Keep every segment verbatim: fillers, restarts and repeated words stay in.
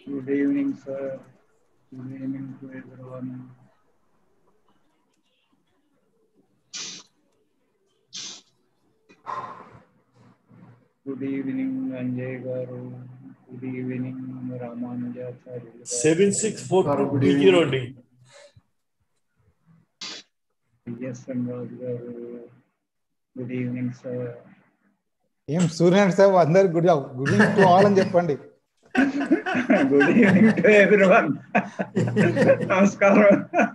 Good evening, sir. Good evening to everyone. Good evening, Anjay Garu. Good evening, Ramanujacharya. seven six four two two zero D. Yes, Raj Garu. Good evening, sir. ఏం Suryanarayana sir అందరు good good evening to all అని చెప్పండి. Good evening to everyone. నమస్కారం.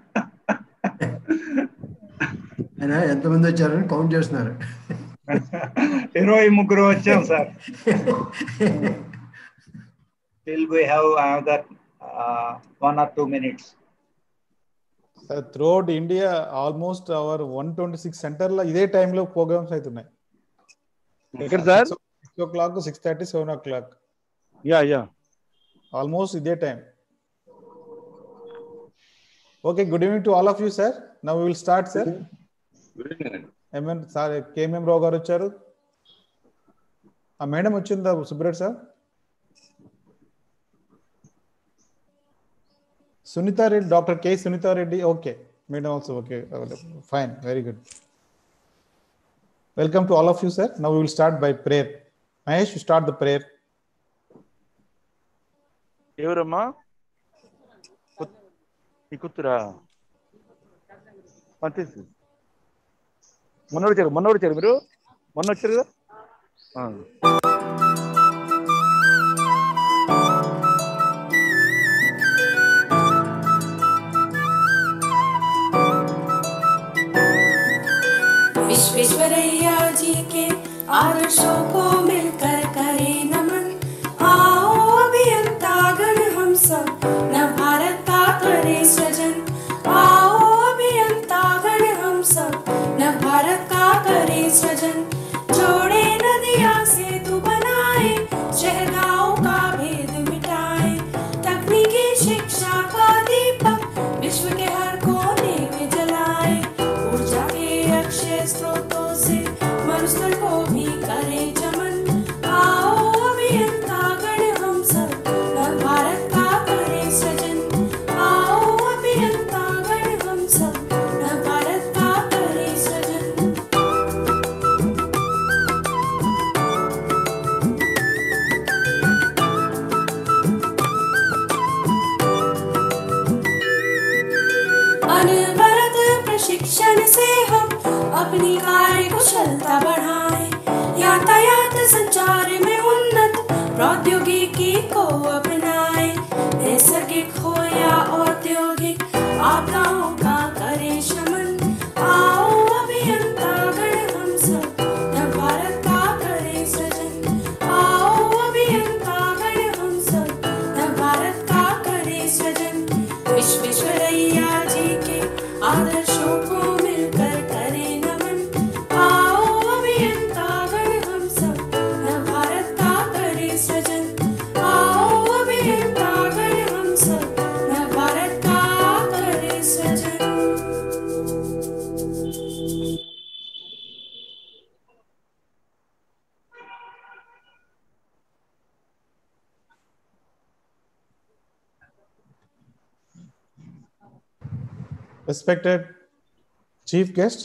ఆయన ఎంతమంది వచ్చారని కౌంట్ చేస్తున్నారు. ఇరవై ముగ్గురు వచ్చాం sir. Still we have another uh, one or two minutes. Sir, throughout India, almost our one twenty-six సెంటర్లో ఇదే టైంలో ప్రోగ్రామ్స్ అవుతున్నాయి. ఎక్కడ సార్? Six o'clock six thirty seven o'clock yeah yeah almost ఇదే time. Okay, good evening to all of you sir. Now we will start sir. MN sir KMM Rao garu వచ్చారు. ఆ madam వచ్చిందా సుబ్రెడ్ sir? Sunitha Reddy, doctor K Sunitha Reddy. Okay madam also okay, fine, very good. Welcome to all of you, sir. Now we will start by prayer. Mahesh, you start the prayer. ఎవరమ్మా? నీ కూతురా? పంతేసి మొన్న వచ్చారు మొన్న వచ్చారు మీరు మొన్న వచ్చారు కదా. विश्वेश्वरैया जी के आदर्शों को मिलकर करें नमन। आओ अभियंतागण हम सब न भारत का करें सृजन। आओ अभियंतागण हम सब न भारत का करें सृजन। जोड़े नदियाँ सेतु बनाए, शहर गाँव का भेद मिटाए। तकनीकी शिक्षा का दीपक विश्व के हर कोने में जलाए। ऊर्जा के अक्षय स्रोतों से मरुस्थल को भी करें चमन। आओ अभियंतागण हम सब न भारत का करें सृजन। आओ अभियंतागण हम सब न भारत का करें सृजन। अनवरत प्रशिक्षण से हम अपनी कार्य कुशलता बढ़ाएं। यातायात संचार में उन्नत प्रौद्योगिकी को अपनाएं। नैसर्गिक हो या औद्योगिक आपदाओं का करें शमन। आओ अभियंतागण हम सब न भारत का करें सृजन। आओ अभियंतागण हम सब न भारत का करें सृजन। विश्वेश्वरैया जी के आदर्शों को मिलकर करें नमन। आओ अभियंतागण हम सब न भारत का करें सृजन। आओ अभियंतागण हम सब न भारत का करें सृजन। Respected chief guest,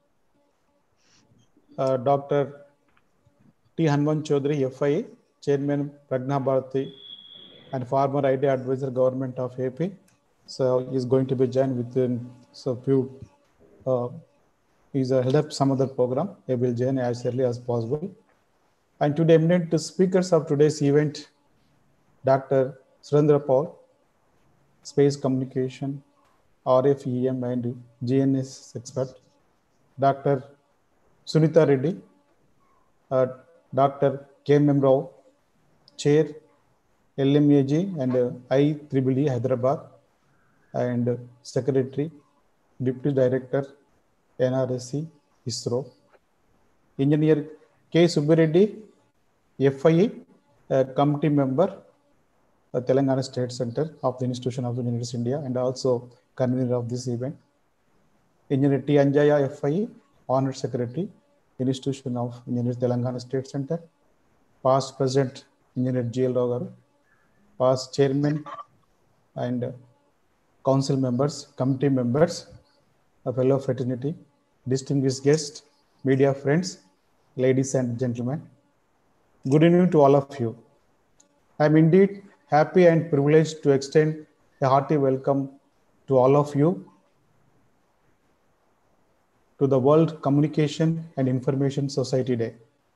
uh, Doctor T. Hanuman Chaudhary, F I A, Chairman Pragna Bharati and former I T advisor, Government of A P. So he is going to be joined within so few. Uh, he's uh, held up some other program. He will join as early as possible. And today, eminent speakers of today's event, Doctor Surendra Paul, Space Communication, R F E M and G N S expert, Doctor Sunita Reddy, uh, Doctor K M M Rao, Chair L M A G and uh, I E E E Hyderabad, and uh, Secretary, Deputy Director, N R S C, ISRO, Engineer K. Subbireddy, F I A, uh, Committee Member, uh, Telangana State Center of the Institution of Engineers India, and also convener of this event. Engineer T. Anjaya, F I A, Honored Secretary, Institution of Engineers Telangana State Center. Past President Engineer G L Rao garu, past chairman and council members, committee members, a fellow fraternity, distinguished guests, media friends, ladies and gentlemen. Good evening to all of you. I am indeed happy and privileged to extend a hearty welcome to all of you to the World Communication and Information Society Day.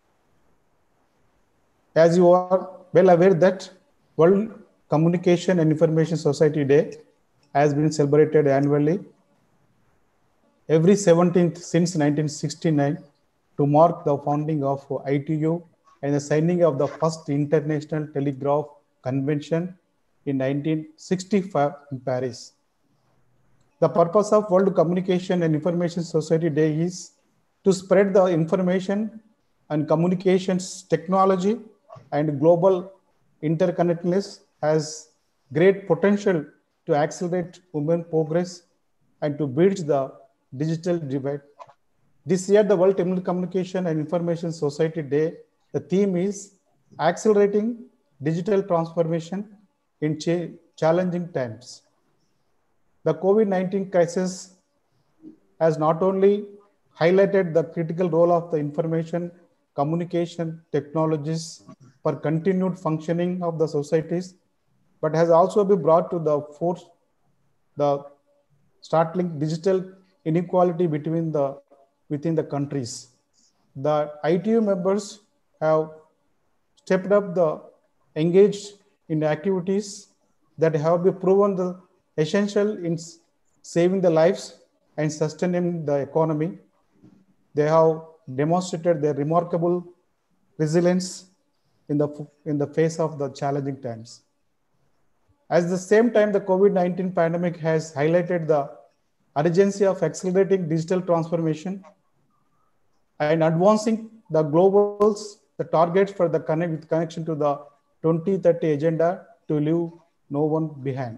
As you are well aware that World Communication and Information Society Day has been celebrated annually every seventeenth since nineteen sixty-nine to mark the founding of I T U and the signing of the first International Telegraph Convention in nineteen sixty-five in Paris. The purpose of World Communication and Information Society Day is to spread the information and communications technology and global interconnectedness has great potential to accelerate human progress and to bridge the digital divide. This year, the World Telecommunication and Information Society Day, the theme is accelerating digital transformation in ch challenging times. The COVID nineteen crisis has not only highlighted the critical role of the information communication technologies for continued functioning of the societies, but has also been brought to the force the startling digital inequality between the within the countries. The I T U members have stepped up the engaged in activities that have been proven the essential in saving the lives and sustaining the economy. They have demonstrated their remarkable resilience in the, in the face of the challenging times. At the same time, the COVID nineteen pandemic has highlighted the urgency of accelerating digital transformation and advancing the globals, the targets for the connect with connection to the twenty thirty agenda to leave no one behind.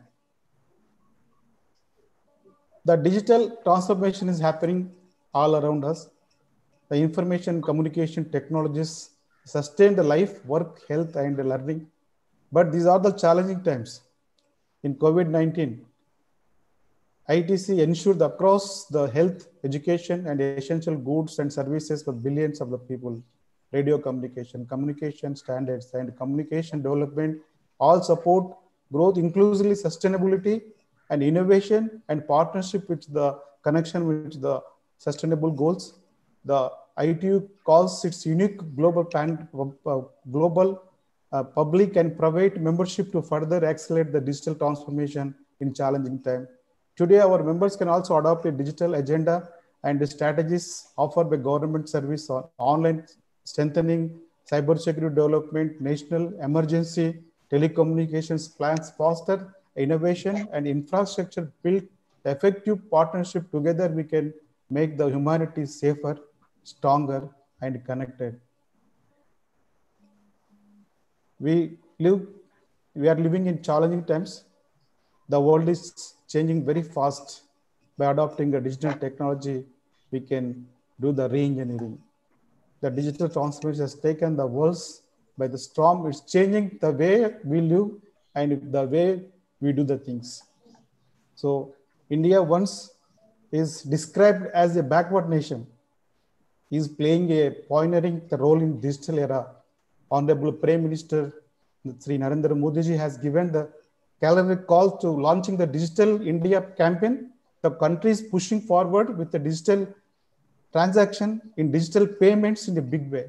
The digital transformation is happening all around us. The information communication technologies sustain the life, work, health, and learning. But these are the challenging times. In COVID nineteen, I T C ensured across the health, education, and essential goods and services for billions of the people. Radio communication, communication standards, and communication development all support growth, inclusively sustainability and innovation and partnership with the connection with the sustainable goals. The I T U calls its unique global plan, uh, global uh, public and private membership to further accelerate the digital transformation in challenging time. Today, our members can also adopt a digital agenda and the strategies offered by government service on online strengthening, cybersecurity development, national emergency, telecommunications plans, foster innovation and infrastructure build effective partnership. Together, we can make the humanity safer, stronger, and connected. We live, we are living in challenging times. The world is changing very fast. By adopting a digital technology, we can do the re-engineering. The digital transformation has taken the world by the storm. It's changing the way we live and the way we do the things. So India once is described as a backward nation. Is playing a pioneering role in digital era. Honorable Prime Minister Sri Narendra Modi ji has given the calendar call to launching the Digital India campaign. The country is pushing forward with the digital transaction in digital payments in a big way.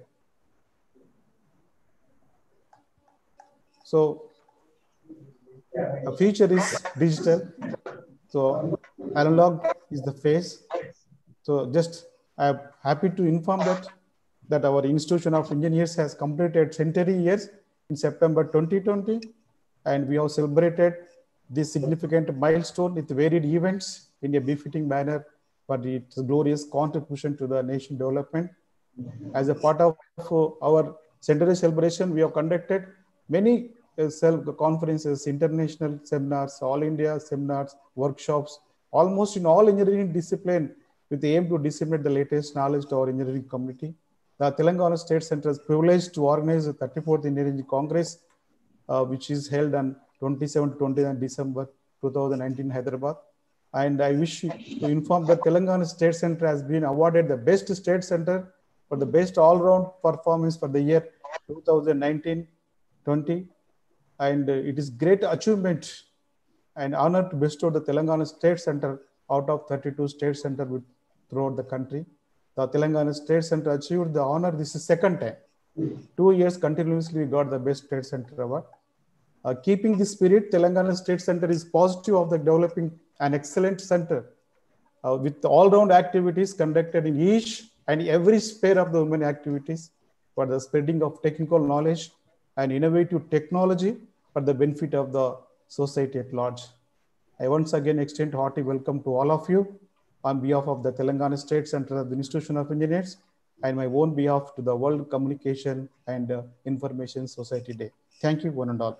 So the future is digital. So analog is the phase. So just I'm happy to inform that, that our Institution of Engineers has completed centenary years in September twenty twenty, and we have celebrated this significant milestone with varied events in a befitting manner for its glorious contribution to the nation development. As a part of our centenary celebration, we have conducted many self conferences, international seminars, all India seminars, workshops, almost in all engineering discipline, with the aim to disseminate the latest knowledge to our engineering community. The Telangana State Center is privileged to organize the thirty-fourth Engineering Congress, uh, which is held on twenty-seventh to twenty-ninth December two thousand nineteen, Hyderabad. And I wish to inform that Telangana State Center has been awarded the best state center for the best all-round performance for the year two thousand nineteen twenty. And it is great achievement and honor to bestow the Telangana State Center out of thirty-two state centers throughout the country. The Telangana State Center achieved the honor. This is second time. Two years continuously we got the best state center award. Uh, keeping this spirit, Telangana State Center is positive of the developing an excellent center uh, with all-round activities conducted in each and every sphere of the human activities for the spreading of technical knowledge and innovative technology for the benefit of the society at large. I once again extend hearty welcome to all of you on behalf of the Telangana State Center of the Institution of Engineers and my own behalf to the World Communication and uh, Information Society Day. Thank you, one and all.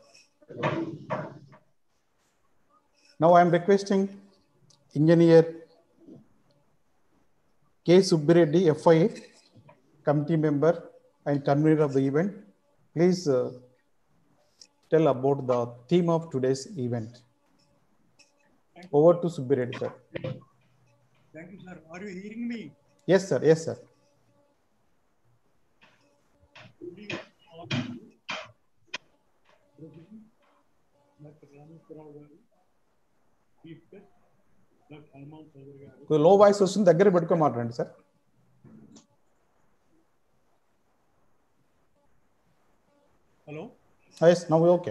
Now I am requesting Engineer K. Subbireddy, F I A, committee member and convener of the event. Please uh, tell about the theme of today's event. Over to Subbireddy, sir. Thank you, sir. Are you hearing me? Yes, sir. Yes, sir. Low voice వస్తుంది, దగ్గర పెట్టుకోమాటండి sir. Hello. Yes, now okay.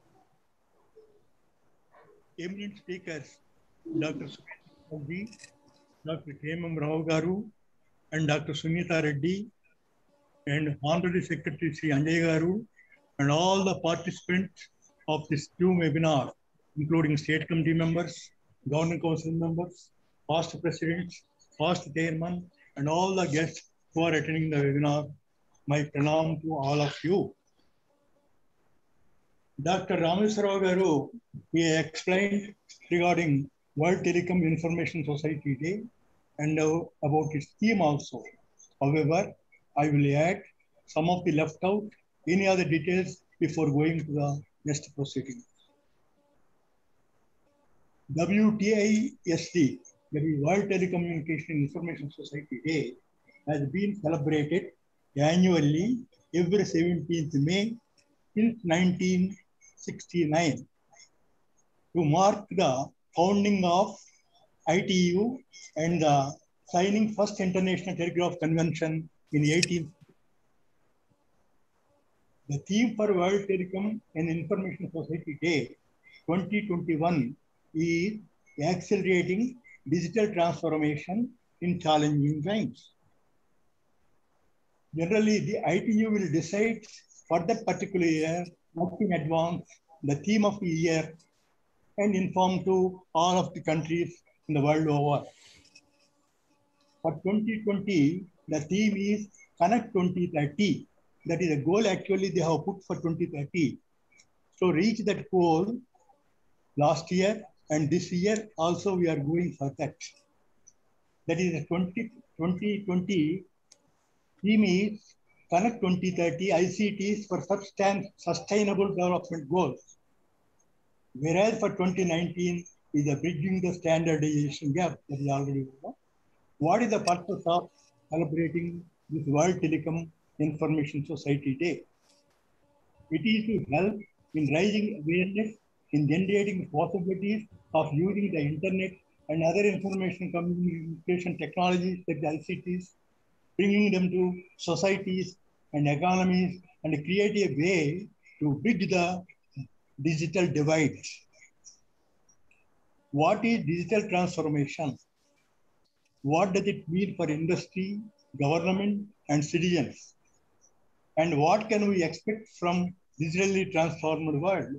Eminent speakers, Doctor Reddy, Doctor K M Rao Garu, and Doctor Sunita Reddy, and Honorary Secretary Sri Anjay Garu, and all the participants of this Zoom webinar, including state committee members, government council members, past presidents, past chairman, and all the guests who are attending the webinar, my pranam to all of you. Doctor Rameswara Garu, he explained regarding World Telecom Information Society Day and uh, about its theme also. However, I will add some of the left out, any other details before going to the next proceeding. W T I S D, the World Telecommunication Information Society Day, has been celebrated annually every seventeenth May since nineteen sixty-nine to mark the founding of I T U and the signing first International Telegraph Convention in eighteenth. The theme for World Telecom and Information Society Day twenty twenty-one is accelerating digital transformation in challenging times. Generally, the I T U will decide for that particular year, not in advance, the theme of the year and inform to all of the countries in the world over. For twenty twenty, the theme is Connect twenty thirty. That is a goal actually they have put for twenty thirty. So reach that goal last year and this year also we are going for that. That is a twenty twenty theme is Connect twenty thirty I C Ts for sustainable development goals. Whereas for twenty nineteen is a bridging the standardization gap that is already over. What is the purpose of celebrating this World Telecom Information Society Day? It is to help in raising awareness in generating possibilities of using the internet and other information communication technologies like the I C Ts, bringing them to societies and economies and create a way to bridge the digital divide. What is digital transformation? What does it mean for industry, government, and citizens? And what can we expect from digitally transformed world?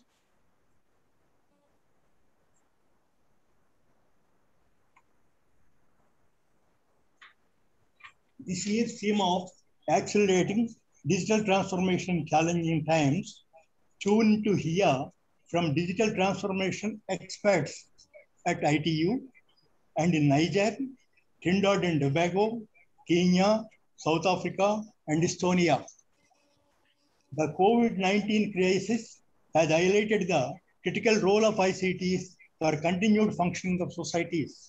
This year's theme of accelerating digital transformation in challenging times, tune to hear from digital transformation experts at I T U and in Niger, Trinidad and Tobago, Kenya, South Africa, and Estonia. The COVID nineteen crisis has highlighted the critical role of I C Ts for continued functioning of societies.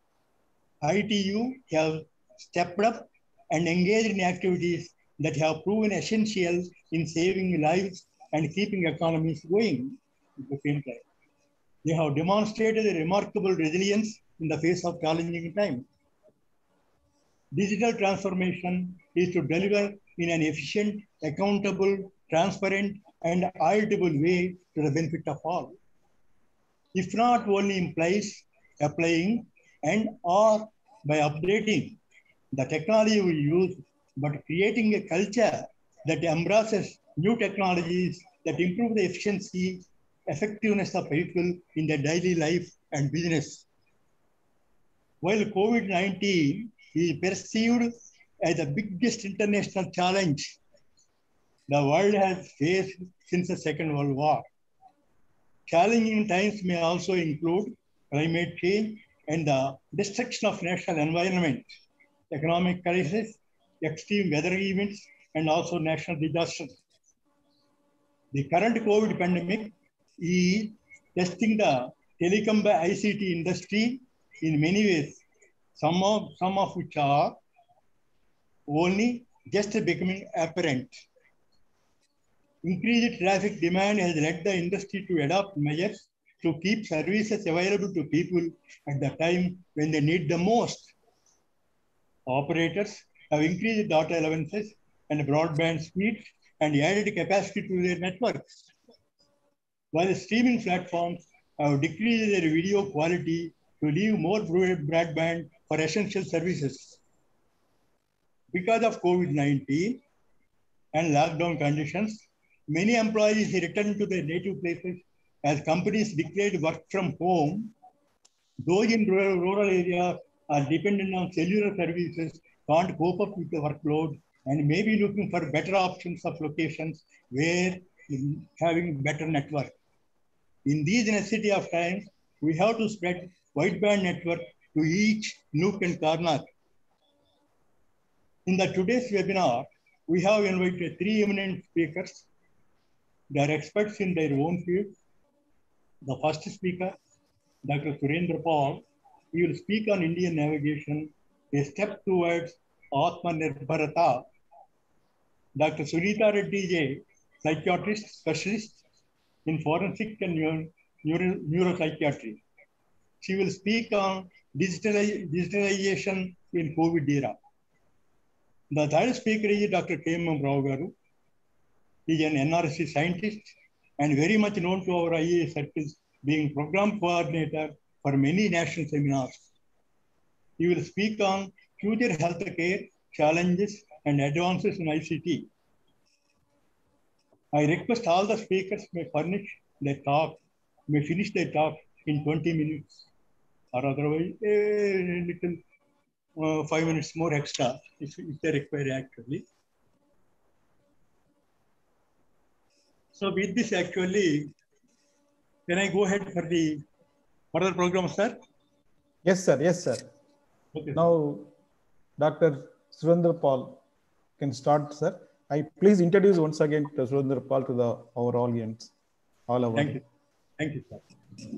I T U have stepped up and engaged in activities that have proven essential in saving lives and keeping economies going at the same time. They have demonstrated a remarkable resilience in the face of challenging times. Digital transformation is to deliver in an efficient, accountable, transparent, and auditable way to the benefit of all. If not only implies applying and or by updating the technology we use, but creating a culture that embraces new technologies that improve the efficiency, effectiveness of people in their daily life and business. While COVID nineteen is perceived as the biggest international challenge the world has faced since the Second World War, challenging times may also include climate change and the destruction of national environment, economic crisis, extreme weather events, and also national disasters. The current COVID pandemic is testing the telecom by I C T industry in many ways, some of, some of which are only just becoming apparent. Increased traffic demand has led the industry to adopt measures to keep services available to people at the time when they need the most. Operators have increased data allowances and broadband speeds and added capacity to their networks, while streaming platforms have decreased their video quality to leave more broadband for essential services. Because of COVID nineteen and lockdown conditions, many employees returned to their native places as companies declared work from home. Those in rural, rural areas are dependent on cellular services, can't cope up with the workload, and may be looking for better options of locations where having better network. In these necessity of times, we have to spread wideband network to each nook and corner. In the today's webinar, we have invited three eminent speakers. They are experts in their own field. The first speaker, Doctor Surendra Paul, he will speak on Indian navigation, a step towards Atmanirbharata. Doctor Sunita Reddy J, psychiatrist specialist in forensic and neuro, neuro, neuropsychiatry. She will speak on digitali digitalization in COVID era. The third speaker is Doctor K M Rao Garu. He is an N R C scientist and very much known to our I A S circles, being program coordinator for many national seminars. He will speak on future healthcare challenges and advances in I C T. I request all the speakers may furnish their talk, may finish their talk in twenty minutes, or otherwise a little uh, five minutes more extra if, if they require actually. So with this actually, can I go ahead for the further program, sir? Yes, sir. Yes, sir. Okay. Now, Doctor Surendra Paul can start, sir. I please introduce once again to Surendra Paul to the our audience. All our Thank you. Thank you, sir.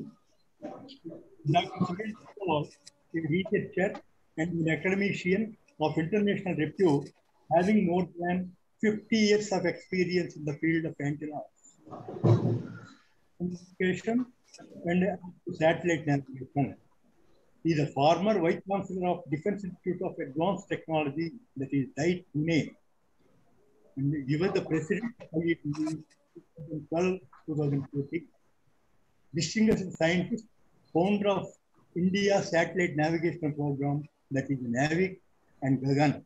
Doctor Surendra Paul is a researcher and an academician of international repute, having more than fifty years of experience in the field of antennas, communication, and satellite navigation. He is a former Vice Chancellor of Defense Institute of Advanced Technology, that is D I T Pune. And he was the president of I I T twenty twelve to twenty fourteen. Distinguished scientist, founder of India Satellite Navigation Program, that is NAVIC and Gagan.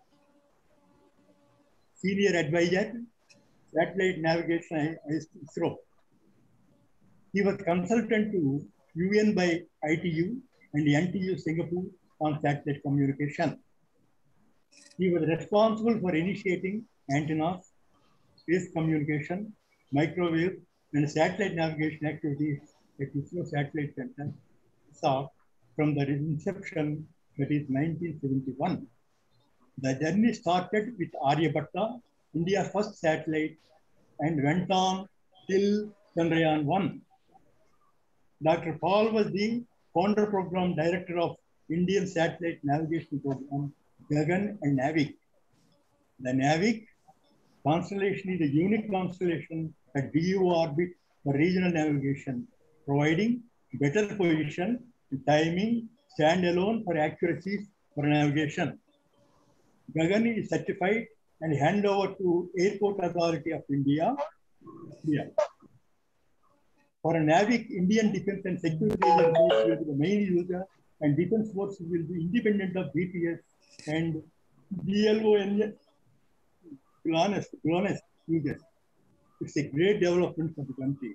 Senior advisor, Satellite Navigation ISRO. He was consultant to U N by I T U and N T U Singapore on satellite communication. He was responsible for initiating antennas, space communication, microwave, and satellite navigation activities at ISRO Satellite Center, S A R, from the inception, that is nineteen seventy-one. The journey started with Aryabhatta, India's first satellite, and went on till Chandrayaan one. Doctor Paul was the founder program director of Indian Satellite Navigation Program, Gagan and Navik. The Navik constellation is a unique constellation at D U orbit for regional navigation, providing better position, timing, standalone for accuracy for navigation. Gagan is certified and handed over to Airport Authority of India. India. For a Navik, Indian Defense and Security Agencies will be the main user, and defense forces will be independent of B P S and D L O N GLONASS, GLONASS users. It's a great development for the country.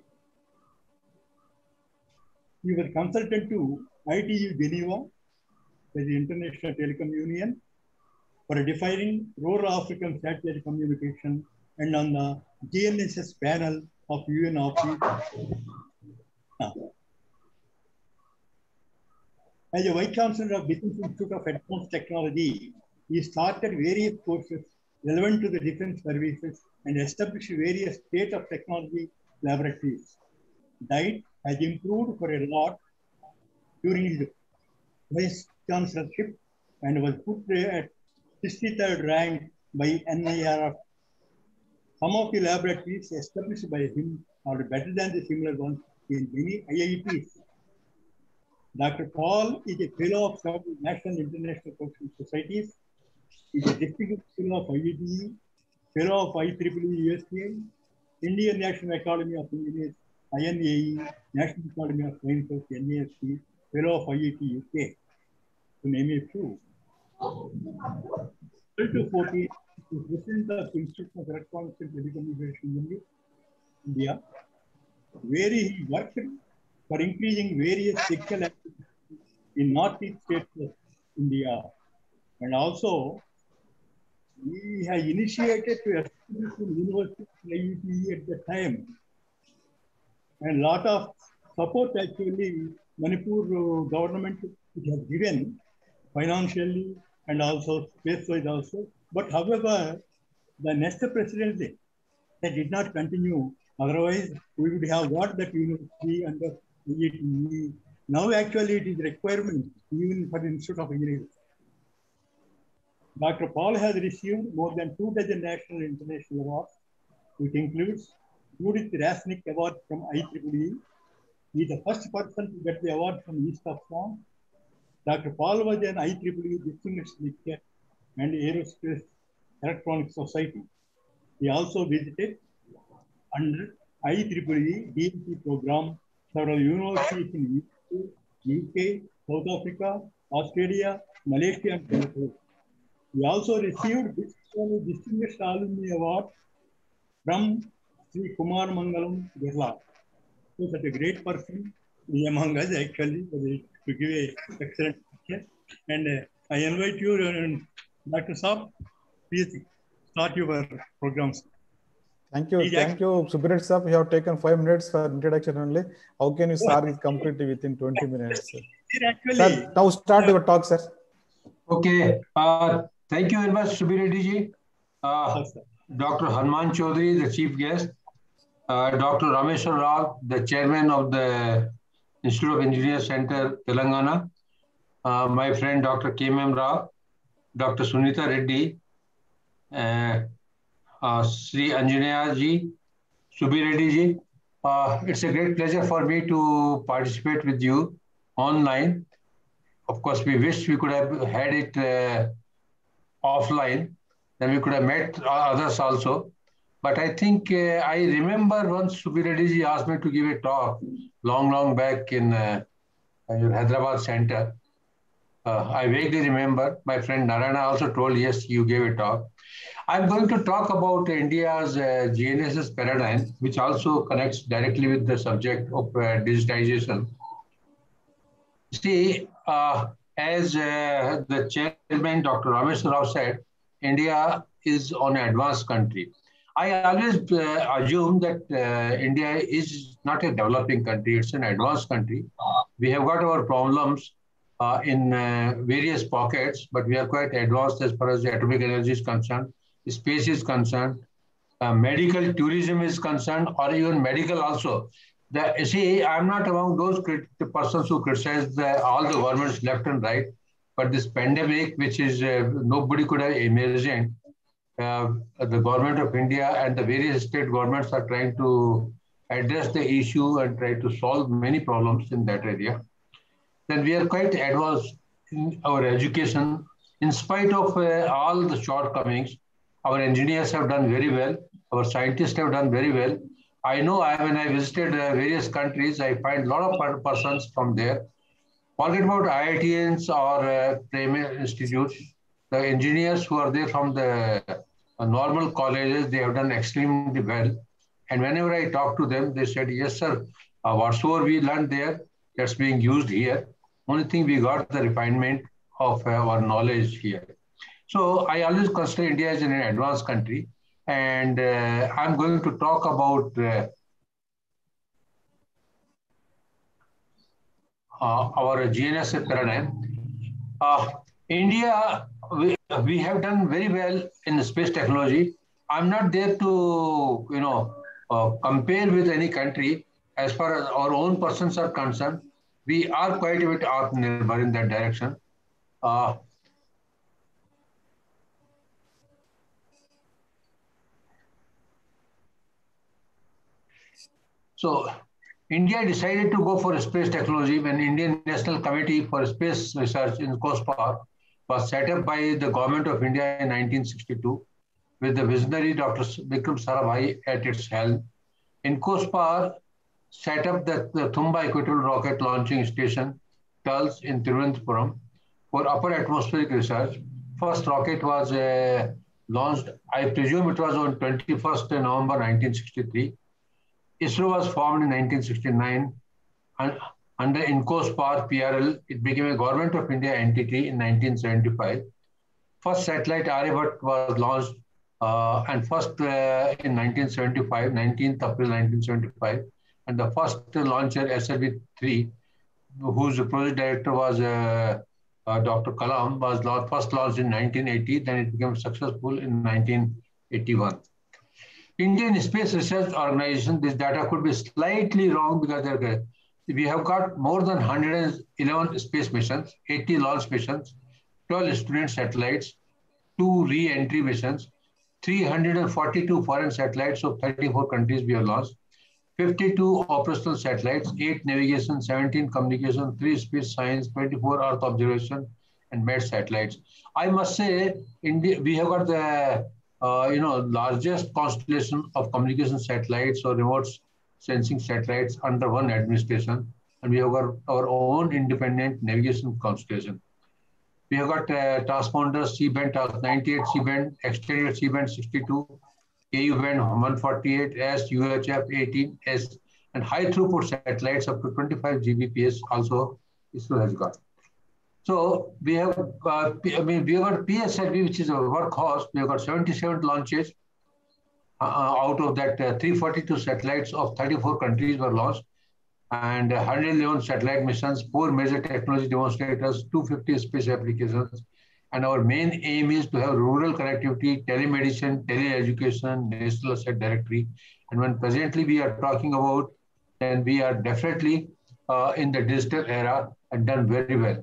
We were consultant to I T U Geneva, the International Telecom Union, for defining rural African satellite communication, and on the G N S S panel of U N office. As a Vice Chancellor of Defense Institute of Advanced Technology, he started various courses relevant to the defense services and established various state-of-technology laboratories. Diet has improved for a lot during his Vice Chancellorship and was put at sixty-third rank by N I R F. Some of the laboratories established by him are better than the similar ones in many I I Ts. Doctor Paul is a fellow of several national and international professional societies. He is a distinguished fellow of I I T E, fellow of I triple E U S A, Indian National Academy of Engineers, I N A E, National Academy of Sciences, N A S C, fellow of I I T U K, to name a few. twelve to fourteen, he is president of the Institute of Electronics and Telecommunication India, where he worked for increasing various technical activities in northeast states of India. And also, he has initiated to establish a university I I T at the time. And a lot of support actually Manipur government has given financially and also space-wise also. But however, the next presidency, they did not continue. Otherwise, we would have got that university under I I T E. Now actually it is a requirement even for the Institute of Engineering. Doctor Paul has received more than two dozen national and international awards, which includes Judith Rasnik Award from I triple E. He is the first person to get the award from East of France. Doctor Paul was an I triple E distinguished lecturer and Aerospace Electronics Society. He also visited under I triple E D M T program several universities in U K, South Africa, Australia, Malaysia, and Singapore. He also received this Distinguished Alumni Award from Sri Kumar Mangalam Birla. So such a great person among us actually to give an excellent lecture. And uh, I invite you, uh, Doctor Saab, please start your programs. Thank you. Thank you, Subhirat Saab. You have taken five minutes for introduction only. How can you start it completely within twenty minutes? Sir? Actually, Sir, now start your talk, sir. Okay. Uh, thank you very much, Subhirat ji. Uh, Doctor Hanuman Chaudhary, the chief guest. Uh, Doctor Rameshwar Rao, the chairman of the Institute of Engineers Center, Telangana. Uh, my friend, Doctor K M M Rao, Doctor Sunita Reddy, uh, uh, Sri Anjaneya ji, Subhi Reddy ji. Uh, it's a great pleasure for me to participate with you online. Of course, we wish we could have had it uh, offline, then we could have met others also. But I think uh, I remember once Subhi Reddy ji asked me to give a talk long, long back in uh, Hyderabad center. Uh, I vaguely remember. My friend Narayana also told, yes, you gave a talk. I'm going to talk about India's uh, G N S S paradigm, which also connects directly with the subject of uh, digitization. See, uh, as uh, the chairman, Doctor Rameshwar Rao said, India is an advanced country. I always uh, assume that uh, India is not a developing country, it's an advanced country. We have got our problems uh, in uh, various pockets, but we are quite advanced as far as the atomic energy is concerned, space is concerned, uh, medical tourism is concerned, or even medical also. The, see, I'm not among those the persons who criticize the, all the governments left and right, but this pandemic, which is uh, nobody could have imagined, uh, the government of India and the various state governments are trying to address the issue and try to solve many problems in that area. Then we are quite advanced in our education. In spite of uh, all the shortcomings, our engineers have done very well. Our scientists have done very well. I know I, when I visited uh, various countries, I find a lot of persons from there. Forget about I I T Ns or uh, primary institutes. The engineers who are there from the uh, normal colleges, they have done extremely well. And whenever I talk to them, they said, yes, sir, uh, whatsoever we learned there, that's being used here. Only thing we got the refinement of uh, our knowledge here. So I always consider India as an advanced country. And uh, I'm going to talk about uh, uh, our G N S S paradigm. Uh, India, we, we have done very well in space technology. I'm not there to, you know, uh, compare with any country. As far as our own persons are concerned, we are quite a bit Atmanirbhar in that direction. Uh, So India decided to go for space technology when Indian National Committee for Space Research in COSPAR was set up by the government of India in nineteen sixty-two with the visionary Doctor Vikram Sarabhai at its helm. In COSPAR, set up the, the Thumba Equatorial Rocket Launching Station, T U L S in Thiruvananthapuram for upper atmospheric research. First rocket was uh, launched, I presume it was on twenty-first November nineteen sixty-three. ISRO was formed in nineteen sixty-nine and under INCOSPAR P R L. It became a government of India entity in nineteen seventy-five. First satellite Aryabhat was launched uh, and first uh, in nineteen seventy-five, nineteenth April nineteen seventy-five, and the first launcher S L V three, whose project director was uh, uh, Doctor Kalam, was launched, first launched in nineteen eighty. Then it became successful in nineteen eighty-one. Indian Space Research Organization, this data could be slightly wrong because we have got more than one hundred eleven space missions, eighty launch missions, twelve student satellites, two re-entry missions, three hundred forty-two foreign satellites of thirty-four countries we have launched, fifty-two operational satellites, eight navigation, seventeen communication, three space science, twenty-four Earth observation, and met satellites. I must say, India, we have got the Uh, you know, largest constellation of communication satellites or remote sensing satellites under one administration. And we have got our own independent navigation constellation. We have got uh, transponders C-band ninety-eight, C-band, extended C-band sixty-two, K U band one forty-eight, S, U H F eighteen, S, and high throughput satellites up to twenty-five G B P S also ISRO has got. So we have, uh, I mean, we have got P S L V, which is a workhorse. We have got seventy-seven launches. Uh, out of that, uh, three hundred forty-two satellites of thirty-four countries were launched, and one hundred eleven satellite missions, four major technology demonstrators, two hundred fifty space applications. And our main aim is to have rural connectivity, telemedicine, teleeducation, national asset directory. And when presently we are talking about, then we are definitely uh, in the digital era and done very well.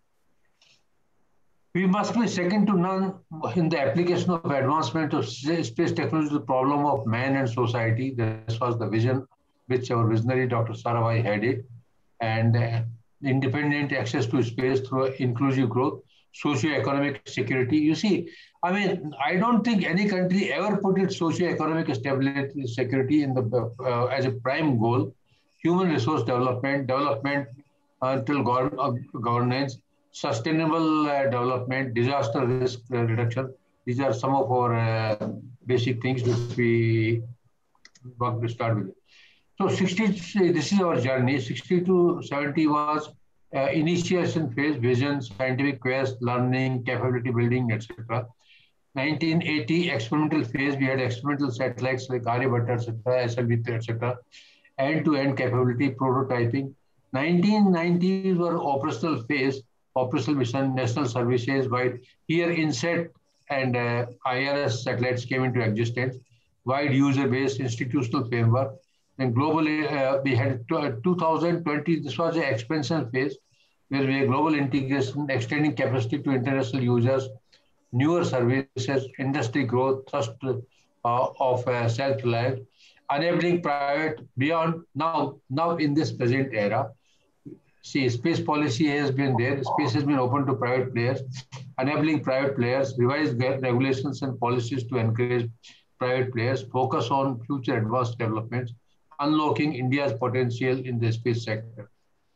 We must be second to none in the application of advancement of space technology to the problem of man and society. This was the vision which our visionary Doctor Sarabhai had it. And uh, independent access to space through inclusive growth, socio-economic security. You see, I mean, I don't think any country ever put its socio-economic stability, security in the uh, as a prime goal. Human resource development, development until uh, uh, governance, sustainable uh, development, disaster risk uh, reduction. These are some of our uh, basic things which we work to start with. So sixty, this is our journey. sixty to seventy was uh, initiation phase, vision, scientific quest, learning, capability building, et cetera. nineteen eighty experimental phase, we had experimental satellites like Aryabhat, et cetera, S L V, et cetera. End-to-end capability, prototyping. nineteen nineties were operational phase, operational mission, national services, while here INSET and uh, I R S satellites came into existence. wide user-based institutional framework. And globally, uh, we had two thousand twenty, this was the expansion phase, where we had global integration, extending capacity to international users, newer services, industry growth, thrust uh, of uh, self-reliance, enabling private beyond now, now in this present era. See, space policy has been there, space has been open to private players, enabling private players, revised regulations and policies to encourage private players, focus on future advanced developments, unlocking India's potential in the space sector.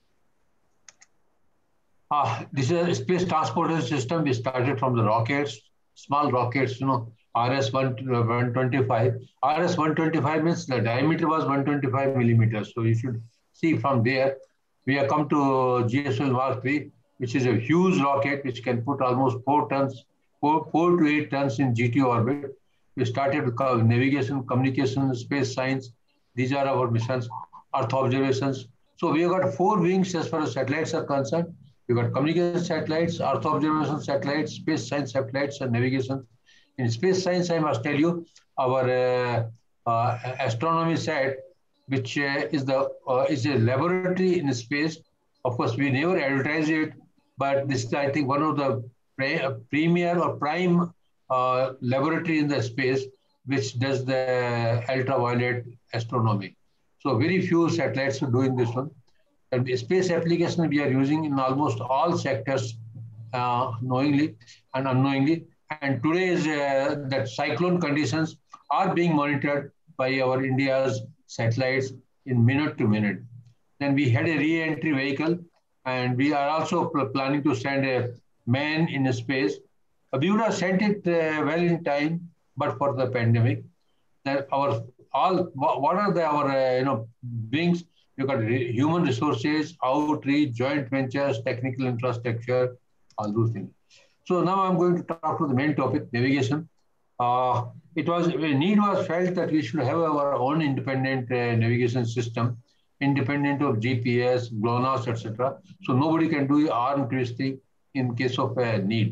Ah, this is a space transportation system. We started from the rockets, small rockets, you know, R S one twenty-five. R S one twenty-five means the diameter was one hundred twenty-five millimeters. So you should see from there, we have come to G S L V Mark three, which is a huge rocket which can put almost four tons, four, four to eight tons in G T O orbit. We started with navigation, communication, space science. These are our missions, Earth observations. So we have got four wings as far as satellites are concerned. We've got communication satellites, Earth observation satellites, space science satellites, and navigation. In space science, I must tell you, our uh, uh, astronomy sat, which uh, is the uh, is a laboratory in space. Of course, we never advertise it, but this is, I think, one of the pre premier or prime uh, laboratory in the space, which does the ultraviolet astronomy. So very few satellites are doing this one. And space application we are using in almost all sectors, uh, knowingly and unknowingly. And today is uh, that cyclone conditions are being monitored by our India's satellites in minute to minute. Then we had a re-entry vehicle, and we are also planning to send a man in space. We would have sent it uh, well in time, but for the pandemic. That our all what are the our uh, you know wings? You've got human resources, outreach, joint ventures, technical infrastructure, all those things. So now I'm going to talk to the main topic, navigation. Uh, it was, a need was felt that we should have our own independent uh, navigation system, independent of G P S, GLONASS, et cetera. So nobody can do arm twisting in case of a need.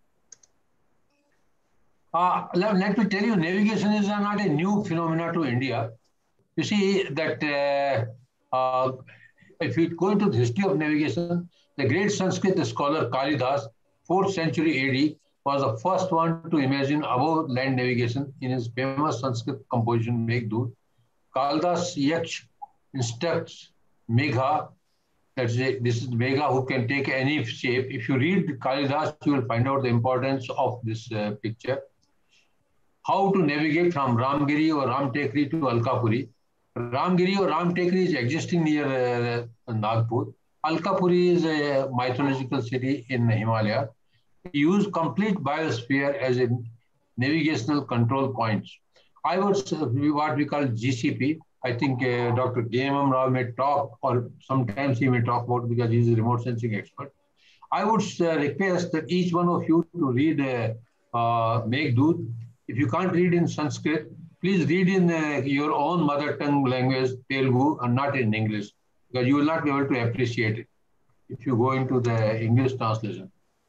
Uh, let, let me tell you, navigation is not a new phenomenon to India. You see that uh, Uh, if you go into the history of navigation, the great Sanskrit scholar Kalidas, fourth century A D, was the first one to imagine above land navigation in his famous Sanskrit composition Meghdut. Kalidas Yaksh instructs Megha, that's a, this is Megha who can take any shape. If you read Kalidas, you will find out the importance of this uh, picture. How to navigate from Ramgiri or Ramtekri to Alkapuri. Ramgiri or Ramtekri is existing near uh, Nagpur. Alkapuri is a mythological city in Himalaya. We use complete biosphere as a navigational control points. I would say what we call G C P. I think uh, Doctor K M M Rao may talk, or sometimes he may talk about, because he is a remote sensing expert. I would uh, request that each one of you to read uh, uh, Meghdut. If you can't read in Sanskrit, please read in uh, your own mother tongue language, Telugu, and not in English, because you will not be able to appreciate it if you go into the English translation.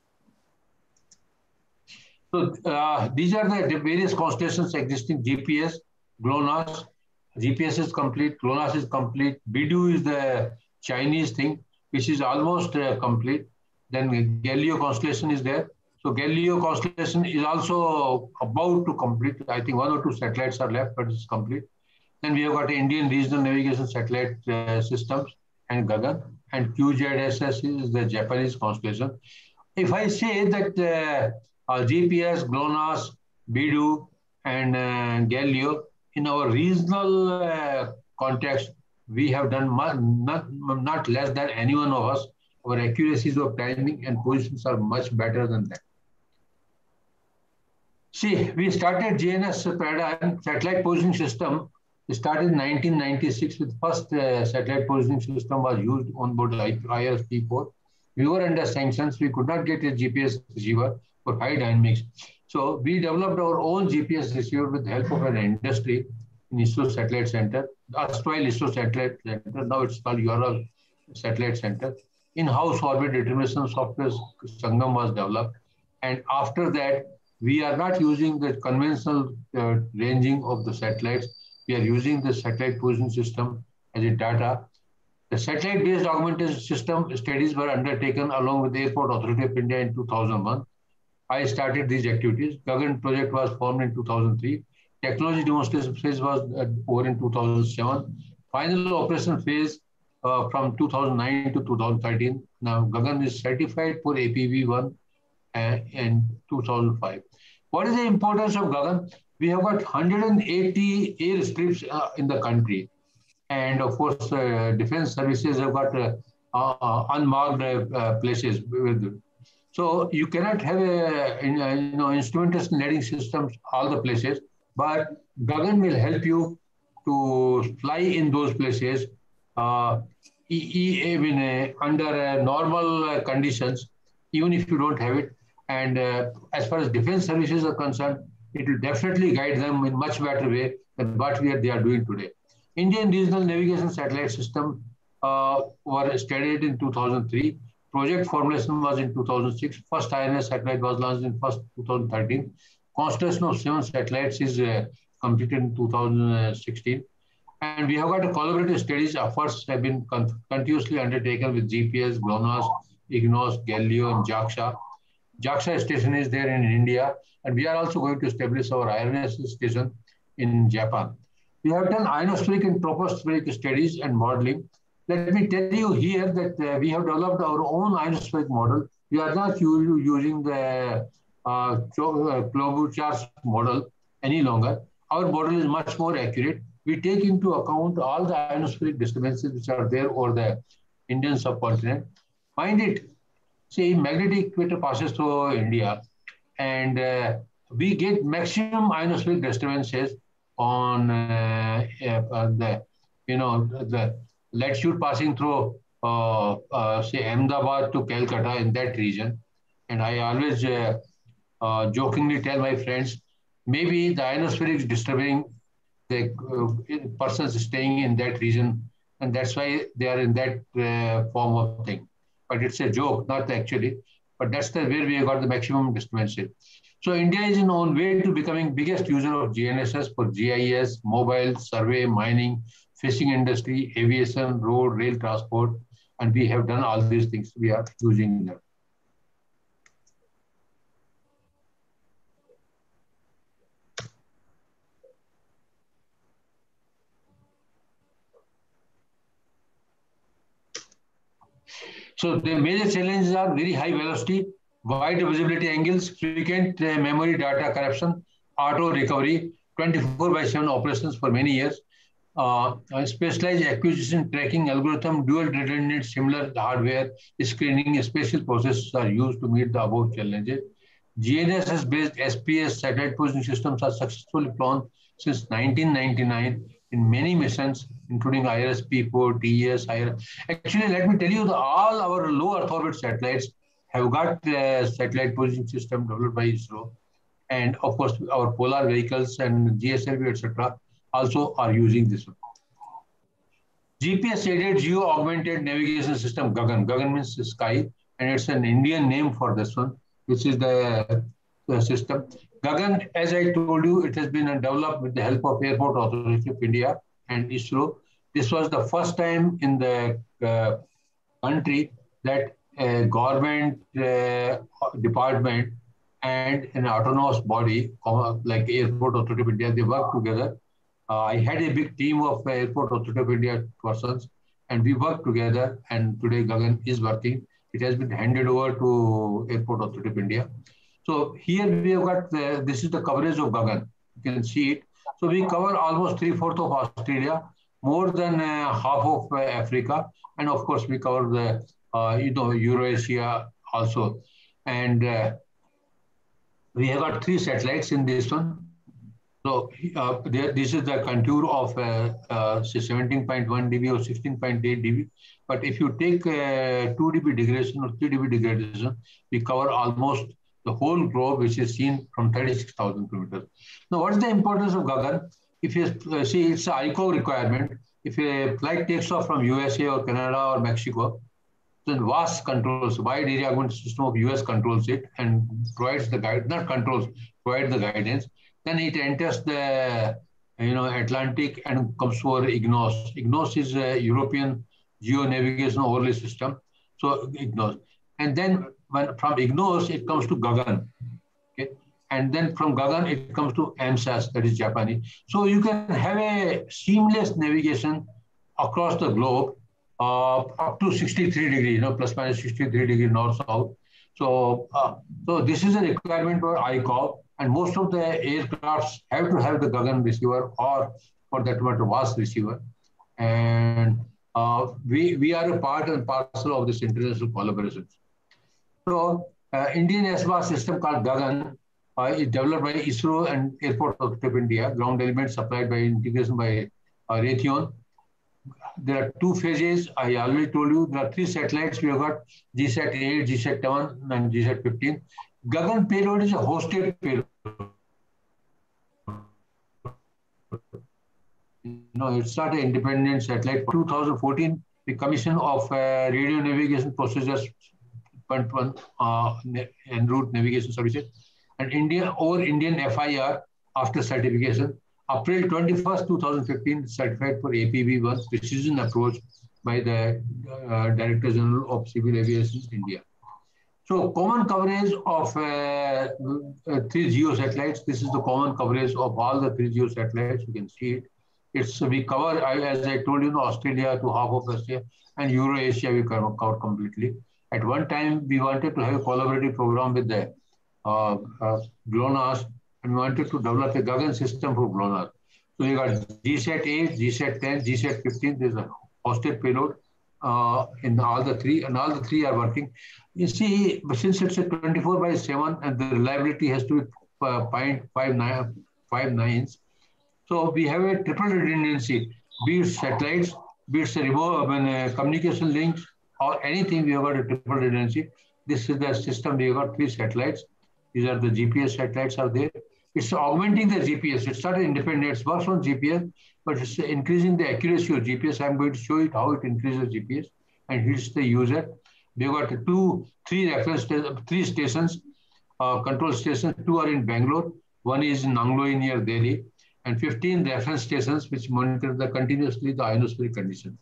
So uh, these are the various constellations existing: G P S, GLONASS. G P S is complete, GLONASS is complete. BeiDou is the Chinese thing, which is almost uh, complete. Then Galileo constellation is there. So Galileo constellation is also about to complete. I think one or two satellites are left, but it's complete. Then we have got Indian regional navigation satellite uh, systems and Gagan, and Q Z S S is the Japanese constellation. If I say that uh, uh, G P S, GLONASS, BeiDou, and uh, Galileo, in our regional uh, context, we have done much, not, not less than any one of us. Our accuracies of timing and positions are much better than that. See, we started G N S paradigm, satellite positioning system. We started in nineteen ninety-six with first uh, satellite positioning system was used on board I R S P four. We were under sanctions. We could not get a G P S receiver for high dynamics. So we developed our own G P S receiver with the help of an industry in ISRO Satellite Center. Erstwhile ISRO Satellite Center, now it's called Ural Satellite Center. In-house orbit determination software Sangam was developed. And after that, we are not using the conventional uh, ranging of the satellites. We are using the satellite position system as a data. The satellite-based augmented system studies were undertaken along with the Airport Authority of India in two thousand one. I started these activities. Gagan project was formed in two thousand three. Technology demonstration phase was uh, over in two thousand seven. Final operation phase uh, from two thousand nine to two thousand thirteen. Now Gagan is certified for A P V one uh, in two thousand five. What is the importance of Gagan? We have got one hundred eighty airstrips uh, in the country. And of course, uh, defense services have got uh, uh, unmarked uh, places. So you cannot have a, in, uh, you know, instrumentation landing systems all the places, but Gagan will help you to fly in those places uh, even uh, under uh, normal uh, conditions, even if you don't have it. And uh, as far as defense services are concerned, it will definitely guide them in much better way than what we are, they are doing today. Indian Regional Navigation Satellite System uh, were studied in two thousand three. Project formulation was in two thousand six. First I N S satellite was launched in first two thousand thirteen. Constellation of seven satellites is uh, completed in two thousand sixteen. And we have got a collaborative studies. Efforts have been con continuously undertaken with G P S, GLONASS, IGNOS, Galileo, and JAXA. JAXA station is there in India. And we are also going to establish our I R N S station in Japan. We have done ionospheric and tropospheric studies and modeling. Let me tell you here that uh, we have developed our own ionospheric model. We are not using the uh, Klobuchar's model any longer. Our model is much more accurate. We take into account all the ionospheric disturbances which are there over the Indian subcontinent. Mind it, say magnetic equator passes through India, and uh, we get maximum ionospheric disturbances on uh, uh, the, you know, the latitude passing through, uh, uh, say, Ahmedabad to Calcutta in that region. And I always uh, uh, jokingly tell my friends, maybe the ionosphere is disturbing the uh, persons staying in that region, and that's why they are in that uh, form of thing. But it's a joke, not actually, but that's the where we have got the maximum disturbances. So India is in on way to becoming biggest user of G N S S for G I S, mobile, survey, mining, fishing industry, aviation, road, rail transport, and we have done all these things. We are using them. So the major challenges are very high velocity, wide visibility angles, frequent uh, memory data corruption, auto recovery, twenty-four by seven operations for many years, uh, specialized acquisition tracking algorithm, dual redundant similar hardware, screening, special processes are used to meet the above challenges. G N S S-based S P S satellite positioning systems are successfully flown since nineteen ninety-nine in many missions, including I R S P four, T E S, I R S. Actually, let me tell you, that all our low Earth orbit satellites have got uh, satellite positioning system developed by ISRO. And of course, our polar vehicles and G S L V, et cetera, also are using this one. G P S-aided geo-augmented navigation system, Gagan. Gagan means sky, and it's an Indian name for this one, which is the, the system. Gagan, as I told you, it has been developed with the help of Airport Authority of India and ISRO. This was the first time in the uh, country that a government uh, department and an autonomous body like Airport Authority of India, they work together. Uh, I had a big team of Airport Authority of India persons, and we worked together, and today Gagan is working. It has been handed over to Airport Authority of India. So here we have got, the, this is the coverage of Gagan. You can see it. So we cover almost three-fourths of Australia, more than uh, half of uh, Africa, and of course we cover the, uh, you know, Eurasia also. And uh, we have got three satellites in this one. So uh, there, this is the contour of uh, uh, seventeen point one D B or sixteen point eight D B. But if you take uh, two D B degradation or three D B degradation, we cover almost the whole globe, which is seen from thirty-six thousand kilometers. Now, what is the importance of Gagan? If you uh, see, it's an I C A O requirement. If a flight takes off from U S A or Canada or Mexico, So vast controls, wide area augmented system of U S controls it and provides the guide, not controls, provides the guidance. Then it enters the you know Atlantic and comes over IGNOS. IGNOS is a European Geo Navigation Overlay System. So IGNOS. And then when from IGNOS, it comes to Gagan. Okay. And then from Gagan, it comes to AMSAS, that is Japanese. So you can have a seamless navigation across the globe uh, up to sixty-three degrees, you know, plus minus sixty-three degrees north-south. So, uh, so this is a requirement for I C A O, and most of the aircrafts have to have the Gagan receiver or for that matter, V A S receiver. And uh, we, we are a part and parcel of this international collaboration. So uh, Indian S B A S system called Gagan uh, is developed by ISRO and Airport Authority of India, ground element supplied by integration by uh, Raytheon. There are two phases. I already told you there are three satellites. We have got G SAT eight, G SAT seven, and G SAT fifteen. Gagan payload is a hosted payload. No, it's not an independent satellite. two thousand fourteen, the Commission of uh, Radio Navigation Procedures uh, en route navigation services, and India over Indian F I R after certification. April twenty-first, two thousand fifteen, certified for A P V one precision approach by the uh, Director General of Civil Aviation India. So common coverage of uh, uh, three geo satellites. This is the common coverage of all the three geo satellites. You can see it. It's we cover, as I told you, Australia to half of Asia, and Euro-Asia we cover, cover completely. At one time, we wanted to have a collaborative program with the uh, uh, GLONASS, and we wanted to develop a Gagan system for GLONASS. So we got G SAT eight, G SAT ten, G SAT fifteen. There's a hosted payload uh, in all the three, and all the three are working. You see, since it's a twenty-four by seven, and the reliability has to be uh, zero point five nine, five nines. So we have a triple redundancy, be it satellites, be it remote I mean, uh, communication links, or anything. We have got a triple redundancy. This is the system. We have got three satellites. These are the G P S satellites are there. It's augmenting the G P S. It's not independent. It works on G P S, but it's increasing the accuracy of G P S. I'm going to show you how it increases G P S and hits the user. We've got two, three reference, three stations, uh, control stations. Two are in Bangalore. One is in Nangloi near Delhi, and fifteen reference stations which monitor the continuously the ionospheric conditions.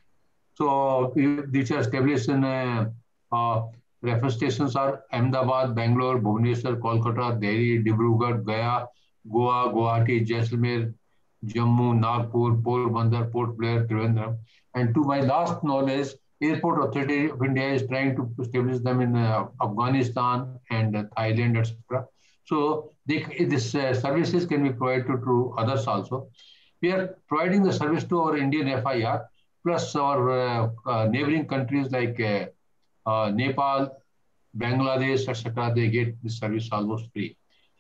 So these are established in uh, uh, reference stations are Ahmedabad, Bangalore, Bhubaneswar, Kolkata, Delhi, Dibrugarh, Gaya, Goa, Guwahati, Jaisalmer, Jammu, Nagpur, Porbandar, Port Blair, Trivandrum. And to my last knowledge, Airport Authority of India is trying to establish them in uh, Afghanistan and uh, Thailand, et cetera. So they, this uh, services can be provided to, to others also. We are providing the service to our Indian F I R, plus our uh, uh, neighboring countries like uh, uh, Nepal, Bangladesh, et cetera. They get this service almost free.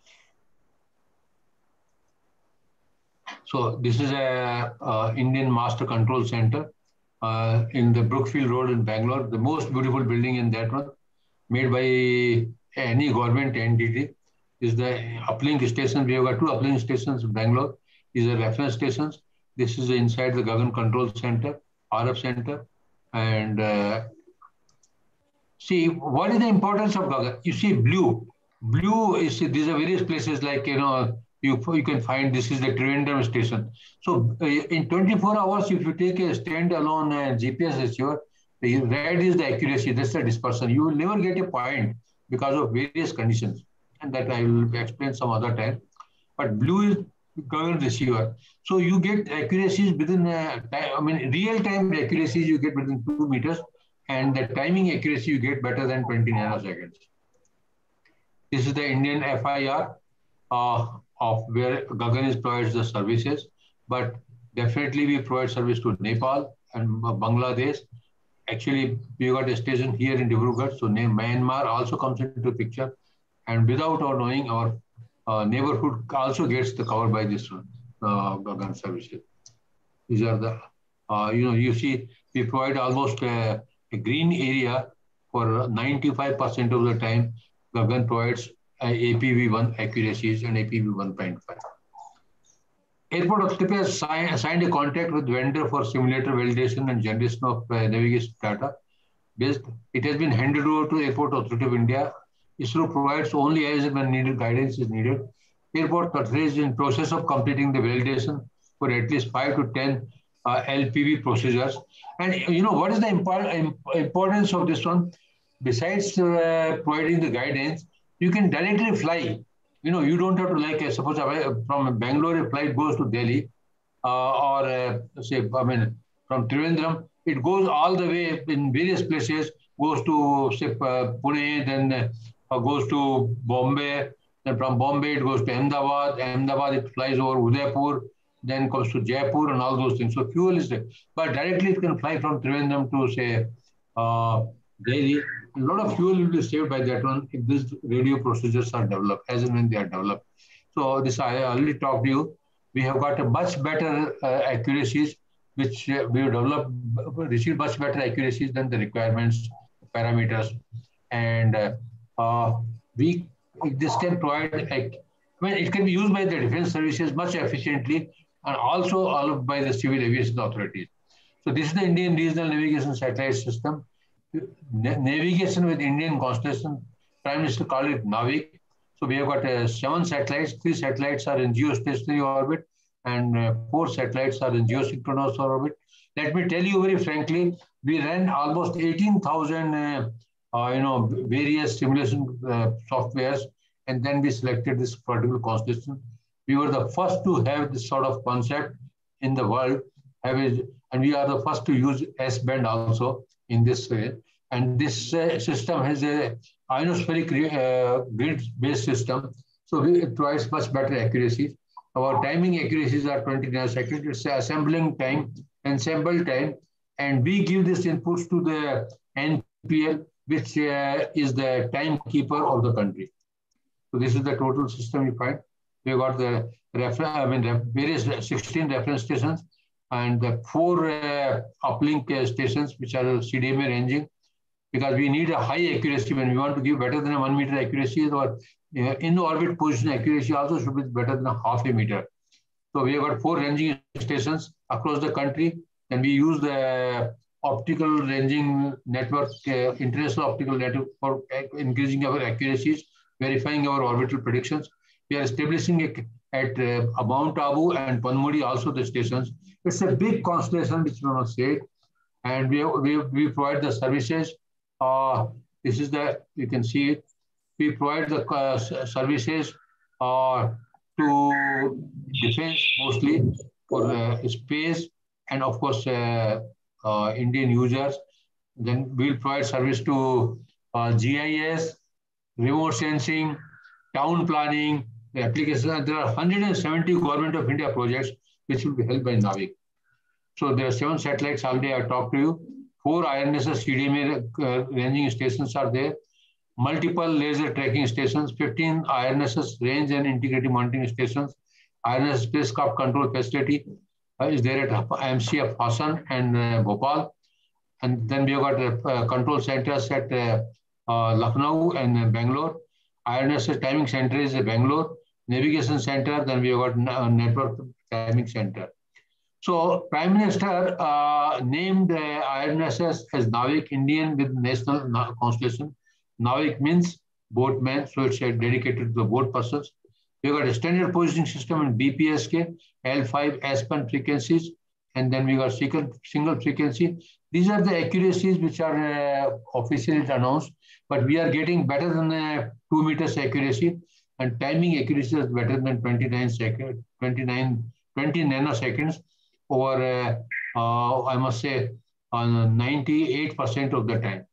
So this is a uh, Indian Master Control Center uh, in the Brookfield Road in Bangalore, the most beautiful building in that one, made by any government entity. Is the uplink station. We have got two uplink stations in Bangalore. These are reference stations. This is inside the Gagan Control Center, R F Center. And uh, see, what is the importance of Gagan? You see, blue. Blue is, these are various places like, you know, you, you can find this is the Trivandrum station. So uh, in twenty-four hours, if you take a standalone uh, G P S receiver, the red is the accuracy, that's the dispersion. You will never get a point because of various conditions. And that I will explain some other time. But blue is Gagan receiver. So you get accuracies within, uh, time, I mean, real-time accuracies you get within two meters, and the timing accuracy you get better than twenty nanoseconds. This is the Indian F I R uh, of where Gagan is provides the services, but definitely we provide service to Nepal and Bangladesh. Actually, we got a station here in Dibrugarh, so Myanmar also comes into the picture. And without our knowing, our uh, neighborhood also gets the cover by this uh, Gagan services. These are the, uh, you know, you see, we provide almost a, a green area for ninety-five percent of the time. Gagan provides uh, A P V one accuracies and A P V one point five. Airport Authority has signed, signed a contract with vendor for simulator validation and generation of uh, navigation data. based. It has been handed over to Airport Authority of India. ISRO provides only as and when needed guidance is needed. Airport Authority is in process of completing the validation for at least five to ten uh, L P V procedures. And you know what is the import, importance of this one? Besides uh, providing the guidance, you can directly fly. You know, you don't have to like uh, suppose uh, from Bangalore a flight goes to Delhi, uh, or uh, say I mean from Trivandrum, it goes all the way in various places. Goes to say uh, Pune, then uh, goes to Bombay. Then from Bombay, it goes to Ahmedabad. Ahmedabad, it flies over Udaipur. Then comes to Jaipur and all those things. So fuel is there. But directly it can fly from Trivandrum to, say, uh, Delhi. A lot of fuel will be saved by that one if these radio procedures are developed, as and when they are developed. So this I already talked to you. We have got a much better uh, accuracies, which uh, we have developed, received much better accuracies than the requirements, parameters. And uh, uh, we this can provide, I mean, it can be used by the defense services much efficiently and also all by the civil aviation authorities. So this is the Indian Regional Navigation Satellite System. Na navigation with Indian constellation, Prime Minister called it NAVIC. So we have got uh, seven satellites. Three satellites are in geostationary orbit and uh, four satellites are in geosynchronous orbit. Let me tell you very frankly, we ran almost eighteen thousand uh, uh, you know, various simulation uh, softwares, and then we selected this particular constellation. We were the first to have this sort of concept in the world, have it, and we are the first to use S-band also in this way. And this uh, system has a ionospheric uh, grid-based system, so it provides much better accuracy. Our timing accuracies are twenty nanoseconds. It's assembling time, ensemble time, and we give this inputs to the N P L, which uh, is the timekeeper of the country. So this is the total system you find. We got the refer I mean, various sixteen reference stations and the four uh, uplink uh, stations, which are C D M A ranging, because we need a high accuracy when we want to give better than a one meter accuracy, or uh, in orbit position accuracy also should be better than a half a meter. So we have got four ranging stations across the country, and we use the optical ranging network, uh, international optical network for increasing our accuracies, verifying our orbital predictions. We are establishing it at uh, Mount Abu and Panmudi also the stations. It's a big constellation, which we must say, and we, we, we provide the services. Uh, this is the, you can see it. We provide the uh, services uh, to defense mostly for uh, space and of course uh, uh, Indian users. Then we'll provide service to uh, G I S, remote sensing, town planning, the applications. There are one hundred seventy Government of India projects which will be held by NAVIC. So there are seven satellites already I talked to you. Four I N S S C D M A uh, ranging stations are there. Multiple laser tracking stations, fifteen I N S S range and integrated monitoring stations. I N S S spacecraft control facility uh, is there at I M C F Hassan and uh, Bhopal. And then we have got uh, control centers at uh, uh, Lucknow and uh, Bangalore. I N S S timing center is uh, Bangalore. Navigation center, then we have got uh, network timing center. So Prime Minister uh, named uh, I N S S as NAVIC, Indian with national constellation. NAVIC means boatman, so it's uh, dedicated to the boat persons. We got a standard positioning system in B P S K, L five S-band frequencies, and then we got single, single frequency. These are the accuracies which are uh, officially announced, but we are getting better than uh, two meters accuracy, and timing accuracy is better than twenty-nine seconds, twenty-nine, twenty nanoseconds over, uh, uh, I must say, on ninety-eight percent of the time.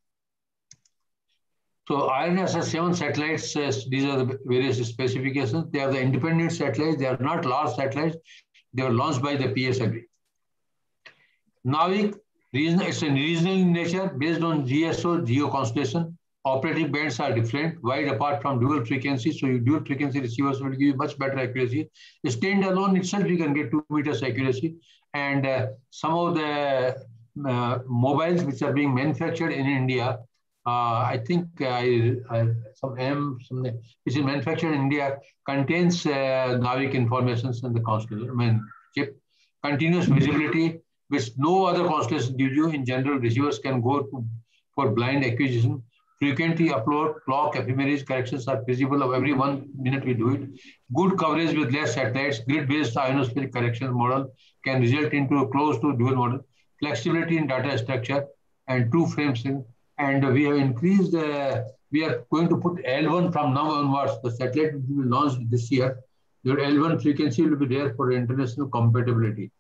So I N S has seven satellites. Uh, these are the various specifications. They are the independent satellites. They are not large satellites. They were launched by the P S L V. NAVIC, region, it's a regional in nature based on G S O, geo constellation. Operating bands are different, wide apart from dual frequency. So your dual frequency receivers will give you much better accuracy. Standalone itself, you can get two meters accuracy. And uh, some of the uh, mobiles which are being manufactured in India, uh, I think I, I, some M, some, which is manufactured in India, contains uh, NAVIC informations in the constellation, I mean, chip. Continuous visibility, which no other constellation gives you. In general, receivers can go to for blind acquisition. Frequently upload clock ephemeris corrections are feasible of every one minute we do it. Good coverage with less satellites, grid-based ionospheric correction model can result into close to dual model. Flexibility in data structure and true frame sync. And we have increased, uh, we are going to put L one from now onwards. The satellite will be launched this year. Your L one frequency will be there for international compatibility.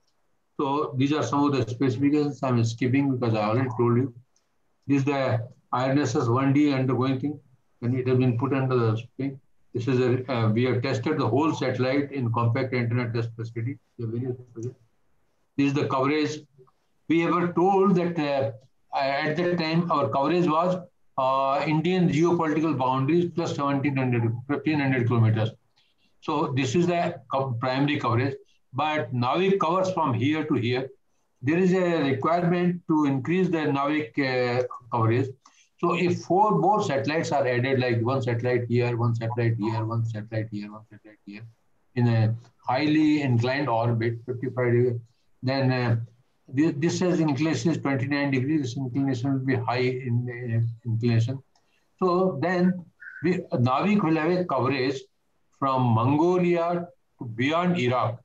So these are some of the specifications I'm skipping because I already told you. This is the I R N S S one D undergoing thing, and it has been put under the thing. This is a, uh, we have tested the whole satellite in compact antenna test facility. This is the coverage. We were told that uh, at that time our coverage was uh, Indian geopolitical boundaries plus seventeen hundred, fifteen hundred kilometers. So this is the co primary coverage, but NAVIC covers from here to here. There is a requirement to increase the NAVIC uh, coverage. So if four more satellites are added, like one satellite here, one satellite here, one satellite here, one satellite here, in a highly inclined orbit, fifty-five degrees, then uh, this, this says inclination is twenty-nine degrees, this inclination will be high in uh, inclination. So then we, NAVIC will have a coverage from Mongolia to beyond Iraq,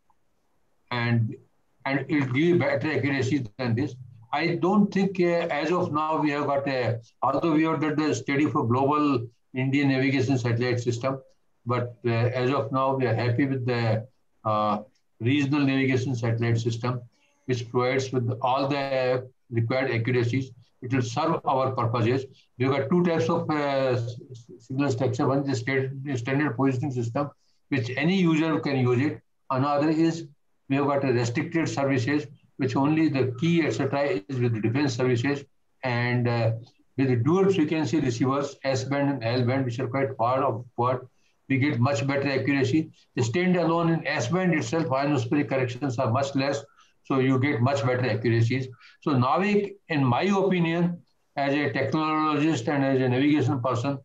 and, and it will give better accuracy than this. I don't think uh, as of now we have got a, although we have done the study for global Indian navigation satellite system, but uh, as of now we are happy with the uh, regional navigation satellite system, which provides with all the required accuracies. It will serve our purposes. We've got two types of uh, signal structure. One is the standard positioning system, which any user can use it. Another is we have got a restricted services, which only the key, et cetera, is with the defense services, and uh, with the dual frequency receivers, S-band and L-band, which are quite far apart, we get much better accuracy. The standalone in S-band itself, ionospheric corrections are much less, so you get much better accuracies. So NAVIC, in my opinion, as a technologist and as a navigation person,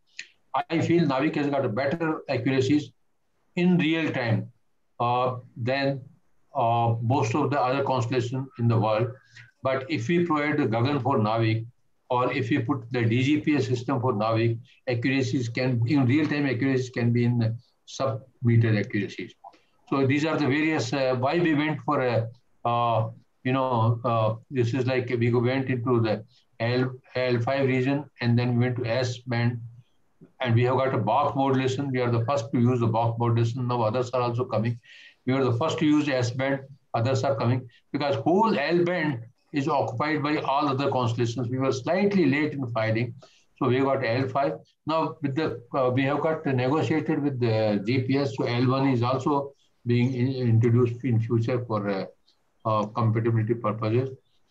I feel NAVIC has got a better accuracies in real time uh, than Uh, most of the other constellations in the world. But if we provide the Gagan for NAVIC, or if we put the D G P S system for NAVIC, accuracies can, in real-time accuracies can be in sub-meter accuracies. So these are the various, uh, why we went for a, uh, you know, uh, this is like we went into the L, L five region, and then we went to S-band, and we have got a Bach modulation. We are the first to use the Bach modulation. Now others are also coming. We were the first to use S-band, others are coming, because whole L-band is occupied by all other constellations. We were slightly late in filing, so we got L five. Now, with the uh, we have got negotiated with the G P S, so L one is also being in, introduced in future for uh, uh, compatibility purposes.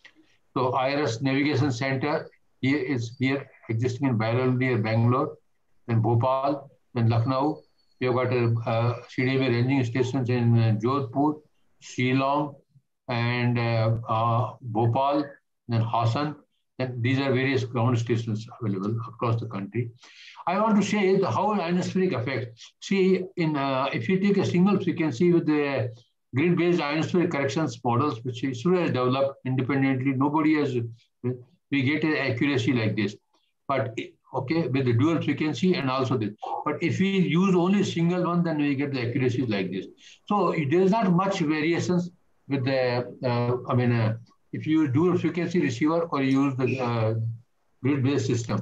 So I R S Navigation Center here is here existing in Bangalore, near Bangalore, then Bhopal, then Lucknow. We have got a uh, C D M A ranging stations in uh, Jodhpur, Shillong, and uh, uh, Bhopal, then Hassan. Then these are various ground stations available across the country. I want to say the, how ionospheric effect. See, in uh, if you take a single frequency with the grid-based ionospheric corrections models, which ISRO has developed independently, nobody has, we get an accuracy like this. But okay, with the dual frequency and also this. But if we use only single one, then we get the accuracies like this. So there is not much variations with the, uh, I mean, uh, if you use dual frequency receiver or use the uh, grid-based system.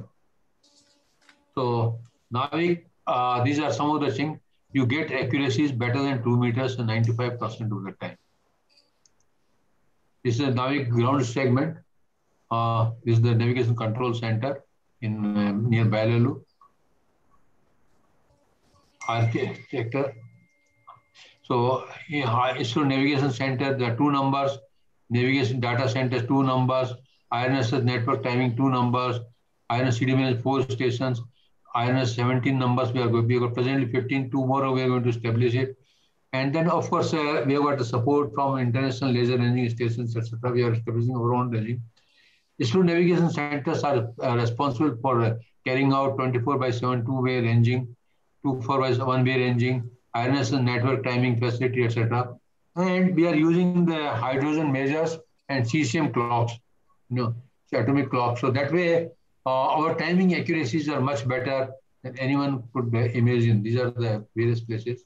So NAVIC, uh, these are some of the things. You get accuracies better than two meters and ninety-five percent of the time. This is the NAVIC ground segment. Uh, this is the navigation control center in uh, near Bangalore. Architecture. So yeah, ISRO Navigation Center, there are two numbers. Navigation Data Center, two numbers. I R N S S network timing, two numbers. I R N S C D M A, four stations. I R N S seventeen numbers. We are going. We have got presently fifteen. Two more we are going to establish it. And then of course uh, we have got the support from international laser ranging stations, et cetera. We are establishing our own ranging. ISRO navigation centers are uh, responsible for uh, carrying out twenty-four by seven two-way ranging, twenty-four by one-way ranging, I R N S S network timing facility, et cetera. And we are using the hydrogen measures and cesium clocks, you know, atomic clocks. So that way, Uh, our timing accuracies are much better than anyone could imagine. These are the various places.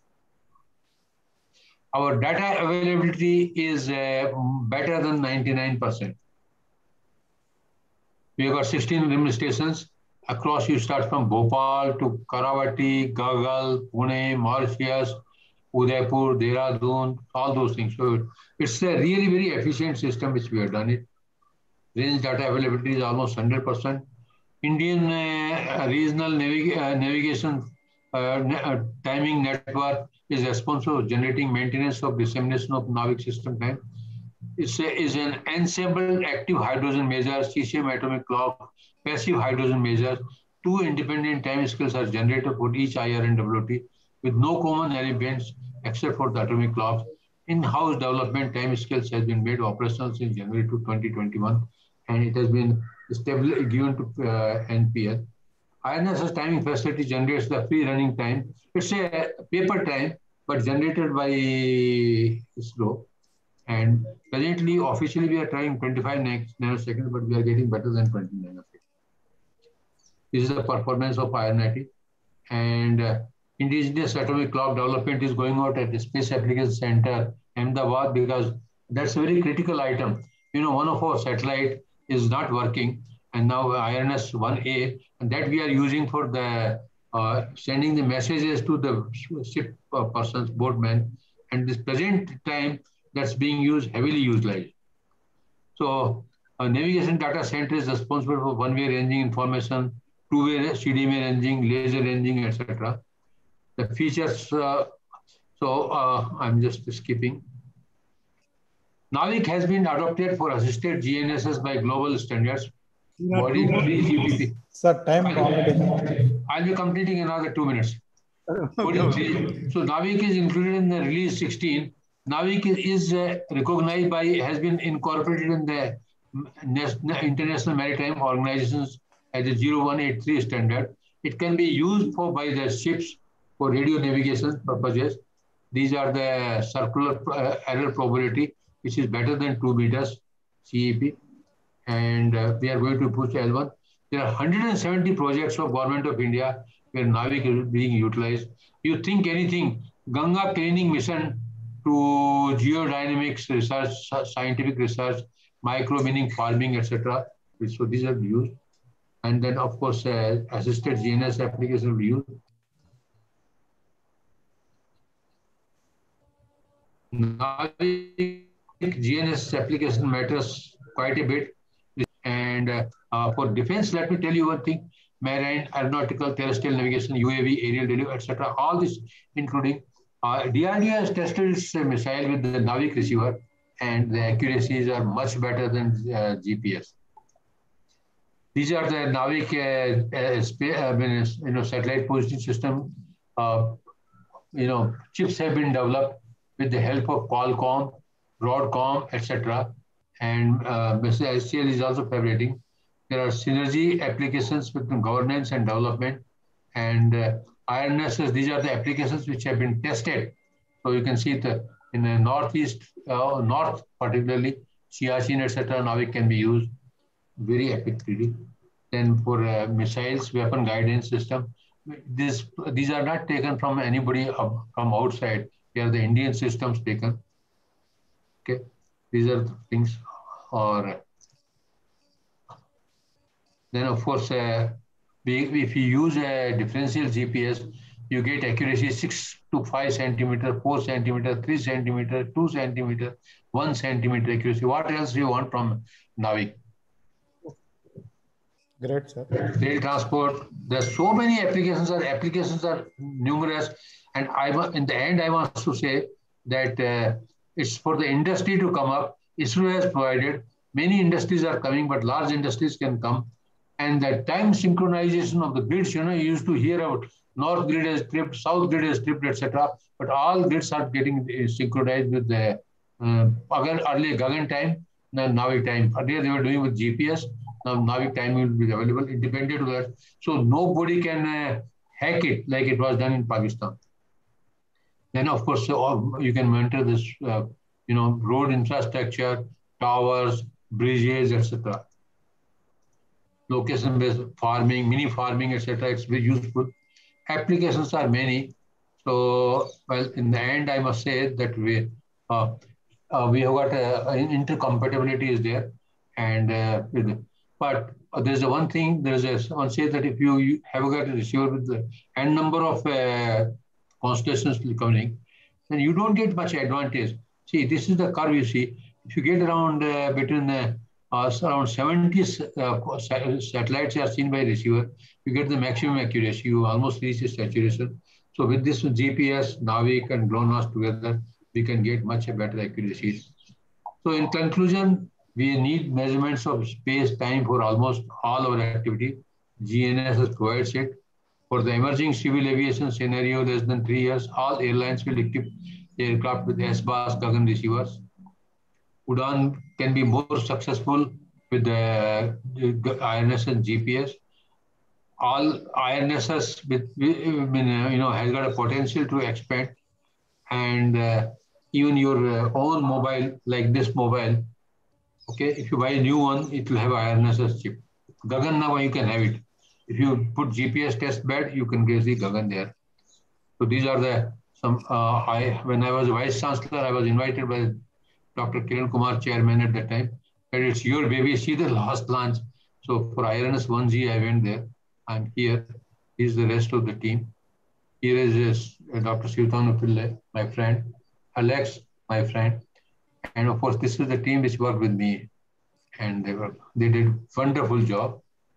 Our data availability is uh, better than ninety-nine percent. We have got sixteen rim stations across. You start from Bhopal to Karavati, Gagal, Pune, Mauritius, Udaipur, Dehradun, all those things. So it's a really very efficient system which we have done it. Range data availability is almost one hundred percent. Indian uh, regional navig uh, navigation uh, ne uh, timing network is responsible for generating maintenance of dissemination of Navig system time. It's a, is an ensemble active hydrogen measure, C C M atomic clock, passive hydrogen measure. Two independent time scales are generated for each I R and W T with no common elements except for the atomic clocks. In-house development time scales has been made operational since January to twenty twenty-one, and it has been given to uh, N P L. I N S's timing facility generates the free running time. It's a paper time, but generated by ISRO. And presently, officially, we are trying twenty-five nanoseconds, but we are getting better than twenty nanoseconds. This is the performance of I R N I T. And uh, indigenous atomic clock development is going out at the Space Application Center, Ahmedabad, because that's a very critical item. You know, one of our satellite is not working, and now I R N S one A, and that we are using for the uh, sending the messages to the ship uh, persons, boatmen, and this present time that's being used, heavily utilized. So a navigation data center is responsible for one-way ranging information, two-way C D M A ranging, laser ranging, et cetera. The features, uh, so uh, I'm just skipping. Navig has been adopted for assisted G N S S by global standards. Body G P P. Sir, time completing. I'll be completing another two minutes. So Navig is included in the release sixteen. Navig is uh, recognized by, has been incorporated in the International Maritime Organizations as a zero one eight three standard. It can be used for by the ships for radio navigation purposes. These are the circular uh, error probability, which is better than two meters C E P. And uh, we are going to push L one. There are one hundred seventy projects of Government of India where Navig is being utilized. You think anything, Ganga cleaning mission to geodynamics research, scientific research, micro meaning farming, et cetera. So these are used. And then, of course, uh, assisted G N S application will be used. Navig G N S application matters quite a bit. And uh, uh, for defense, let me tell you one thing: marine, aeronautical, terrestrial navigation, U A V, aerial delivery, et cetera. All this, including uh, D R D O has tested its uh, missile with the Navig receiver, and the accuracies are much better than uh, G P S. These are the Navig, uh, uh, uh, you know, satellite positioning system. Uh, you know, chips have been developed with the help of Qualcomm, Broadcom, et cetera. And uh, Mister S C L is also fabricating. There are synergy applications between governance and development. And uh, I R N S S, these are the applications which have been tested. So you can see the in the northeast, uh, north particularly, Siachen, et cetera. Now it can be used very effectively. Then for uh, missiles, weapon guidance system, this these are not taken from anybody from outside. They are the Indian systems taken. Okay, these are the things. Or then, of course, uh, we, if you use a differential G P S, you get accuracy six to five centimeter, four centimeter, three centimeter, two centimeter, one centimeter accuracy. What else do you want from Navig? Great, sir. Rail transport. There's so many applications. Are applications are numerous, and I in the end I want to say that uh, it's for the industry to come up. ISRO has provided, many industries are coming, but large industries can come. And the time synchronization of the grids, you know, you used to hear about north grid has tripped, south grid has tripped, et cetera. But all grids are getting synchronized with the uh, early Gagan time, now Navig time. Earlier they were doing with G P S, now Navig time will be available independent of that. So nobody can uh, hack it like it was done in Pakistan. Then, of course, uh, you can monitor this. Uh, you know, road infrastructure, towers, bridges, et cetera. location-based farming, mini farming, et cetera. It's very useful. Applications are many. So, well, in the end, I must say that we uh, uh, we have got uh, intercompatibility is there, and uh, but uh, there's a one thing. There's a someone says that if you, you have got a receiver with the n number of uh, constellations coming, then you don't get much advantage. See, this is the curve you see. If you get around uh, between the uh, around seventy uh, satellites are seen by receiver, you get the maximum accuracy. You almost reach the saturation. So with this G P S, Navik, and GLONASS together, we can get much better accuracy. So in conclusion, we need measurements of space time for almost all our activity. G N S S provides it. For the emerging civil aviation scenario less than three years, all airlines will equip aircraft with S BAS Gagan receivers. UDAN can be more successful with the, the I N S S G P S. All I N S S with, you know, has got a potential to expand, and uh, even your uh, own mobile, like this mobile, okay, if you buy a new one, it will have I N S S chip. Gagan now you can have it. If you put G P S test bed, you can get the Gagan there. So these are the some. Uh, I when I was vice chancellor, I was invited by Doctor Kiran Kumar, chairman at that time. That it's your baby. See the last launch. So for I N S one G, I went there. I'm here. Here's the rest of the team. Here is uh, Doctor Sivtanu Pillai, my friend. Alex, my friend. And of course, this is the team which worked with me. And they were they did wonderful job.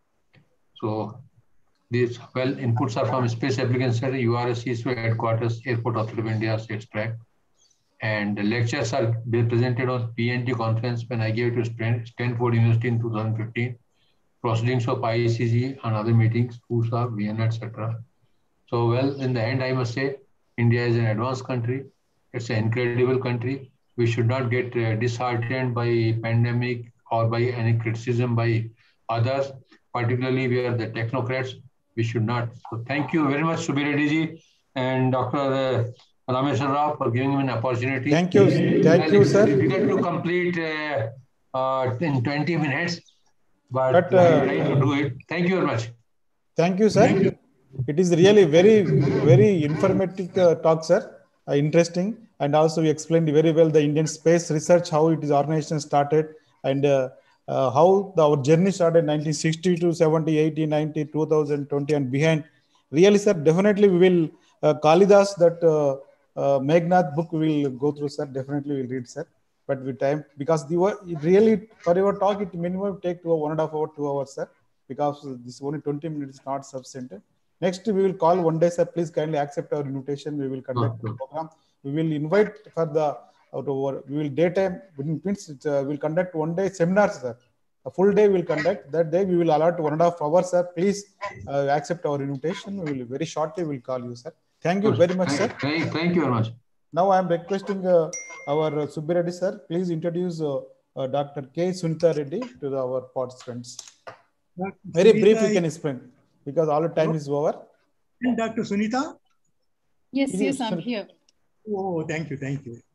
So these well inputs are from Space Application Center, U R S C, headquarters, Airport Authority of India, States Track. And the lectures are presented on P N T conference when I gave it to Stanford University in two thousand fifteen. Proceedings of I C G and other meetings, U S A, Vienna, et cetera. So, well, in the end, I must say, India is an advanced country. It's an incredible country. We should not get uh, disheartened by pandemic or by any criticism by others. Particularly, we are the technocrats. We should not. So, thank you very much, Subir Reddy ji and Doctor Uh, Rameshwar Rao for giving me an opportunity. Thank you. Thank you, sir. It's difficult to complete uh, uh, in twenty minutes. But, but uh, uh, I'm trying to do it. Thank you very much. Thank you, sir. Thank you. It is really very, very informative uh, talk, sir. Uh, interesting. And also we explained very well the Indian space research, how it is organization started, and uh, uh, how the, our journey started nineteen sixty to seventy, eighty, ninety, two thousand twenty and behind. Really, sir, definitely we will, uh, Kalidas, that uh, uh, Meghnad book we will go through, sir. Definitely we will read, sir. But with time, because the it really for your talk, it minimum take to one and a half hour, two hours, sir. Because this only twenty minutes is not sufficient. Next, we will call one day, sir. Please kindly accept our invitation. We will conduct the program. We will invite for the our, we will daytime. Means uh, we will conduct one day seminars, sir. A full day we will conduct. That day we will allot one and a half hours, sir. Please uh, accept our invitation. We will very shortly we will call you, sir. Thank you very much, sir. Thank, thank you very much. Now I am requesting uh, our uh, Subir Reddy, sir. Please introduce uh, uh, Doctor K. Sunita Reddy to the, our participants. Doctor Very Sunita brief, you can explain because all the time oh. is over. And Doctor Sunita? Yes, yes, yes, I'm here. Oh, thank you, thank you.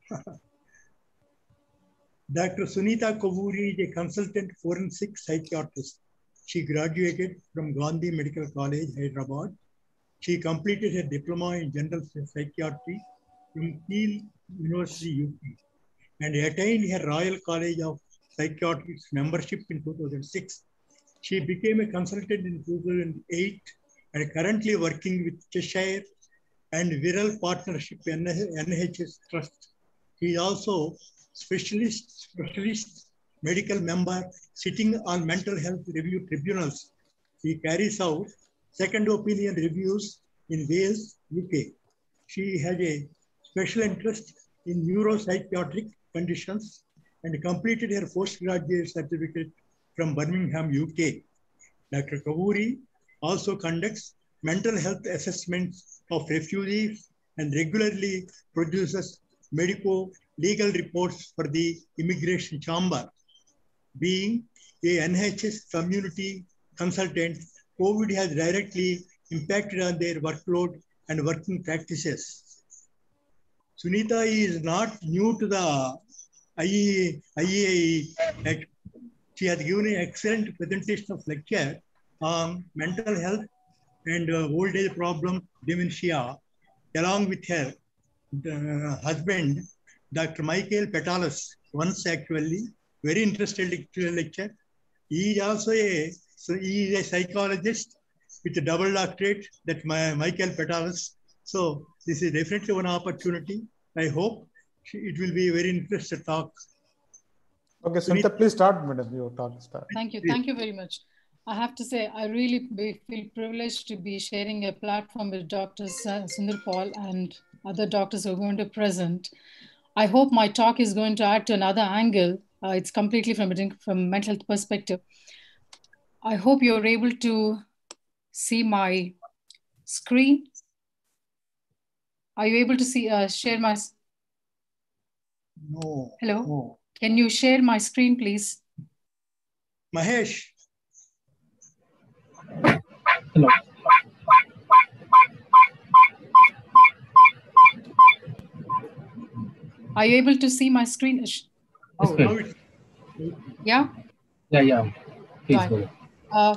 Doctor Sunita Kovuri is a consultant forensic psychiatrist. She graduated from Gandhi Medical College, Hyderabad. She completed her diploma in general psychiatry from Keele University, U P, and attained her Royal College of Psychiatrists membership in two thousand six. She became a consultant in two thousand eight and currently working with Cheshire and Viral Partnership N H S Trust. He is also specialist, specialist medical member sitting on mental health review tribunals. He carries out second opinion reviews in Wales, U K. She has a special interest in neuropsychiatric conditions and completed her postgraduate certificate from Birmingham, U K. Doctor Kovuri also conducts mental health assessments of refugees and regularly produces medico-legal reports for the Immigration Chamber. Being a N H S community consultant, COVID has directly impacted on their workload and working practices. Sunita is not new to the I E A E. She has given an excellent presentation of lecture on mental health and uh, old age problem, dementia, along with her uh, husband, Doctor Michael Petalis, once actually, very interested lecture. He is also a, so he is a psychologist with a double doctorate, that my Michael Petalis. So this is definitely one opportunity. I hope it will be a very interesting talk. Okay, Sunita, please start, madam. Your talk start. Thank you. Thank you very much. I have to say, I really be, feel privileged to be sharing a platform with Doctor Sundar Paul and other doctors who are going to present. I hope my talk is going to add to another angle. Uh, it's completely from a from mental health perspective. I hope you're able to see my screen. Are you able to see uh, share my? No. Hello. No. Can you share my screen, please? Mahesh. Hello. Are you able to see my screen? Oh, now it's... Yeah? Yeah, yeah. Please right. go. Uh,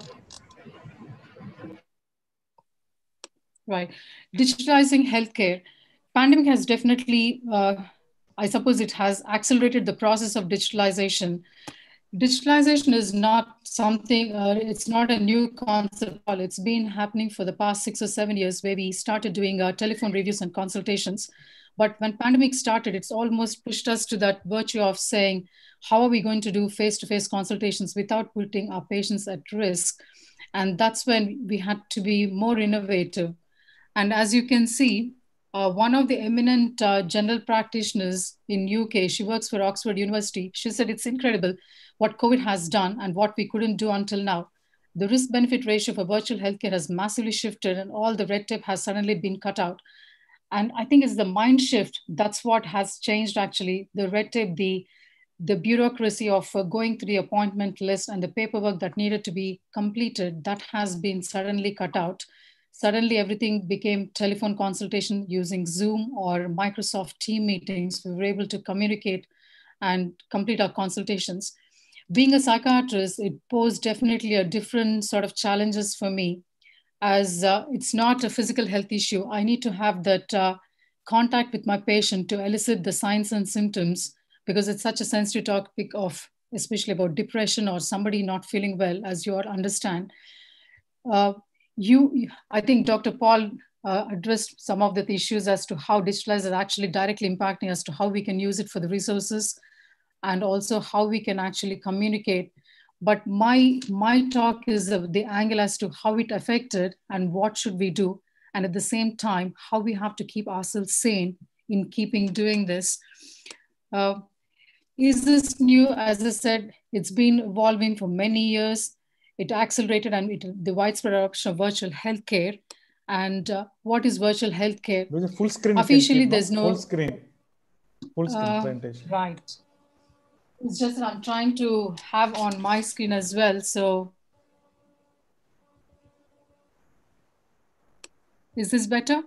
right. Digitalizing healthcare. Pandemic has definitely, uh, I suppose it has accelerated the process of digitalization. Digitalization is not something, uh, it's not a new concept. It's been happening for the past six or seven years where we started doing uh, telephone reviews and consultations. But when pandemic started, it's almost pushed us to that virtue of saying, how are we going to do face-to-face consultations without putting our patients at risk? And that's when we had to be more innovative. And as you can see, uh, one of the eminent uh, general practitioners in U K, she works for Oxford University, she said it's incredible what COVID has done and what we couldn't do until now. The risk-benefit ratio for virtual healthcare has massively shifted and all the red tape has suddenly been cut out. And I think it's the mind shift. That's what has changed actually. The red tape, the, the bureaucracy of uh, going through the appointment list and the paperwork that needed to be completed, that has been suddenly cut out. Suddenly everything became telephone consultation using Zoom or Microsoft Team meetings. We were able to communicate and complete our consultations. Being a psychiatrist, it posed definitely a different sort of challenges for me, as uh, it's not a physical health issue. I need to have that uh, contact with my patient to elicit the signs and symptoms, because it's such a sensitive topic of, especially about depression or somebody not feeling well, as you all understand. Uh, you, I think Doctor Paul uh, addressed some of the issues as to how digitalization is actually directly impacting as to how we can use it for the resources and also how we can actually communicate. But my, my talk is the angle as to how it affected and what should we do. And at the same time, how we have to keep ourselves sane in keeping doing this. Uh, is this new? As I said, it's been evolving for many years. It accelerated and it, the widespread adoption of virtual healthcare. And uh, what is virtual healthcare? There's a full screen. Officially, there's no... Full screen. Full screen uh, presentation. Right. It's just that I'm trying to have on my screen as well. So is this better?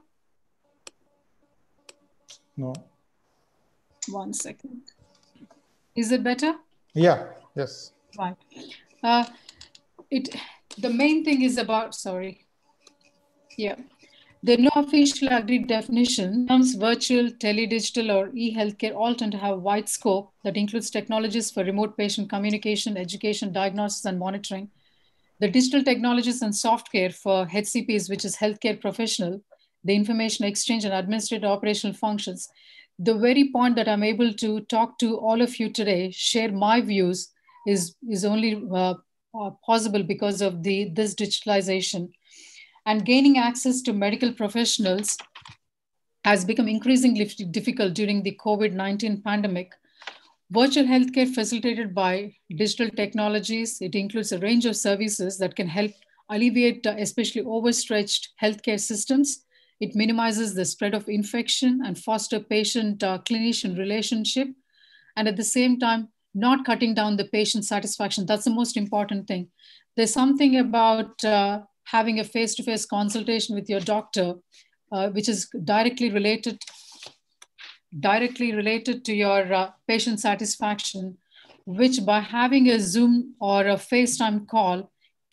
No. One second. Is it better? Yeah, yes. Right. Uh, it, the main thing is about, sorry. Yeah. There are no official agreed definition. Terms virtual, teledigital, or e-healthcare all tend to have a wide scope that includes technologies for remote patient communication, education, diagnosis, and monitoring. The digital technologies and software for H C Ps, which is healthcare professional, the information exchange and administrative operational functions. The very point that I'm able to talk to all of you today, share my views, is, is only uh, uh, possible because of the, this digitalization. And gaining access to medical professionals has become increasingly difficult during the COVID nineteen pandemic. Virtual healthcare facilitated by digital technologies, it includes a range of services that can help alleviate uh, especially overstretched healthcare systems. It minimizes the spread of infection and foster patient-clinician uh, relationship. And at the same time, not cutting down the patient satisfaction. That's the most important thing. There's something about uh, having a face-to-face consultation with your doctor, uh, which is directly related, directly related to your uh, patient satisfaction, which by having a Zoom or a FaceTime call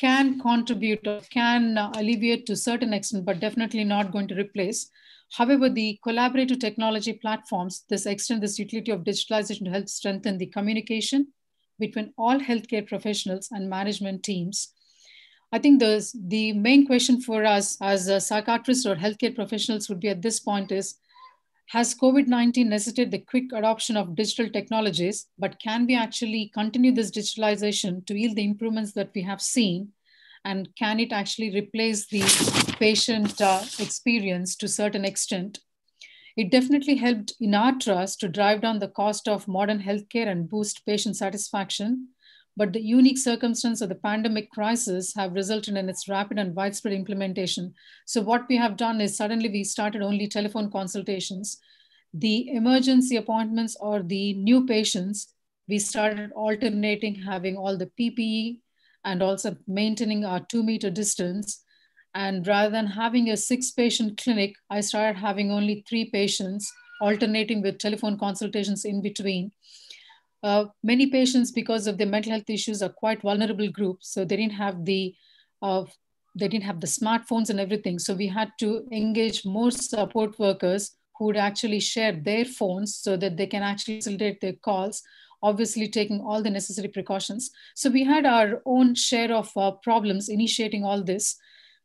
can contribute or can uh, alleviate to a certain extent, but definitely not going to replace. However, the collaborative technology platforms, this extend this utility of digitalization to help strengthen the communication between all healthcare professionals and management teams. I think the, the main question for us as a psychiatrists or healthcare professionals would be at this point is, has COVID nineteen necessitated the quick adoption of digital technologies, but can we actually continue this digitalization to yield the improvements that we have seen? And can it actually replace the patient uh, experience to a certain extent? It definitely helped in our trust to drive down the cost of modern healthcare and boost patient satisfaction. But the unique circumstance of the pandemic crisis have resulted in its rapid and widespread implementation. So what we have done is suddenly we started only telephone consultations. The emergency appointments or the new patients, we started alternating, having all the P P E and also maintaining our two meter distance. And rather than having a six patient clinic, I started having only three patients, alternating with telephone consultations in between. Uh, many patients, because of their mental health issues, are quite vulnerable groups. So they didn't have the, uh, they didn't have the smartphones and everything. So we had to engage more support workers who would actually share their phones so that they can actually facilitate their calls, obviously taking all the necessary precautions. So we had our own share of uh, problems initiating all this.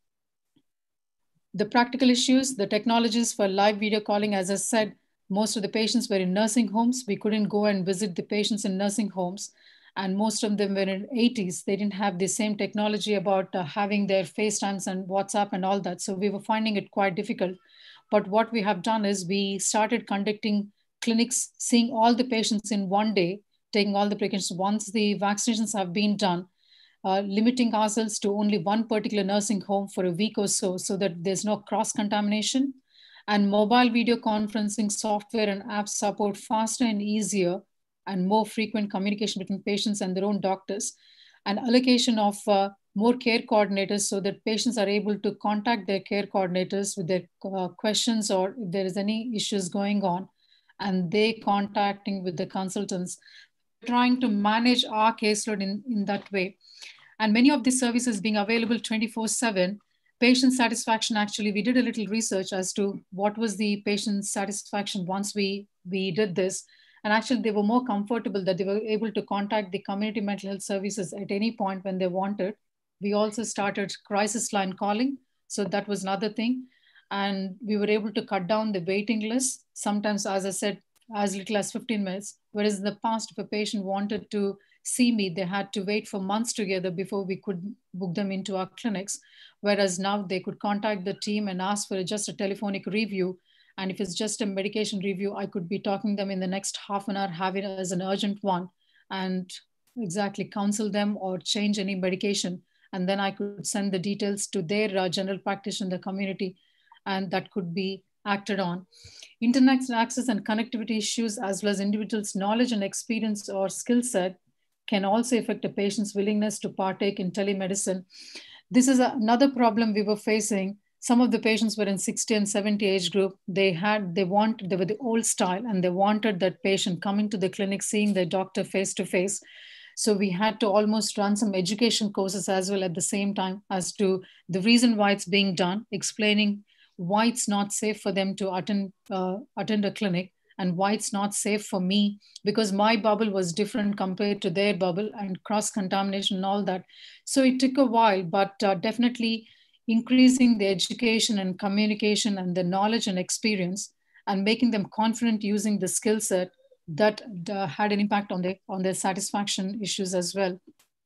The practical issues, the technologies for live video calling, as I said, most of the patients were in nursing homes. We couldn't go and visit the patients in nursing homes. And most of them were in eighties. They didn't have the same technology about uh, having their FaceTimes and WhatsApp and all that. So we were finding it quite difficult. But what we have done is we started conducting clinics, seeing all the patients in one day, taking all the precautions. Once the vaccinations have been done, uh, limiting ourselves to only one particular nursing home for a week or so, so that there's no cross-contamination. And mobile video conferencing software and apps support faster and easier and more frequent communication between patients and their own doctors. And allocation of uh, more care coordinators so that patients are able to contact their care coordinators with their uh, questions or if there is any issues going on, and they contacting with the consultants, trying to manage our caseload in, in that way. And many of these services being available twenty-four seven, patient satisfaction, actually, we did a little research as to what was the patient satisfaction once we, we did this. And actually, they were more comfortable that they were able to contact the community mental health services at any point when they wanted. We also started crisis line calling. So that was another thing. And we were able to cut down the waiting list. Sometimes, as I said, as little as fifteen minutes. Whereas in the past, if a patient wanted to see me, they had to wait for months together before we could book them into our clinics. Whereas now they could contact the team and ask for just a telephonic review. And if it's just a medication review, I could be talking to them in the next half an hour, have it as an urgent one, and exactly counsel them or change any medication. And then I could send the details to their uh, general practitioner in the community, and that could be acted on. Internet access and connectivity issues, as well as individuals' knowledge and experience or skill set, can also affect a patient's willingness to partake in telemedicine. This is another problem we were facing. Some of the patients were in sixty and seventy age group. They had, they want, they were the old style, and they wanted that patient coming to the clinic, seeing their doctor face to face. So we had to almost run some education courses as well at the same time as to the reason why it's being done, explaining why it's not safe for them to attend, uh, attend a clinic, and why it's not safe for me, because my bubble was different compared to their bubble, and cross-contamination and all that. So it took a while, but uh, definitely increasing the education and communication and the knowledge and experience, and making them confident using the skill set, that uh, had an impact on their, on their satisfaction issues as well.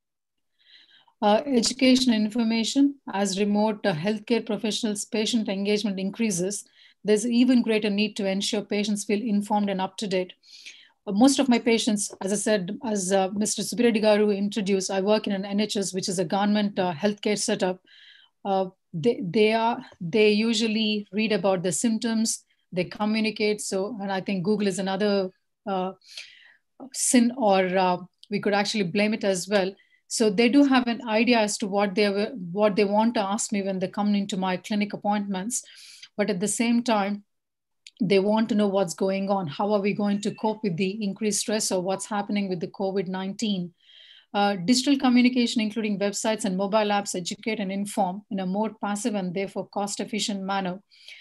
Uh, education and information, as remote uh, healthcare professionals' patient engagement increases, there's even greater need to ensure patients feel informed and up to date. Uh, most of my patients, as I said, as uh, Mister Subbireddy Garu introduced, I work in an N H S, which is a government uh, healthcare setup. Uh, they, they, are, they usually read about the symptoms, they communicate. So, and I think Google is another uh, sin, or uh, we could actually blame it as well. So they do have an idea as to what they, what they want to ask me when they come into my clinic appointments. But at the same time, they want to know what's going on. How are we going to cope with the increased stress, or what's happening with the COVID nineteen? Uh, digital communication, including websites and mobile apps, educate and inform in a more passive and therefore cost-efficient manner.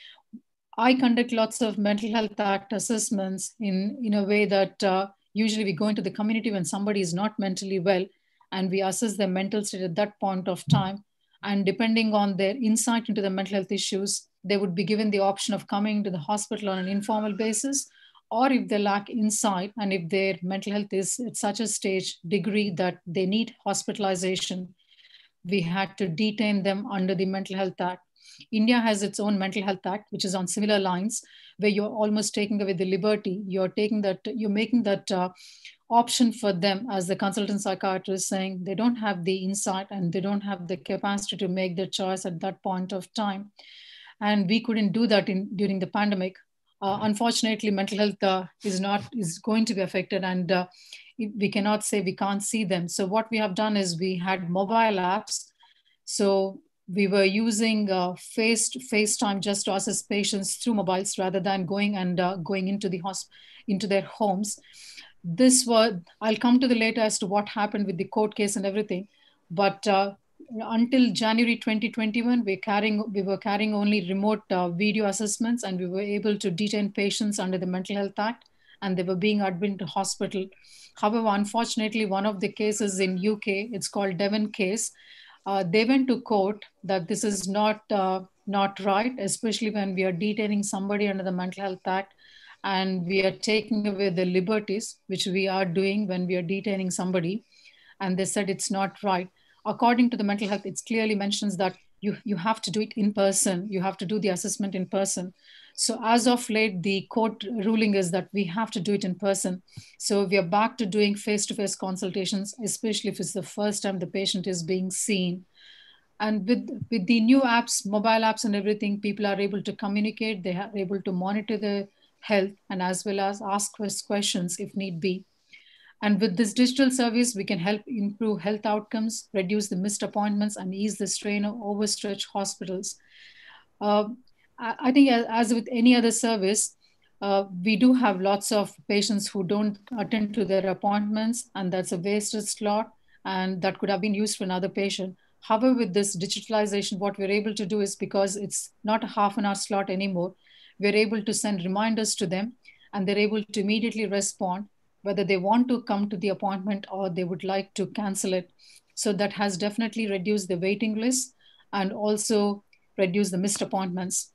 I conduct lots of mental health act assessments in, in a way that uh, usually we go into the community when somebody is not mentally well, and we assess their mental state at that point of time. And depending on their insight into the mental health issues, they would be given the option of coming to the hospital on an informal basis, or if they lack insight and if their mental health is at such a stage degree that they need hospitalization, we had to detain them under the Mental Health Act. India has its own Mental Health Act, which is on similar lines, where you're almost taking away the liberty. You're taking that, you're making that uh, option for them, as the consultant psychiatrist saying, they don't have the insight and they don't have the capacity to make their choice at that point of time. And we couldn't do that in, during the pandemic. Uh, unfortunately, mental health uh, is not is going to be affected, and uh, we cannot say we can't see them. So what we have done is we had mobile apps. So we were using uh, face FaceTime just to assess patients through mobiles rather than going and uh, going into the hosp- into their homes. This was, I'll come to the later as to what happened with the court case and everything, but uh, until January twenty twenty-one, we, carrying, we were carrying only remote uh, video assessments, and we were able to detain patients under the Mental Health Act, and they were being admitted to hospital. However, unfortunately, one of the cases in U K, it's called Devon case, uh, they went to court that this is not, uh, not right, especially when we are detaining somebody under the Mental Health Act, and we are taking away the liberties, which we are doing when we are detaining somebody. And they said it's not right. According to the mental health, it clearly mentions that you, you have to do it in person. You have to do the assessment in person. So as of late, the court ruling is that we have to do it in person. So we are back to doing face-to-face consultations, especially if it's the first time the patient is being seen. And with, with the new apps, mobile apps and everything, people are able to communicate. They are able to monitor their health and as well as ask questions if need be. And with this digital service, we can help improve health outcomes, reduce the missed appointments, and ease the strain of overstretched hospitals. Uh, I think as with any other service, uh, we do have lots of patients who don't attend to their appointments, and that's a wasted slot, and that could have been used for another patient. However, with this digitalization, what we're able to do is, because it's not a half an hour slot anymore, we're able to send reminders to them, and they're able to immediately respond whether they want to come to the appointment or they would like to cancel it. So that has definitely reduced the waiting list and also reduced the missed appointments.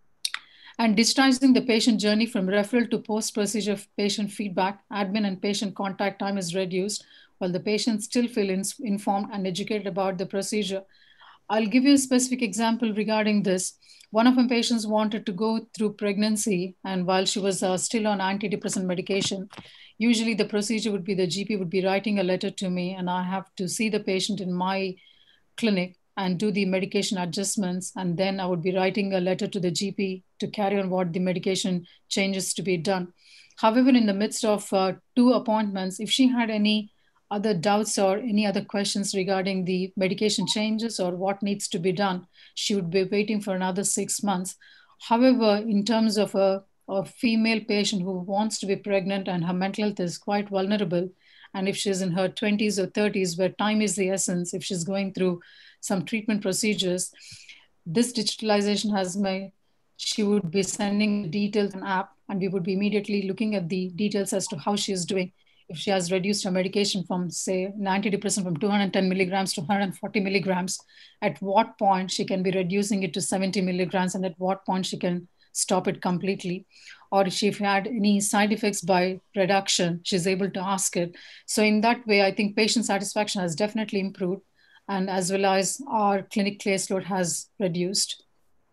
And digitizing the patient journey from referral to post-procedure patient feedback, admin and patient contact time is reduced, while the patients still feel informed and educated about the procedure. I'll give you a specific example regarding this. One of my patients wanted to go through pregnancy, and while she was uh, still on antidepressant medication, usually the procedure would be the G P would be writing a letter to me, and I have to see the patient in my clinic and do the medication adjustments. And then I would be writing a letter to the G P to carry on what the medication changes to be done. However, in the midst of uh, two appointments, if she had any other doubts or any other questions regarding the medication changes or what needs to be done, she would be waiting for another six months. However, in terms of a, a female patient who wants to be pregnant and her mental health is quite vulnerable, and if she's in her twenties or thirties, where time is the essence, if she's going through some treatment procedures, this digitalization has made, she would be sending details an app, and we would be immediately looking at the details as to how she is doing. If she has reduced her medication from, say, an antidepressant from two hundred ten milligrams to one hundred forty milligrams, at what point she can be reducing it to seventy milligrams, and at what point she can stop it completely. Or if she had any side effects by reduction, she's able to ask it. So in that way, I think patient satisfaction has definitely improved, and as well as our clinic caseload has reduced.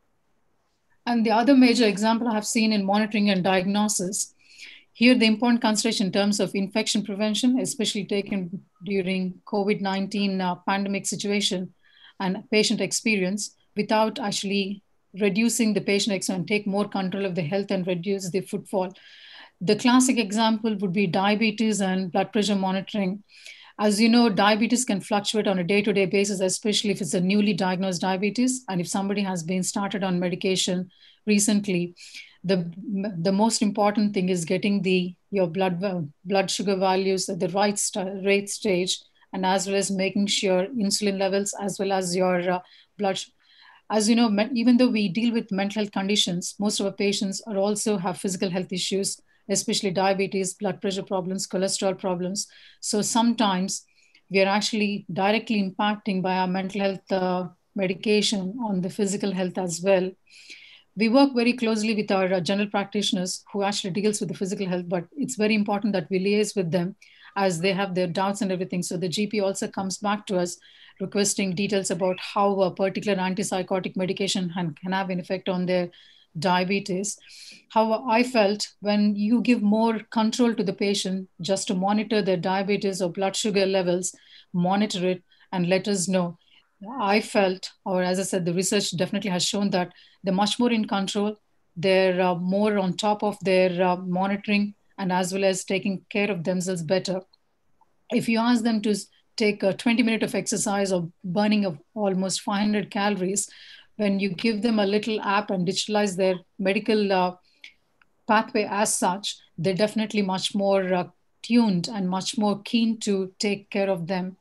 And the other major example I have seen in monitoring and diagnosis, here the important consideration in terms of infection prevention, especially taken during COVID nineteen uh, pandemic situation and patient experience, without actually reducing the patient experience and take more control of the health and reduce the footfall. The classic example would be diabetes and blood pressure monitoring. As you know, diabetes can fluctuate on a day-to-day basis, especially if it's a newly diagnosed diabetes. And if somebody has been started on medication recently, the, the most important thing is getting the, your blood, blood sugar values at the right st- rate stage and as well as making sure insulin levels, as well as your uh, blood. As you know, even though we deal with mental health conditions, most of our patients are also have physical health issues, especially diabetes, blood pressure problems, cholesterol problems. So sometimes we are actually directly impacting by our mental health uh, medication on the physical health as well. We work very closely with our uh, general practitioners who actually deals with the physical health, but it's very important that we liaise with them as they have their doubts and everything. So the G P also comes back to us requesting details about how a particular antipsychotic medication can, can have an effect on their diabetes. How I felt when you give more control to the patient just to monitor their diabetes or blood sugar levels, monitor it and let us know. I felt, or as I said, the research definitely has shown that they're much more in control. They're uh, more on top of their uh, monitoring and as well as taking care of themselves better. If you ask them to take a twenty minutes of exercise or burning of almost five hundred calories, when you give them a little app and digitalize their medical uh, pathway as such, they're definitely much more uh, tuned and much more keen to take care of them.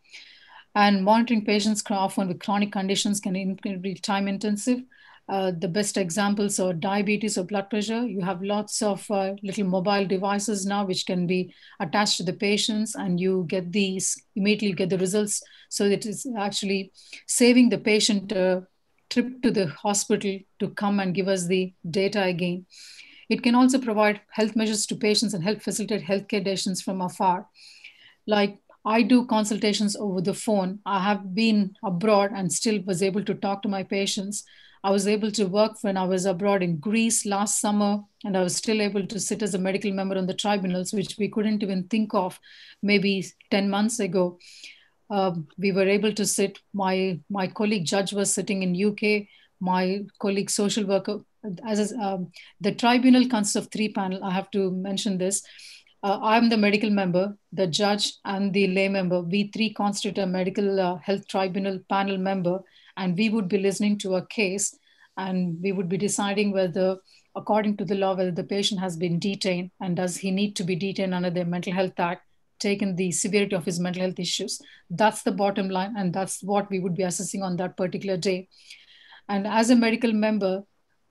And monitoring patients often with chronic conditions can be time intensive. Uh, the best examples are diabetes or blood pressure. You have lots of uh, little mobile devices now which can be attached to the patients, and you get these, immediately you get the results. So it is actually saving the patient a trip to the hospital to come and give us the data again. It can also provide health measures to patients and help facilitate healthcare decisions from afar. Like I do consultations over the phone. I have been abroad and still was able to talk to my patients. I was able to work when I was abroad in Greece last summer, and I was still able to sit as a medical member on the tribunals, which we couldn't even think of maybe ten months ago. Uh, we were able to sit, my, my colleague judge was sitting in U K, my colleague social worker, as um, the tribunal consists of three panel. I have to mention this. Uh, I'm the medical member, the judge and the lay member. We three constitute a medical uh, health tribunal panel member, and we would be listening to a case and we would be deciding whether, according to the law, whether the patient has been detained and does he need to be detained under the Mental Health Act, taken the severity of his mental health issues. That's the bottom line, and that's what we would be assessing on that particular day. And as a medical member,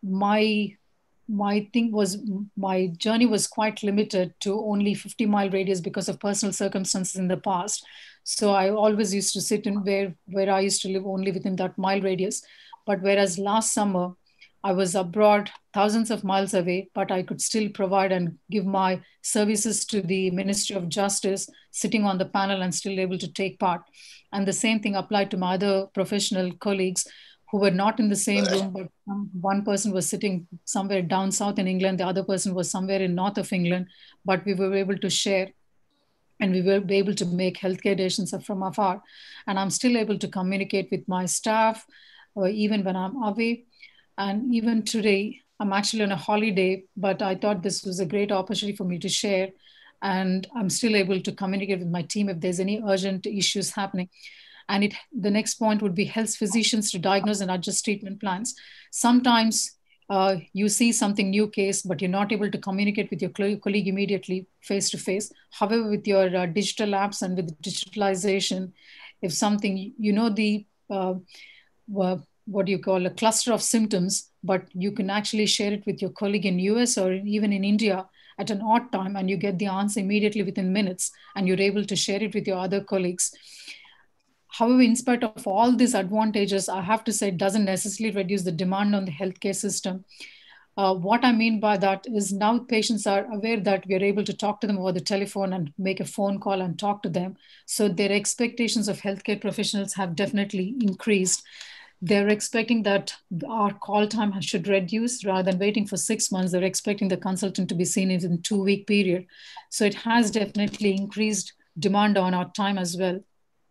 my my thing was, my journey was quite limited to only fifty mile radius because of personal circumstances in the past. So I always used to sit in where, where I used to live only within that mile radius. But whereas last summer, I was abroad thousands of miles away, but I could still provide and give my services to the Ministry of Justice, sitting on the panel and still able to take part. And the same thing applied to my other professional colleagues who were not in the same room, but one person was sitting somewhere down south in England, the other person was somewhere in north of England, but we were able to share and we were able to make healthcare decisions from afar. And I'm still able to communicate with my staff, or even when I'm away. And even today, I'm actually on a holiday, but I thought this was a great opportunity for me to share. And I'm still able to communicate with my team if there's any urgent issues happening. And it, the next point would be health physicians to diagnose and adjust treatment plans. Sometimes uh, you see something new case, but you're not able to communicate with your colleague immediately face to face. However, with your uh, digital apps and with digitalization, if something, you know, the, uh, well, what do you call a cluster of symptoms, but you can actually share it with your colleague in U S or even in India at an odd time, and you get the answer immediately within minutes, and you're able to share it with your other colleagues. However, in spite of all these advantages, I have to say it doesn't necessarily reduce the demand on the healthcare system. Uh, what I mean by that is now patients are aware that we are able to talk to them over the telephone and make a phone call and talk to them. So their expectations of healthcare professionals have definitely increased. They're expecting that our call time should reduce rather than waiting for six months. They're expecting the consultant to be seen in a two week period. So it has definitely increased demand on our time as well.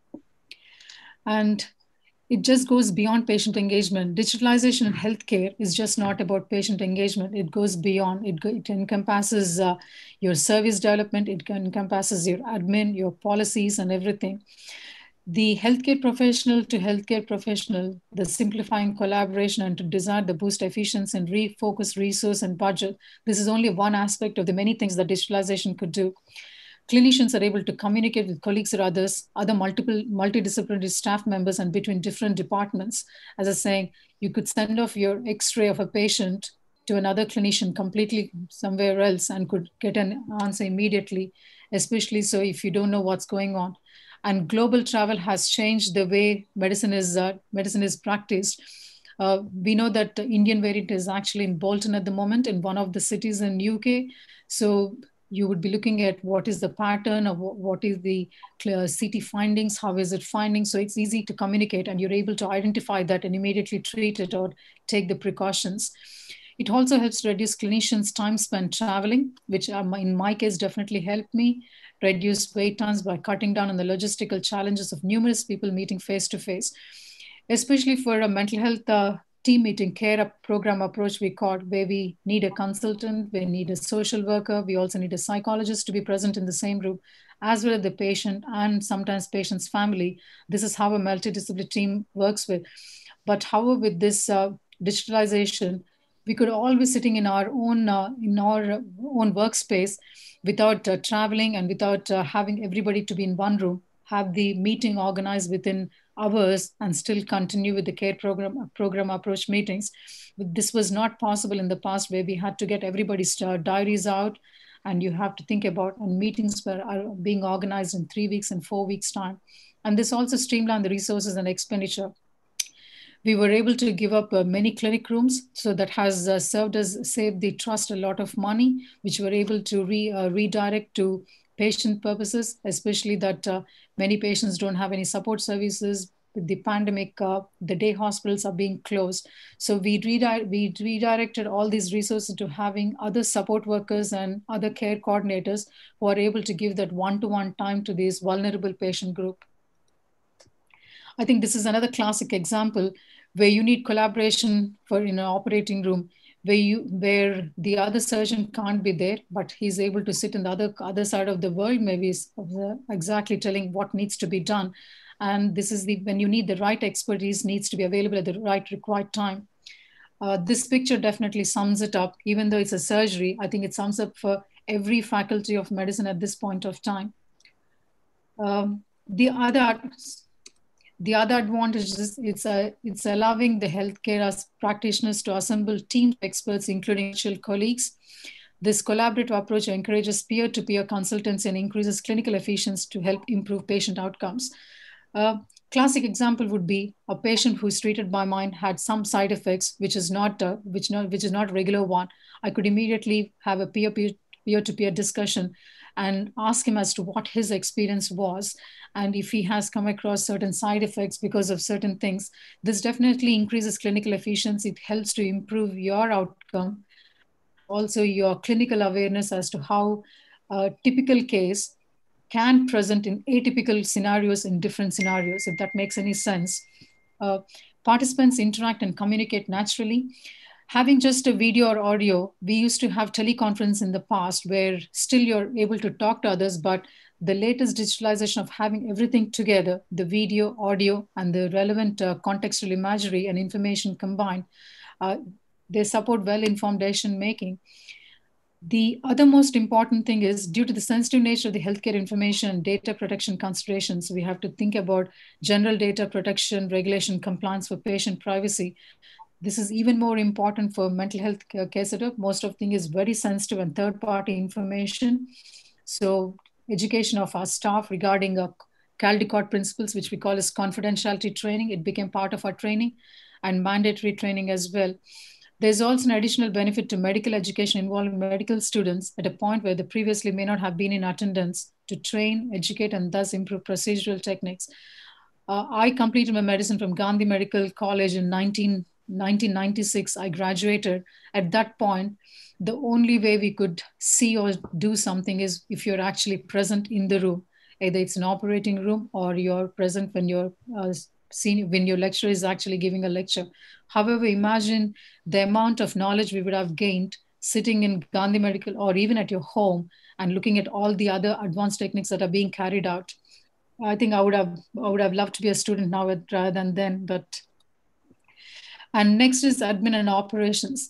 And it just goes beyond patient engagement. Digitalization in healthcare is just not about patient engagement. It goes beyond. It, it encompasses uh, your service development. It encompasses your admin, your policies, and everything. The healthcare professional to healthcare professional, the simplifying collaboration and to desire the boost efficiency and refocus resource and budget. This is only one aspect of the many things that digitalization could do. clinicians are able to communicate with colleagues or others, other multiple multidisciplinary staff members and between different departments. As I was saying, you could send off your X-ray of a patient to another clinician completely somewhere else and could get an answer immediately, especially so if you don't know what's going on. And global travel has changed the way medicine is, uh, medicine is practiced. Uh, we know that the Indian variant is actually in Bolton at the moment in one of the cities in U K. So you would be looking at what is the pattern of what is the C T findings, how is it finding? So it's easy to communicate and you're able to identify that and immediately treat it or take the precautions. It also helps to reduce clinicians' time spent traveling, which um, in my case definitely helped me reduce wait times by cutting down on the logistical challenges of numerous people meeting face-to-face, especially for a mental health uh, team meeting care program approach we called, where we need a consultant, we need a social worker, we also need a psychologist to be present in the same room, as well as the patient and sometimes patient's family. This is how a multidisciplinary team works with. But however, with this uh, digitalization, we could all be sitting in our own uh, in our own workspace without uh, traveling and without uh, having everybody to be in one room, have the meeting organized within hours and still continue with the care program program approach meetings. But this was not possible in the past, where we had to get everybody's uh, diaries out and you have to think about, and meetings were are being organized in three weeks and four weeks time. And this also streamlined the resources and expenditure. We were able to give up uh, many clinic rooms, so that has uh, served as, saved the trust a lot of money, which we're able to re, uh, redirect to patient purposes, especially that uh, many patients don't have any support services. With the pandemic, uh, the day hospitals are being closed. So we, redi we redirected all these resources to having other support workers and other care coordinators who are able to give that one-to-one time to this vulnerable patient group. I think this is another classic example where you need collaboration for in an operating room, where you where the other surgeon can't be there, but he's able to sit in the other other side of the world, maybe exactly telling what needs to be done. And this is the when you need the right expertise needs to be available at the right required time. Uh, this picture definitely sums it up. Even though it's a surgery, I think it sums up for every faculty of medicine at this point of time. Um, the other. The other advantage is it's, a, it's allowing the healthcare practitioners to assemble teams of experts, including actual colleagues. This collaborative approach encourages peer-to-peer consultancy and increases clinical efficiency to help improve patient outcomes. A classic example would be a patient who's treated by mine had some side effects, which is not a, which not which is not a regular one. I could immediately have a peer-peer peer-to-peer discussion and ask him as to what his experience was. And if he has come across certain side effects because of certain things, this definitely increases clinical efficiency. It helps to improve your outcome. Also your clinical awareness as to how a typical case can present in atypical scenarios in different scenarios, if that makes any sense. Uh, participants interact and communicate naturally. Having just a video or audio, we used to have teleconference in the past where still you're able to talk to others, but the latest digitalization of having everything together, the video, audio, and the relevant uh, contextual imagery and information combined, uh, they support well-informed decision making. The other most important thing is, due to the sensitive nature of the healthcare information and data protection considerations, we have to think about general data protection, regulation, compliance for patient privacy. This is even more important for mental health care setup. Most of the thing is very sensitive and third-party information. So education of our staff regarding a Caldecott principles, which we call as confidentiality training, it became part of our training, and mandatory training as well. There's also an additional benefit to medical education involving medical students at a point where they previously may not have been in attendance to train, educate, and thus improve procedural techniques. Uh, I completed my medicine from Gandhi Medical College in nineteen ninety-six. I graduated. At that point, the only way we could see or do something is if you're actually present in the room. Either it's an operating room or you're present when you're uh, seen, when your lecturer is actually giving a lecture. However, imagine the amount of knowledge we would have gained sitting in Gandhi Medical or even at your home and looking at all the other advanced techniques that are being carried out. I think I would have, I would have loved to be a student now rather than then. But and next is admin and operations.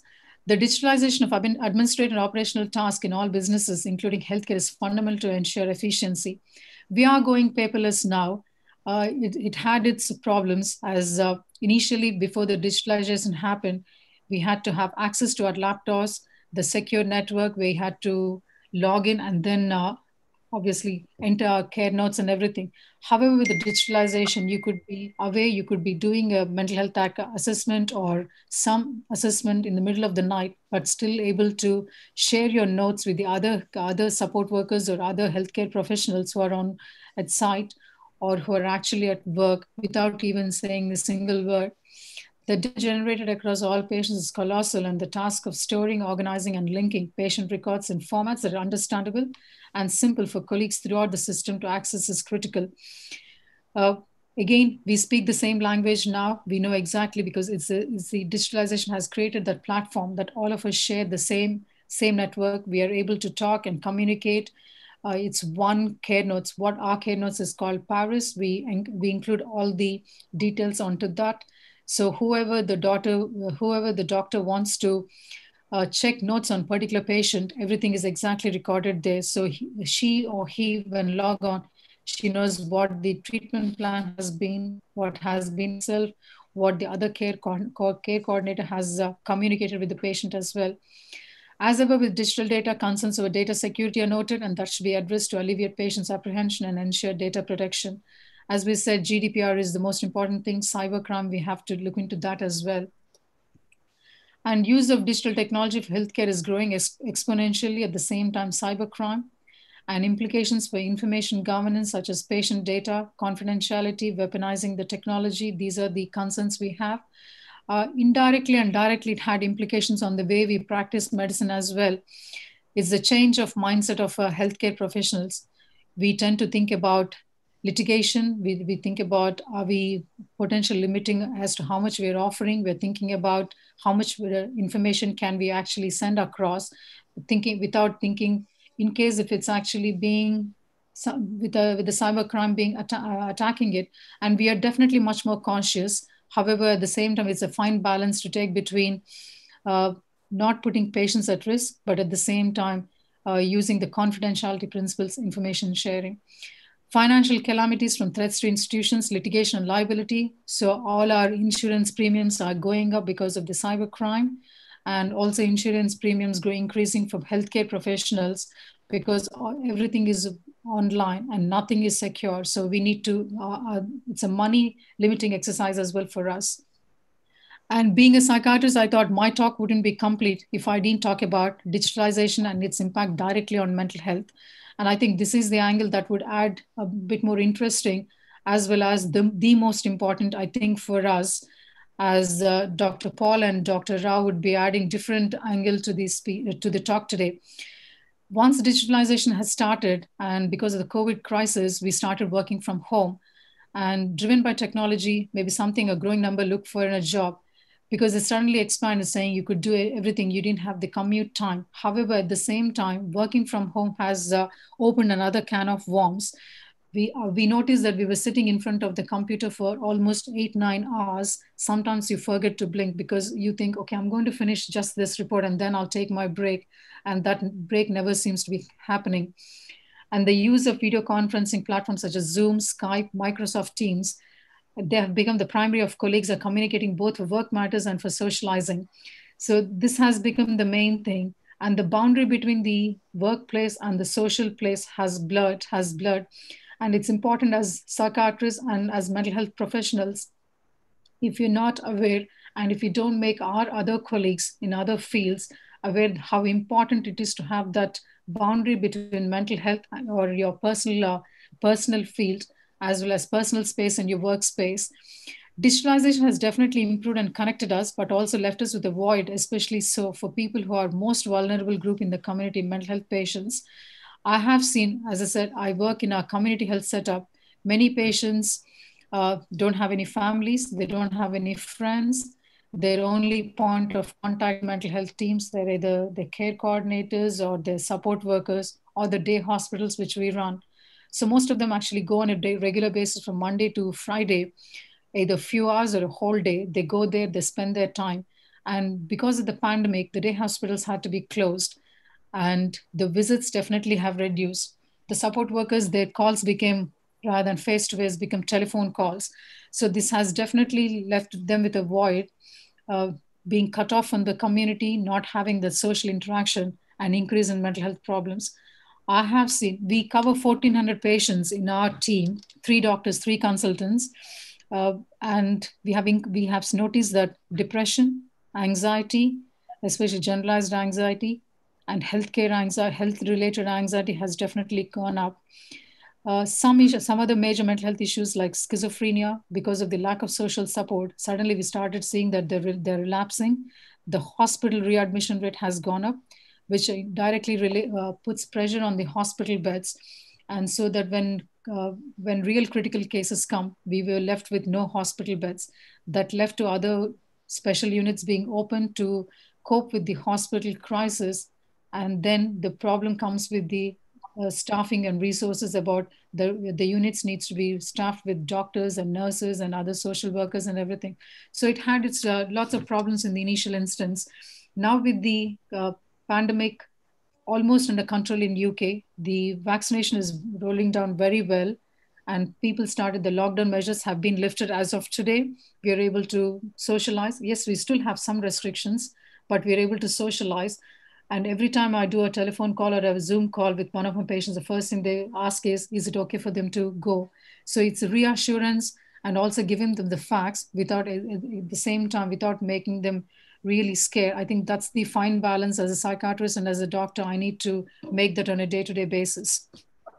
The digitalization of administrative and operational tasks in all businesses, including healthcare, is fundamental to ensure efficiency. We are going paperless now. Uh, it, it had its problems as uh, initially, before the digitalization happened, we had to have access to our laptops, the secure network, we had to log in and then uh, obviously enter our care notes and everything. However, with the digitalization, you could be away, you could be doing a mental health assessment or some assessment in the middle of the night, but still able to share your notes with the other, other support workers or other healthcare professionals who are on at site or who are actually at work without even saying a single word. The data generated across all patients is colossal, and the task of storing, organizing, and linking patient records in formats that are understandable and simple for colleagues throughout the system to access is critical. Uh, again, we speak the same language now. We know exactly because it's, a, it's the digitalization has created that platform that all of us share the same, same network. We are able to talk and communicate. Uh, it's one care notes. What our care notes is called Paris. We, we include all the details onto that. So whoever the doctor, whoever the doctor wants to uh, check notes on particular patient, everything is exactly recorded there. So he, she or he, when log on, she knows what the treatment plan has been, what has been self, what the other care, co care coordinator has uh, communicated with the patient as well. As ever with digital data, concerns over data security are noted, and that should be addressed to alleviate patients' apprehension and ensure data protection. As we said, G D P R is the most important thing. Cybercrime, we have to look into that as well. And use of digital technology for healthcare is growing ex exponentially. At the same time, cybercrime and implications for information governance, such as patient data, confidentiality, weaponizing the technology. These are the concerns we have. Uh, indirectly and directly, it had implications on the way we practice medicine as well. It's the change of mindset of uh, healthcare professionals. We tend to think about litigation. We, we think about, are we potential limiting as to how much we're offering? We're thinking about how much information can we actually send across, thinking without thinking in case if it's actually being, with the, with the cybercrime being atta uh, attacking it. And we are definitely much more conscious. However, at the same time, it's a fine balance to take between uh, not putting patients at risk, but at the same time, uh, using the confidentiality principles, information sharing. Financial calamities from threats to institutions, litigation and liability. So all our insurance premiums are going up because of the cybercrime, and also insurance premiums growing, increasing from healthcare professionals because everything is online and nothing is secure. So we need to, uh, uh, it's a money limiting exercise as well for us. And being a psychiatrist, I thought my talk wouldn't be complete if I didn't talk about digitalization and its impact directly on mental health. And I think this is the angle that would add a bit more interesting, as well as the, the most important, I think, for us, as uh, Doctor Paul and Doctor Rao would be adding different angle to, this, to the talk today. Once digitalization has started, and because of the COVID crisis, we started working from home, and driven by technology, maybe something a growing number look for in a job, because it suddenly expanded, saying you could do everything, you didn't have the commute time. However, at the same time, working from home has uh, opened another can of worms. We, uh, we noticed that we were sitting in front of the computer for almost eight, nine hours. Sometimes you forget to blink because you think, okay, I'm going to finish just this report and then I'll take my break. And that break never seems to be happening. And the use of video conferencing platforms such as Zoom, Skype, Microsoft Teams, they have become the primary of colleagues are communicating both for work matters and for socializing. So this has become the main thing. And the boundary between the workplace and the social place has blurred, has blurred. And it's important as psychiatrists and as mental health professionals, if you're not aware, and if you don't make our other colleagues in other fields aware how important it is to have that boundary between mental health or your personal, uh, personal field, as well as personal space and your workspace. Digitalization has definitely improved and connected us, but also left us with a void, especially so for people who are most vulnerable group in the community, mental health patients. I have seen, as I said, I work in a community health setup. Many patients uh, don't have any families, they don't have any friends. Their only point of contact mental health teams, they're either the care coordinators or their support workers or the day hospitals which we run. So most of them actually go on a day, regular basis from Monday to Friday, either a few hours or a whole day. They go there, they spend their time. And because of the pandemic, the day hospitals had to be closed and the visits definitely have reduced. The support workers, their calls became, rather than face-to-face, become telephone calls. So this has definitely left them with a void, uh, being cut off from the community, not having the social interaction, and increase in mental health problems. I have seen, we cover fourteen hundred patients in our team, three doctors, three consultants, uh, and we have, we have noticed that depression, anxiety, especially generalized anxiety, and healthcare anxiety, health-related anxiety has definitely gone up. Uh, some issues, some other major mental health issues like schizophrenia, because of the lack of social support, suddenly we started seeing that they're, they're relapsing. The hospital readmission rate has gone up, which directly relate, uh, puts pressure on the hospital beds. And so that when, uh, when real critical cases come, we were left with no hospital beds. That left to other special units being open to cope with the hospital crisis. And then the problem comes with the uh, staffing and resources about the, the units needs to be staffed with doctors and nurses and other social workers and everything. So it had its uh, lots of problems in the initial instance. Now with the uh, pandemic almost under control in U K, the vaccination is rolling down very well, and people started, the lockdown measures have been lifted as of today. We are able to socialize. Yes, we still have some restrictions, but we're able to socialize. And every time I do a telephone call or a Zoom call with one of my patients, the first thing they ask is, is it okay for them to go? So it's a reassurance and also giving them the facts without, at the same time, without making them really scared. I think that's the fine balance as a psychiatrist and as a doctor. I need to make that on a day-to-day basis.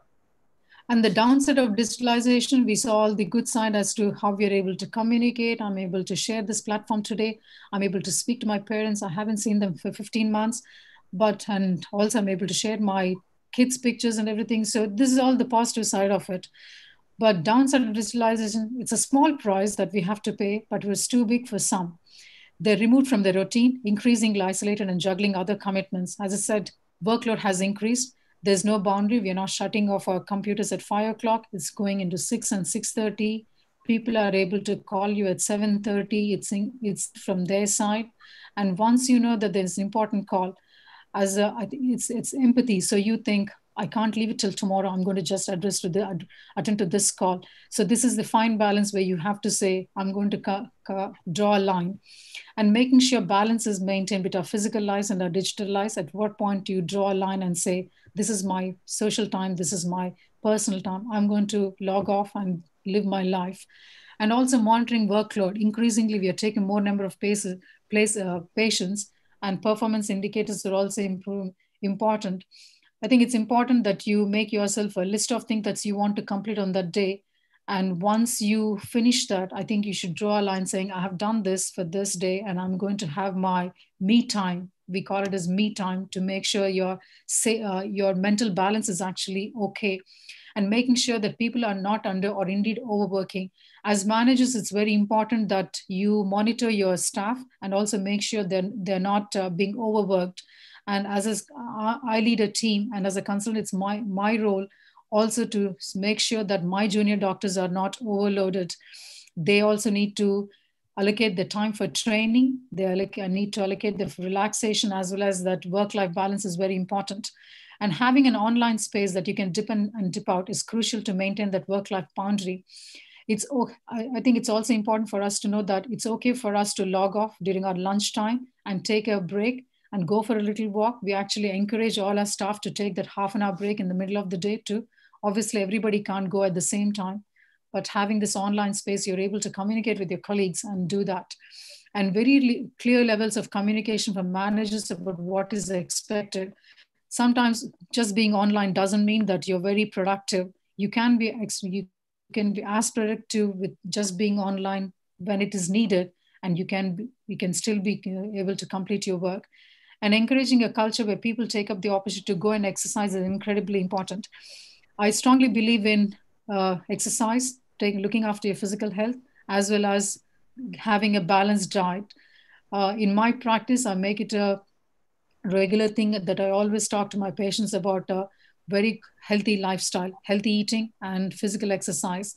And the downside of digitalization, we saw all the good side as to how we are able to communicate. I'm able to share this platform today. I'm able to speak to my parents. I haven't seen them for fifteen months, but, and also I'm able to share my kids' pictures and everything. So this is all the positive side of it. But downside of digitalization, it's a small price that we have to pay, but it was too big for some. They're removed from their routine, increasingly isolated and juggling other commitments. As I said, workload has increased. There's no boundary. We're not shutting off our computers at five o'clock. It's going into six and six thirty. People are able to call you at seven thirty. It's, in, it's from their side. And once you know that there's an important call, as a, I think it's, it's empathy. So you think, I can't leave it till tomorrow. I'm going to just address to the, attend to this call. So this is the fine balance where you have to say, I'm going to draw a line. And making sure balance is maintained with our physical lives and our digital lives. At what point do you draw a line and say, this is my social time, this is my personal time. I'm going to log off and live my life. And also monitoring workload. Increasingly, we are taking more number of places, place, uh, patients, and performance indicators are also improve, important. I think it's important that you make yourself a list of things that you want to complete on that day. And once you finish that, I think you should draw a line saying, I have done this for this day and I'm going to have my me time. We call it as me time to make sure your, say, uh, your mental balance is actually okay. And making sure that people are not under or indeed overworking. As managers, it's very important that you monitor your staff and also make sure that they're not uh, being overworked. And as a, I lead a team, and as a consultant, it's my, my role also to make sure that my junior doctors are not overloaded. They also need to allocate the time for training. They need to allocate the relaxation as well as that work-life balance is very important. And having an online space that you can dip in and dip out is crucial to maintain that work-life boundary. It's, I think it's also important for us to know that it's okay for us to log off during our lunchtime and take a break and go for a little walk. We actually encourage all our staff to take that half an hour break in the middle of the day too. Obviously, everybody can't go at the same time, but having this online space, you're able to communicate with your colleagues and do that. And very clear levels of communication from managers about what is expected. Sometimes just being online doesn't mean that you're very productive. You can be, you can be as productive with just being online when it is needed, and you can, you can still be able to complete your work. And encouraging a culture where people take up the opportunity to go and exercise is incredibly important. I strongly believe in uh, exercise, taking, looking after your physical health, as well as having a balanced diet. Uh, in my practice, I make it a regular thing that I always talk to my patients about a very healthy lifestyle, healthy eating and physical exercise.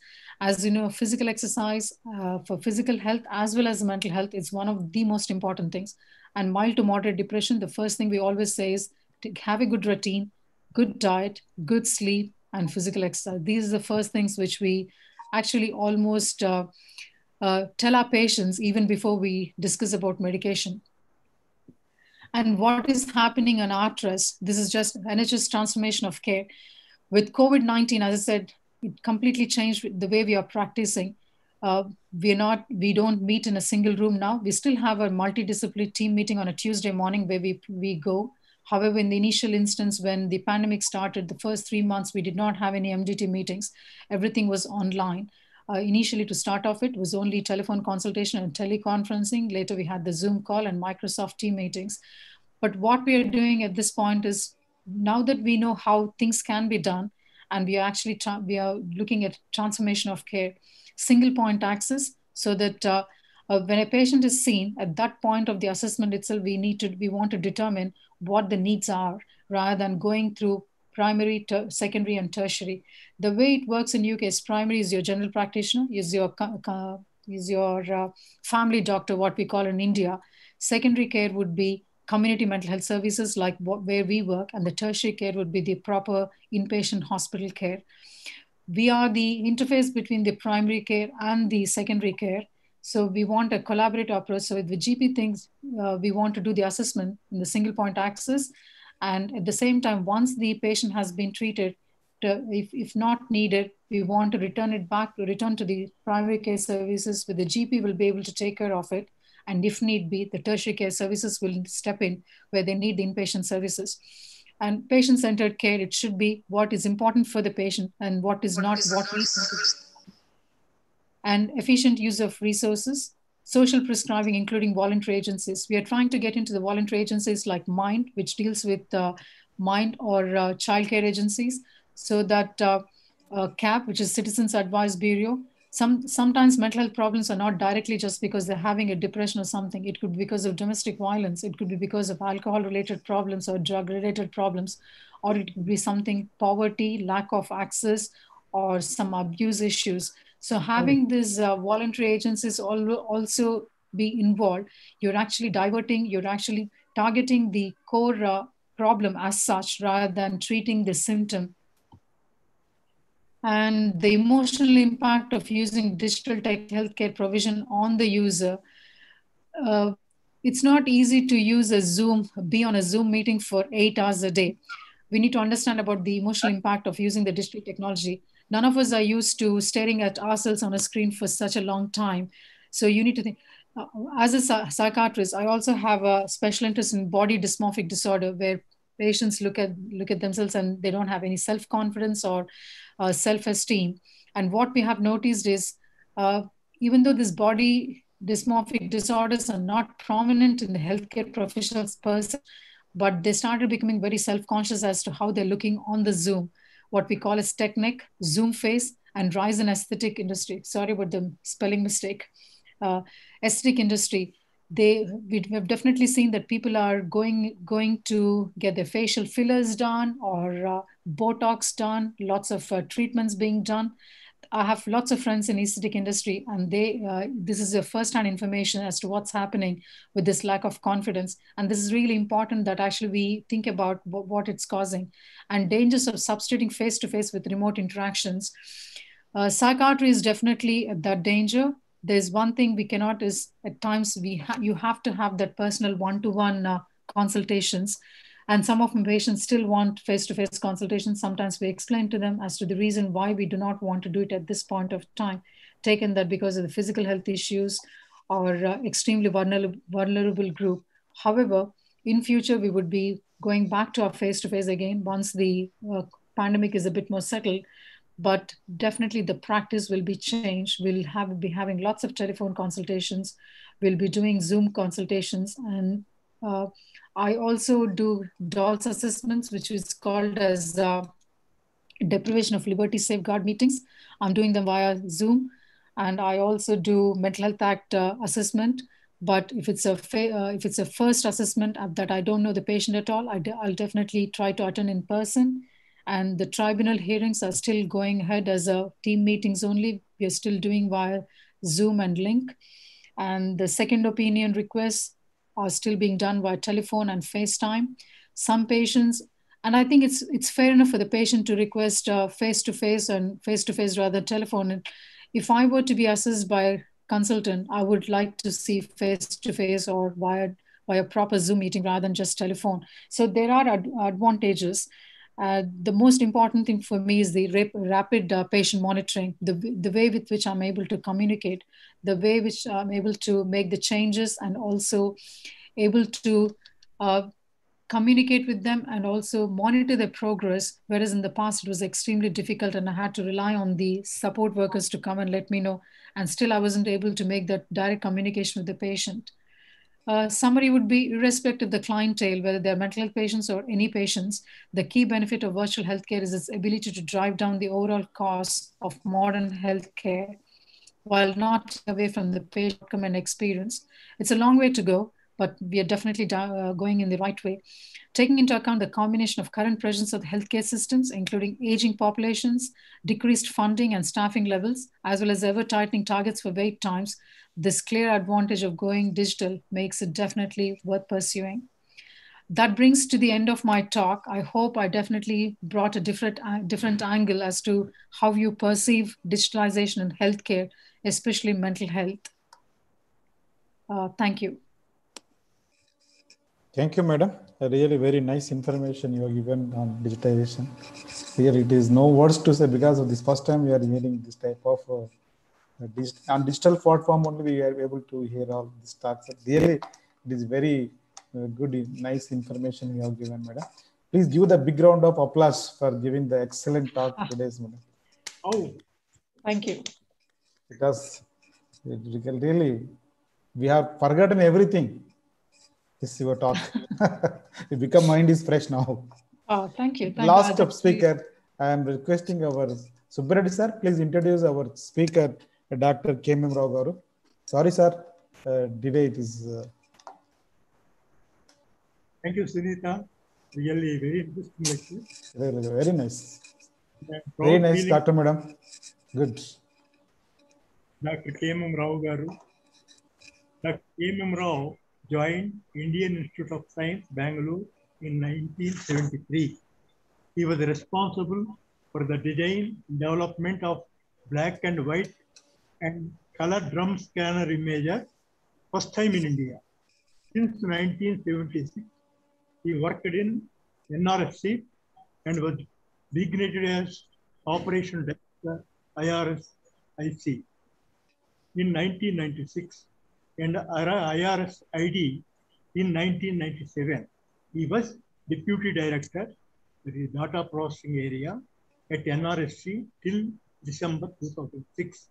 As you know, physical exercise uh, for physical health as well as mental health is one of the most important things. And mild to moderate depression, the first thing we always say is to have a good routine, good diet, good sleep, and physical exercise. These are the first things which we actually almost uh, uh, tell our patients even before we discuss about medication. And what is happening on our trust? This is just N H S transformation of care. With COVID nineteen, as I said, it completely changed the way we are practicing. Uh, we're not, we don't meet in a single room now. We still have a multidisciplinary team meeting on a Tuesday morning where we, we go. However, in the initial instance, when the pandemic started, the first three months, we did not have any M D T meetings. Everything was online. Uh, initially, to start off, it was only telephone consultation and teleconferencing. Later, we had the Zoom call and Microsoft Team meetings. But what we are doing at this point is, now that we know how things can be done, and we are actually we are looking at transformation of care, single point access, so that uh, uh, when a patient is seen, at that point of the assessment itself, we need to we want to determine what the needs are, rather than going through primary, secondary, and tertiary. The way it works in U K is primary is your general practitioner, is your uh, is your uh, family doctor, what we call in India. Secondary care would be community mental health services, like what, where we work, and the tertiary care would be the proper inpatient hospital care. We are the interface between the primary care and the secondary care. So we want a collaborative approach. So with the G P things, uh, we want to do the assessment in the single point access. And at the same time, once the patient has been treated, to, if, if not needed, we want to return it back, to return to the primary care services where the G P will be able to take care of it. And if need be, the tertiary care services will step in where they need the inpatient services. And patient-centered care, it should be what is important for the patient and what is not what we and efficient use of resources, social prescribing, including voluntary agencies. We are trying to get into the voluntary agencies like MIND, which deals with uh, MIND or uh, childcare agencies, so that uh, uh, C A P, which is Citizens Advice Bureau, Some, sometimes mental health problems are not directly just because they're having a depression or something. It could be because of domestic violence. It could be because of alcohol-related problems or drug-related problems, or it could be something, poverty, lack of access, or some abuse issues. So having these uh, voluntary agencies also be involved, you're actually diverting, you're actually targeting the core uh, problem as such, rather than treating the symptom. And the emotional impact of using digital tech healthcare provision on the user. Uh, it's not easy to use a Zoom, be on a Zoom meeting for eight hours a day. We need to understand about the emotional impact of using the digital technology. None of us are used to staring at ourselves on a screen for such a long time. So you need to think, uh, as a psychiatrist, I also have a special interest in body dysmorphic disorder, where patients look at, look at themselves and they don't have any self-confidence or uh, self-esteem. And what we have noticed is, uh, even though this body dysmorphic disorders are not prominent in the healthcare professionals person, but they started becoming very self-conscious as to how they're looking on the Zoom, what we call as technic, Zoom face, and rise in aesthetic industry. Sorry about the spelling mistake. Uh, aesthetic industry. They, we have definitely seen that people are going, going to get their facial fillers done or uh, Botox done, lots of uh, treatments being done. I have lots of friends in aesthetic industry, and they, uh, this is a first-hand information as to what's happening with this lack of confidence. And this is really important that actually we think about what it's causing and dangers of substituting face-to-face with remote interactions. Uh, psychiatry is definitely at that danger. There's one thing we cannot is at times we ha you have to have that personal one-to-one uh, consultations. And some of my patients still want face-to-face consultations. Sometimes we explain to them as to the reason why we do not want to do it at this point of time, taken that because of the physical health issues or uh, extremely vulnerable, vulnerable group. However, in future, we would be going back to our face-to-face again once the uh, pandemic is a bit more settled. But definitely the practice will be changed. We'll have be having lots of telephone consultations. We'll be doing Zoom consultations. And uh, I also do D O L S assessments, which is called as uh, deprivation of liberty safeguard meetings. I'm doing them via Zoom. And I also do Mental Health Act uh, assessment. But if it's a uh, if it's a first assessment that I don't know the patient at all, I de I'll definitely try to attend in person. And the tribunal hearings are still going ahead as a team meetings only. we are still doing via Zoom and link. And the second opinion requests are still being done via telephone and FaceTime. Some patients, and I think it's it's fair enough for the patient to request uh, face-to-face and face-to-face rather than telephone. And if I were to be assessed by a consultant, I would like to see face-to-face or via, via proper Zoom meeting rather than just telephone. So there are ad advantages. Uh, the most important thing for me is the rap rapid uh, patient monitoring, the, the way with which I'm able to communicate, the way which I'm able to make the changes and also able to uh, communicate with them and also monitor their progress, whereas in the past it was extremely difficult and I had to rely on the support workers to come and let me know, and still I wasn't able to make that direct communication with the patient. Uh, summary would be, irrespective of the clientele, whether they're mental health patients or any patients, the key benefit of virtual healthcare is its ability to drive down the overall cost of modern healthcare while not away from the patient outcome and experience. It's a long way to go, but we are definitely uh, going in the right way. Taking into account the combination of current presence of the healthcare systems, including aging populations, decreased funding and staffing levels, as well as ever-tightening targets for wait times, this clear advantage of going digital makes it definitely worth pursuing. That brings to the end of my talk. I hope I definitely brought a different, uh, different angle as to how you perceive digitalization in healthcare, especially mental health. Uh, thank you. Thank you, madam. A really very nice information you have given on digitization. Here it is no words to say because of this first time we are hearing this type of uh, on digital platform only we are able to hear all these talks. Really, it is very uh, good, nice information you have given, madam. Please give the big round of applause for giving the excellent talk ah. today, madam. Oh, thank you. Because it really, we have forgotten everything. This is your talk. It become mind is fresh now. Oh, thank you. Thank Last God. speaker, I am requesting our Subba Reddy sir, please introduce our speaker, Doctor K M Rao garu. Sorry, sir. Uh, delay it is. Uh... Thank you, Sunita. Really very interesting lecture. Very, very nice. Very nice, feeling. Doctor Madam. Good. Doctor K M Rao garu. Doctor K M Rao joined Indian Institute of Science, Bangalore in nineteen seventy-three. He was responsible for the design and development of black and white and color drum scanner imager, first time in India. Since nineteen seventy-six, he worked in N R F C and was designated as Operation Director I R S I C in nineteen ninety-six and I R S I D in nineteen ninety-seven. He was Deputy Director, that is Data Processing Area at N R S C till December two thousand six.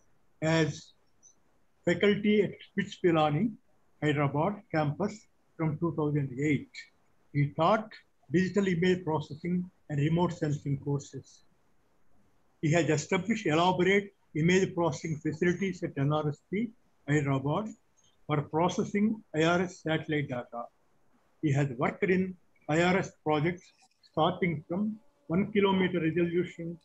As faculty at Spitz Pilani, Hyderabad campus from two thousand eight. He taught digital image processing and remote sensing courses. He has established elaborate image processing facilities at N R S P, Hyderabad, for processing I R S satellite data. He has worked in I R S projects starting from one kilometer resolution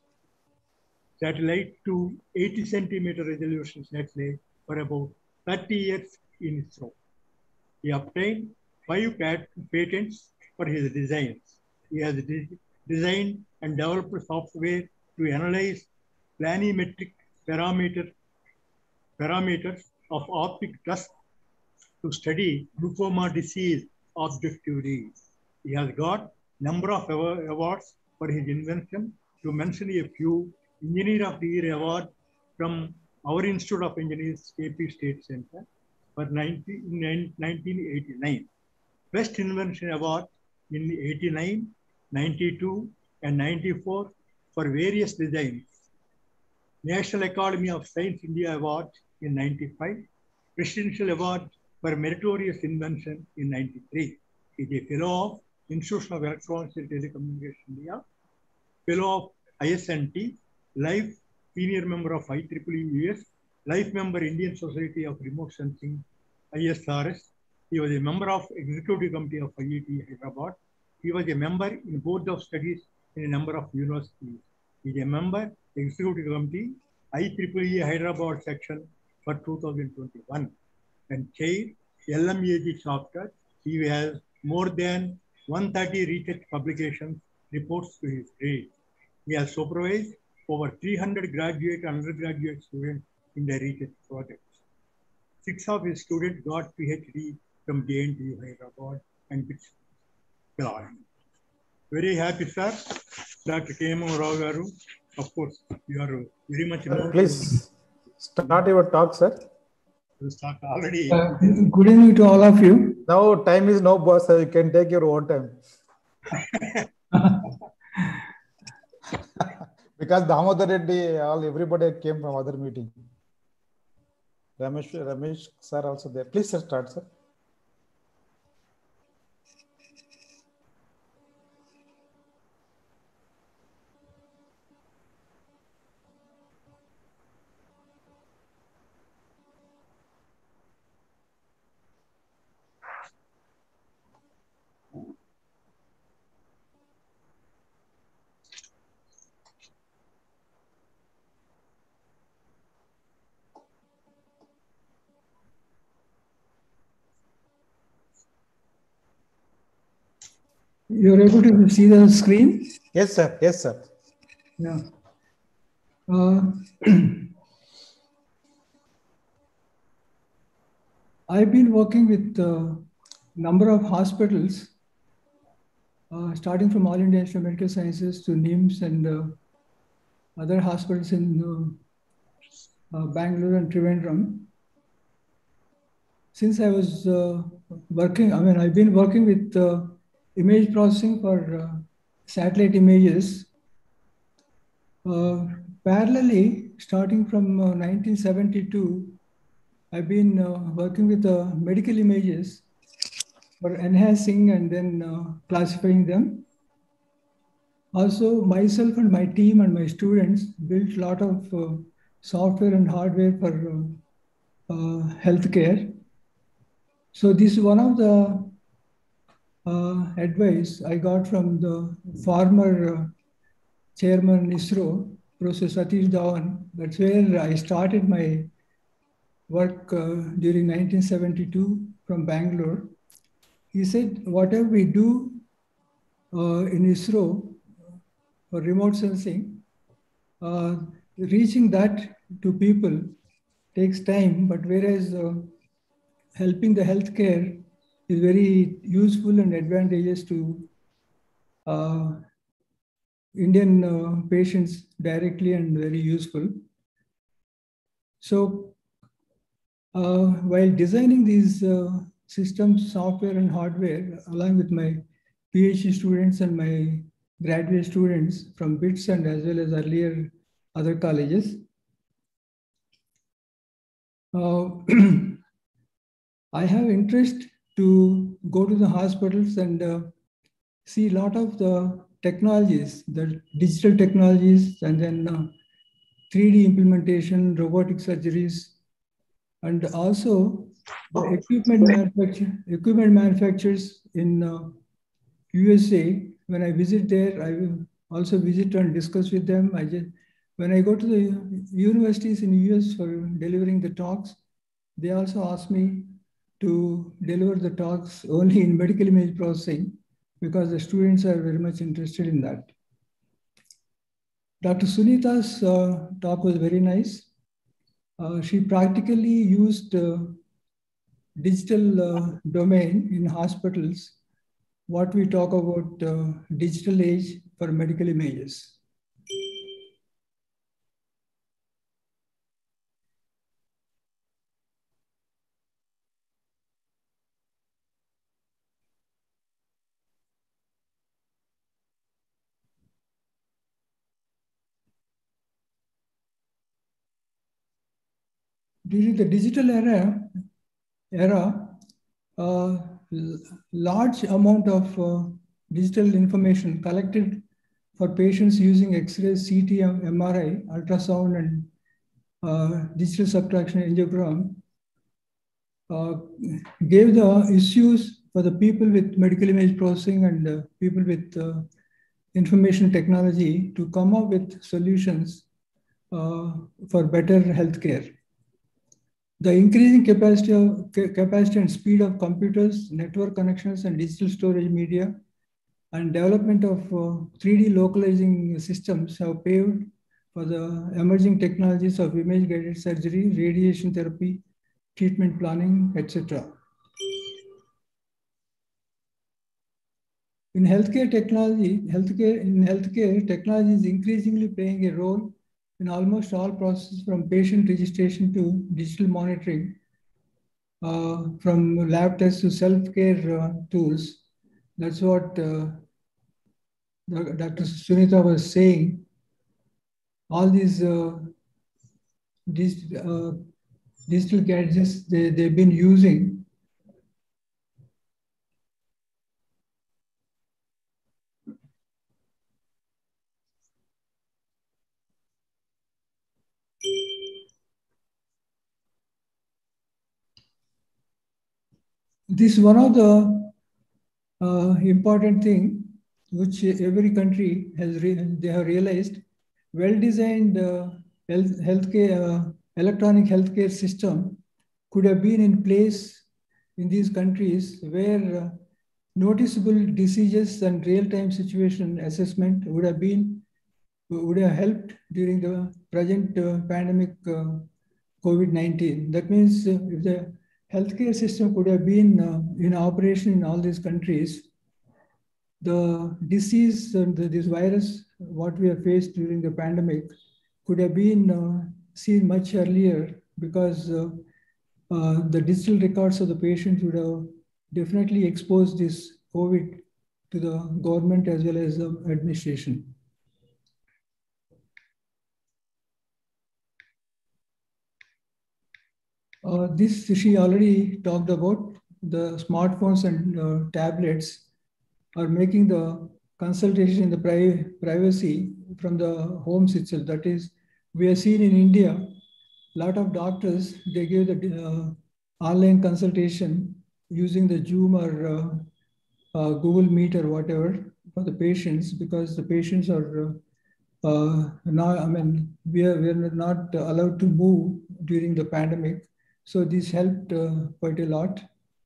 satellite to eighty centimeter resolution satellite for about thirty years in ISRO. He obtained five patents for his designs. He has de designed and developed software to analyze planimetric parameter, parameters of optic dust to study glaucoma disease objectively. He has got number of awards for his invention. To mention a few: Engineer of the Year Award from our Institute of Engineers, A P State Center for nineteen eighty-nine. Best Invention Award in eighty-nine, ninety-two, and ninety-four for various designs. National Academy of Science India Award in ninety-five. Presidential Award for Meritorious Invention in ninety-three. He is a Fellow of Institution of Electronics and Telecommunication India, Fellow of I S N T, Life Senior Member of I triple E U S, Life Member Indian Society of Remote Sensing, I S R S. He was a member of Executive Committee of I I T Hyderabad. He was a member in Board of Studies in a number of universities. He is a member Executive Committee I triple E Hyderabad section for two thousand twenty-one. And chair L M A G chapter. He has more than one hundred thirty research publications, reports to his grade. He has supervised over three hundred graduate and undergraduate students in their research projects. Six of his students got PhD from J N T U Hyderabad and Pittsburgh. Very happy, sir. Doctor K M Rao Garu, of course, you are very much known. Please start your talk, sir. Start already. Uh, good evening to all of you. Now time is no boss, sir. You can take your own time. Because Damodar Reddy, all everybody came from other meeting. Ramesh, Ramesh sir also there. Please sir, start, sir. You're able to see the screen? Yes, sir. Yes, sir. Yeah. Uh, I've been working with a number of hospitals, uh, starting from All India Institute of Medical Sciences to NIMS and uh, other hospitals in uh, uh, Bangalore and Trivandrum. Since I was uh, working, I mean, I've been working with uh, image processing for uh, satellite images. Uh, parallelly, starting from uh, nineteen seventy-two, I've been uh, working with uh, medical images for enhancing and then uh, classifying them. Also, myself and my team and my students built a lot of uh, software and hardware for uh, uh, healthcare. So this is one of the uh, advice I got from the former uh, chairman ISRO, Professor Satish Dhawan. That's where I started my work uh, during nineteen seventy-two from Bangalore. He said, whatever we do uh, in ISRO for remote sensing, uh, reaching that to people takes time, but whereas uh, helping the healthcare is very useful and advantageous to uh, Indian uh, patients directly and very useful. So uh, while designing these uh, systems, software and hardware, along with my PhD students and my graduate students from B I T S and as well as earlier other colleges, uh, I have interest to go to the hospitals and uh, see a lot of the technologies, the digital technologies, and then uh, three D implementation, robotic surgeries, and also the equipment, manufacture, equipment manufacturers in uh, U S A. When I visit there, I will also visit and discuss with them. I just, when I go to the universities in the U S for delivering the talks, they also ask me to deliver the talks only in medical image processing because the students are very much interested in that. Doctor Sunita's uh, talk was very nice. Uh, she practically used uh, digital uh, domain in hospitals, what we talk about uh, digital age for medical images. During the digital era, era uh, large amount of uh, digital information collected for patients using X-ray, C T, M R I, ultrasound, and uh, digital subtraction angiogram uh, gave the issues for the people with medical image processing and uh, people with uh, information technology to come up with solutions uh, for better healthcare. The increasing capacity of capacity and speed of computers, network connections, and digital storage media, and development of uh, three D localizing systems have paved for the emerging technologies of image-guided surgery, radiation therapy, treatment planning, et cetera. In healthcare technology, healthcare in healthcare, technology is increasingly playing a role in almost all processes, from patient registration to digital monitoring, uh, from lab tests to self-care uh, tools. That's what uh, Doctor Sunita was saying. All these uh, these uh, digital gadgets they, they've been using. This is one of the uh, important thing which every country has re they have realized. Well-designed uh, health healthcare uh, electronic healthcare system could have been in place in these countries where uh, noticeable diseases and real-time situation assessment would have been would have helped during the present uh, pandemic uh, COVID nineteen. That means uh, if the healthcare system could have been uh, in operation in all these countries, the disease and the, this virus, what we have faced during the pandemic, could have been uh, seen much earlier, because uh, uh, the digital records of the patients would have definitely exposed this COVID to the government as well as the administration. Uh, this she already talked about. The smartphones and uh, tablets are making the consultation in the pri privacy from the homes itself. That is, we have seen in India, a lot of doctors, they give the uh, online consultation using the Zoom or uh, uh, Google Meet or whatever for the patients, because the patients are uh, uh, not, I mean, we are, we are not allowed to move during the pandemic. So this helped uh, quite a lot.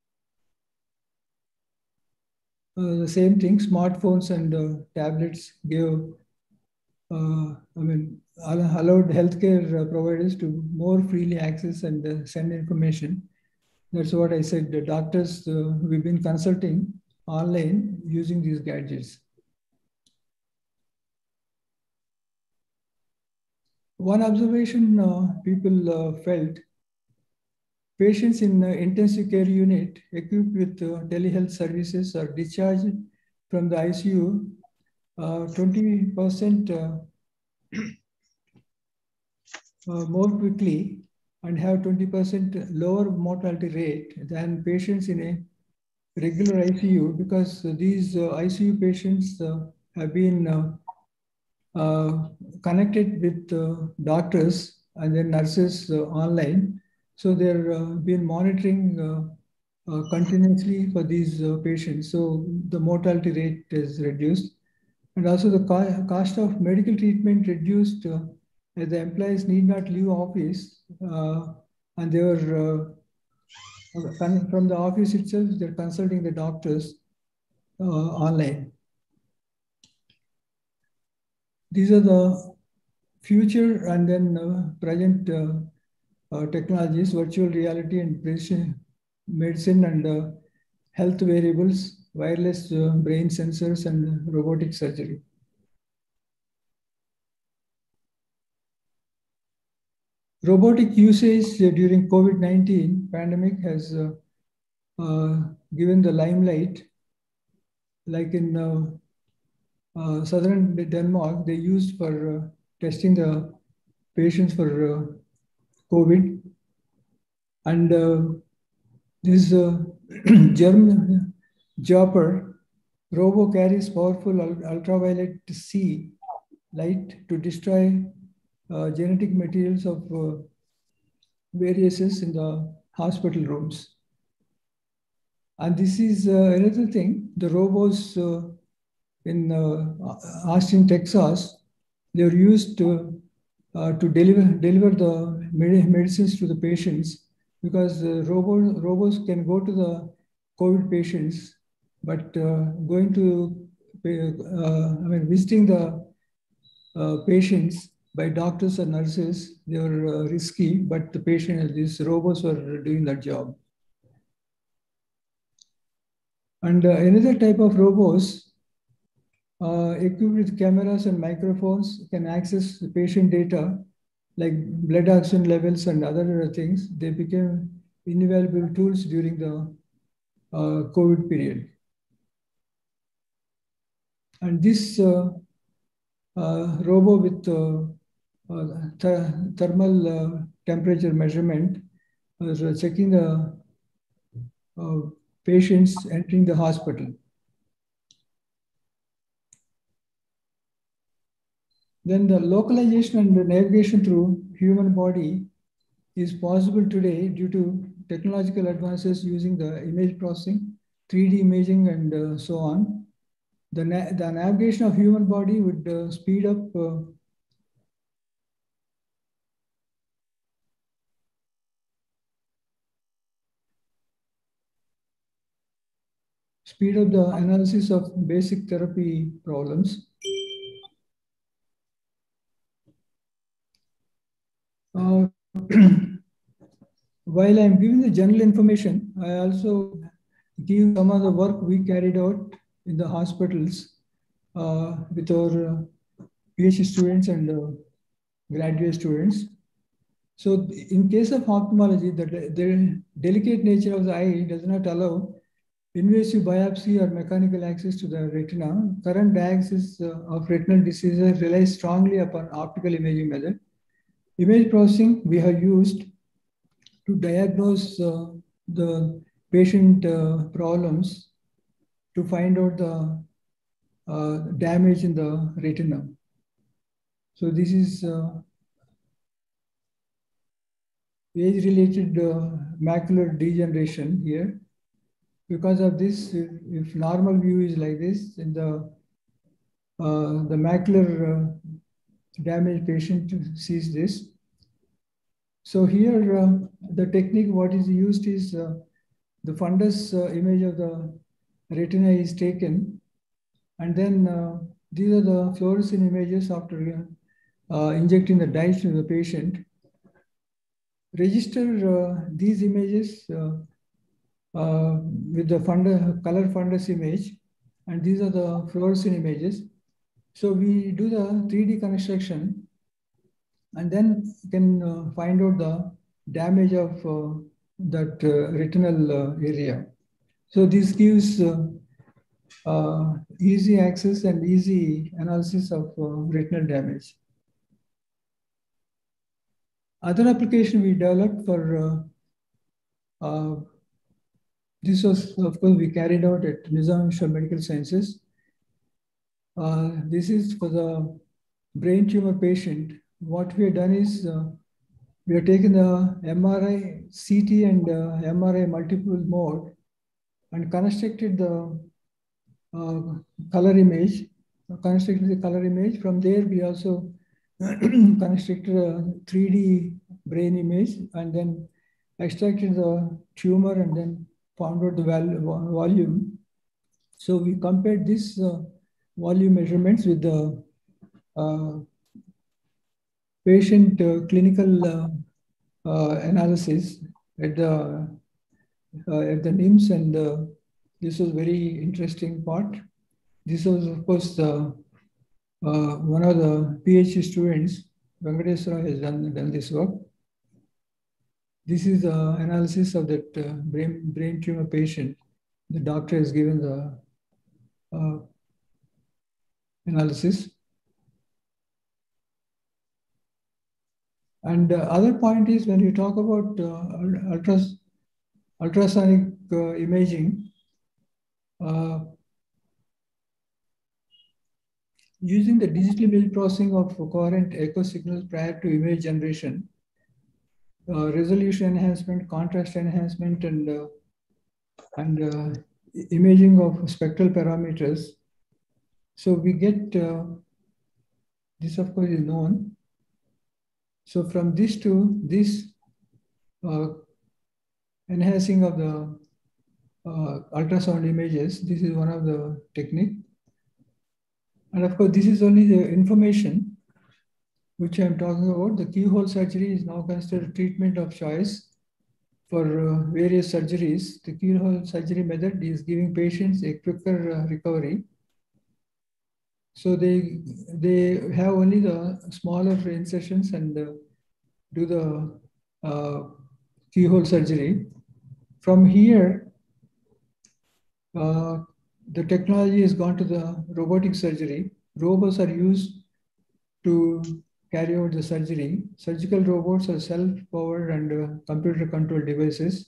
Uh, the same thing, smartphones and uh, tablets gave, uh, I mean, allowed healthcare uh, providers to more freely access and uh, send information. That's what I said. The doctors, uh, we've been consulting online using these gadgets. One observation uh, people uh, felt, patients in uh, intensive care unit equipped with uh, telehealth services are discharged from the I C U uh, twenty percent uh, uh, more quickly and have twenty percent lower mortality rate than patients in a regular I C U, because uh, these uh, I C U patients uh, have been uh, uh, connected with uh, doctors and then nurses uh, online. So they're uh, been monitoring uh, uh, continuously for these uh, patients. So the mortality rate is reduced. And also the co cost of medical treatment reduced uh, as the employees need not leave office. Uh, and they were, uh, from the office itself, they're consulting the doctors uh, online. These are the future and then uh, present uh, Uh, technologies, virtual reality and precision medicine and uh, health wearables, wireless uh, brain sensors and uh, robotic surgery. Robotic usage uh, during COVID nineteen pandemic has uh, uh, given the limelight. Like in uh, uh, southern Denmark, they used for uh, testing the patients for uh, COVID, and uh, this uh, German Jopper robo carries powerful ultraviolet C light to destroy uh, genetic materials of uh, varices in the hospital rooms. And this is uh, another thing. The robos uh, in uh, Austin, Texas, they were used to uh, to deliver, deliver the med medicines to the patients, because uh, robo robots can go to the COVID patients, but uh, going to, uh, I mean, visiting the uh, patients by doctors or nurses, they were uh, risky, but the patient, these robots were doing that job. And uh, another type of robots uh, equipped with cameras and microphones can access the patient data like blood oxygen levels and other things. They became invaluable tools during the uh, COVID period. And this uh, uh, robo with uh, uh, th thermal uh, temperature measurement was uh, checking the uh, patients entering the hospital. Then the localization and the navigation through human body is possible today due to technological advances using the image processing, three D imaging, and uh, so on. The, na the navigation of human body would uh, speed up uh, speed up the analysis of basic therapy problems. Uh, while I'm giving the general information, I also give some of the work we carried out in the hospitals uh, with our uh, PhD students and uh, graduate students. So in case of ophthalmology, the, the delicate nature of the eye does not allow invasive biopsy or mechanical access to the retina. Current diagnosis uh, of retinal diseases relies strongly upon optical imaging method. Image processing we have used to diagnose uh, the patient uh, problems to find out the uh, damage in the retina. So this is uh, age-related uh, macular degeneration here. Because of this, if, if normal view is like this, in the uh, the macular uh, damaged patient sees this. So here, uh, the technique what is used is uh, the fundus uh, image of the retina is taken, and then uh, these are the fluorescent images after uh, injecting the dyes to the patient. Register uh, these images uh, uh, with the fundus, color fundus image, and these are the fluorescent images. So we do the three D construction, and then can uh, find out the damage of uh, that uh, retinal uh, area. So this gives uh, uh, easy access and easy analysis of uh, retinal damage. Other application we developed for, uh, uh, this was, of course, we carried out at Nizam Institute of Medical Sciences. Uh, this is for the brain tumor patient. What we have done is uh, we have taken the M R I, C T, and uh, M R I multiple mode and constructed the uh, color image, constructed the color image. From there, we also constructed a three D brain image and then extracted the tumor and then found out the value, volume. So we compared this uh, volume measurements with the uh, patient uh, clinical uh, uh, analysis at the uh, at the N I M S, and uh, this was very interesting part. This was, of course, uh, uh, one of the PhD students, Venkateswara, has done, done this work. This is the analysis of that uh, brain, brain tumor patient. The doctor has given the uh, analysis. And the other point is when you talk about uh, ultras, ultrasonic uh, imaging, uh, using the digital image processing of coherent echo signals prior to image generation, uh, resolution enhancement, contrast enhancement, and, uh, and uh, imaging of spectral parameters. So we get, uh, this of course is known, So from this to this uh, enhancing of the uh, ultrasound images, this is one of the technique. And of course, this is only the information which I'm talking about. The keyhole surgery is now considered treatment of choice for uh, various surgeries. The keyhole surgery method is giving patients a quicker uh, recovery. So they, they have only the smaller incisions and uh, do the uh, keyhole surgery. From here, uh, the technology has gone to the robotic surgery. Robots are used to carry out the surgery. Surgical robots are self-powered and uh, computer-controlled devices.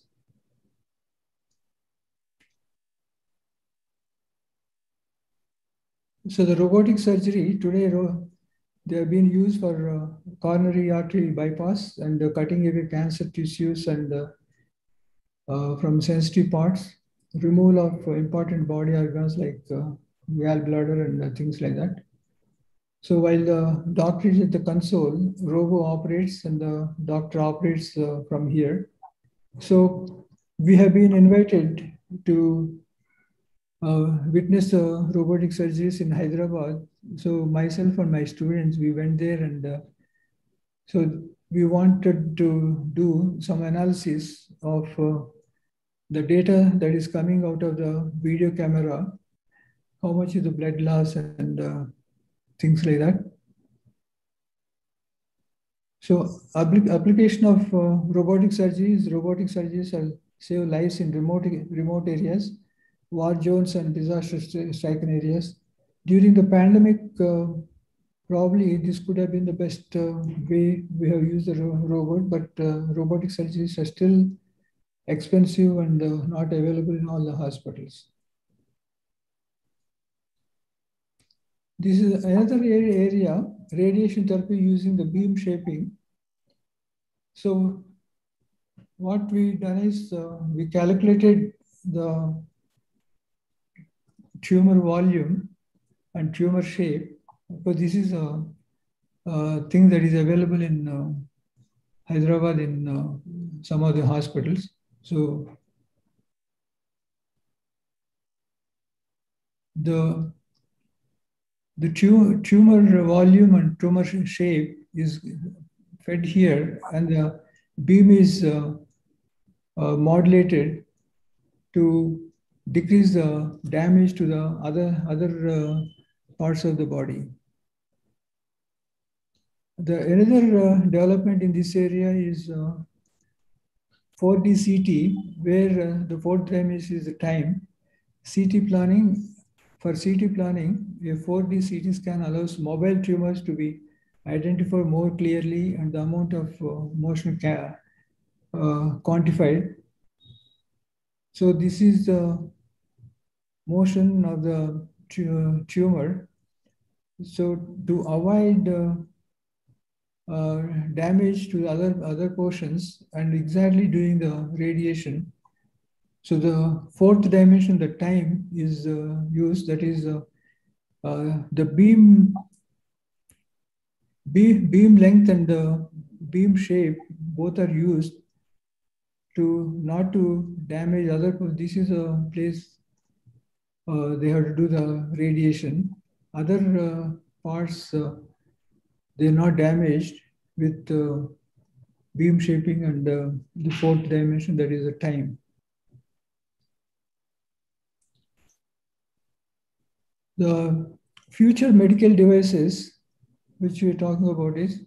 So the robotic surgery today, they have been used for uh, coronary artery bypass and uh, cutting away cancer tissues and uh, uh, from sensitive parts, removal of uh, important body organs like uh, gallbladder and uh, things like that. So while the doctor is at the console, robo operates and the doctor operates uh, from here. So we have been invited to uh, witness the uh, robotic surgeries in Hyderabad. So myself and my students, we went there and uh, so we wanted to do some analysis of uh, the data that is coming out of the video camera, how much is the blood loss and uh, things like that. So application of uh, robotic surgeries, robotic surgeries are save lives in remote, remote areas, war zones and disaster stricken areas. During the pandemic, uh, probably this could have been the best uh, way we have used the ro robot, but uh, robotic surgeries are still expensive and uh, not available in all the hospitals. This is another area, radiation therapy using the beam shaping. So what we done is uh, we calculated the tumor volume and tumor shape. But this is a, a thing that is available in uh, Hyderabad in uh, some of the hospitals. So the The tumor volume and tumor shape is fed here, and the beam is uh, uh, modulated to decrease the damage to the other, other uh, parts of the body. The another uh, development in this area is uh, four D C T, where uh, the fourth dimension is the time. C T planning. For C T planning, a four D C T scan allows mobile tumors to be identified more clearly and the amount of uh, motion uh, quantified. So this is the motion of the tumor. So to avoid uh, uh, damage to the other, other portions and exactly doing the radiation, so the fourth dimension, the time is uh, used, that is uh, uh, the beam, beam, beam length and the beam shape, both are used to not to damage other, this is a place uh, they have to do the radiation. Other uh, parts, uh, they're not damaged with uh, beam shaping and uh, the fourth dimension, that is the time. The future medical devices, which we're talking about, is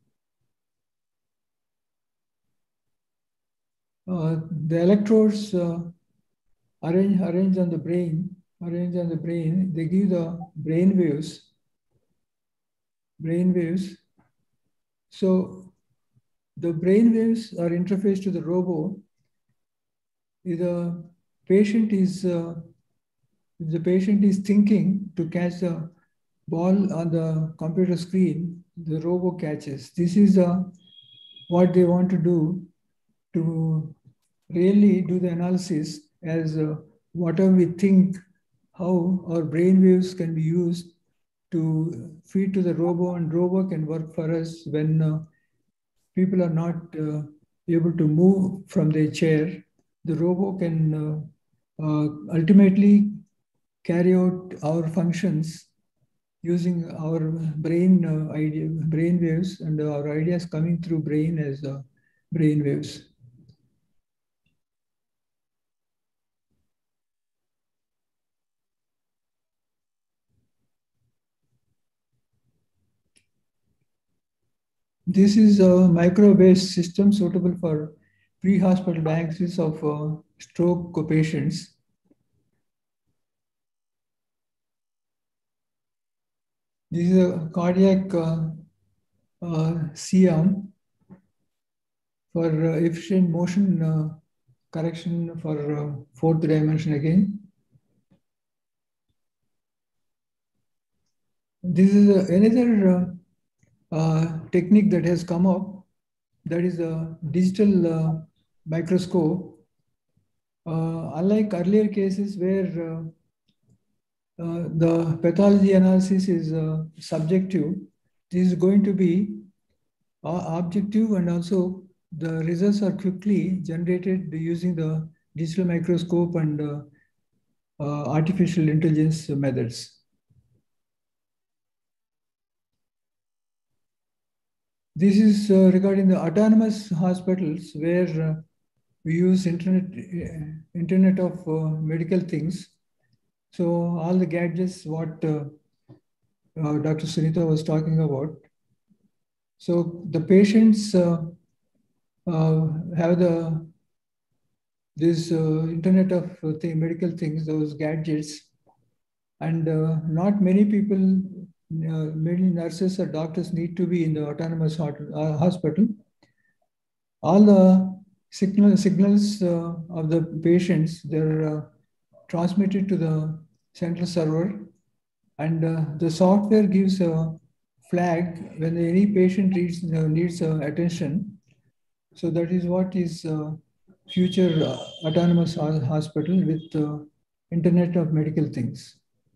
uh, the electrodes uh, arrange, arrange on the brain, arrange on the brain. They give the brain waves, brain waves. So the brain waves are interfaced to the robo. If the patient is uh, If the patient is thinking to catch the ball on the computer screen, the robo catches. This is uh, what they want to do to really do the analysis as uh, whatever we think, how our brain waves can be used to feed to the robo, and robo can work for us when uh, people are not uh, able to move from their chair, the robo can uh, uh, ultimately carry out our functions using our brain uh, idea, brain waves, and our ideas coming through brain as uh, brain waves. This is a micro-based system suitable for pre-hospital diagnosis of uh, stroke patients. This is a cardiac uh, uh, C arm for uh, efficient motion uh, correction for uh, fourth dimension again. This is uh, another uh, uh, technique that has come up, that is a digital uh, microscope. Uh, unlike earlier cases where uh, uh, the pathology analysis is uh, subjective, this is going to be uh, objective, and also the results are quickly generated using the digital microscope and uh, uh, artificial intelligence methods. This is uh, regarding the autonomous hospitals where uh, we use internet, uh, internet of uh, medical things. So all the gadgets, what uh, uh, Doctor Sunita was talking about. So the patients uh, uh, have the this uh, internet of uh, th medical things, those gadgets, and uh, not many people. Uh, many nurses or doctors need to be in the autonomous uh, hospital. All the signal, signals uh, of the patients, they're uh, transmitted to the central server, and uh, the software gives a flag when any patient needs, uh, needs uh, attention. So that is what is uh, future uh, autonomous hospital with uh, Internet of Medical Things.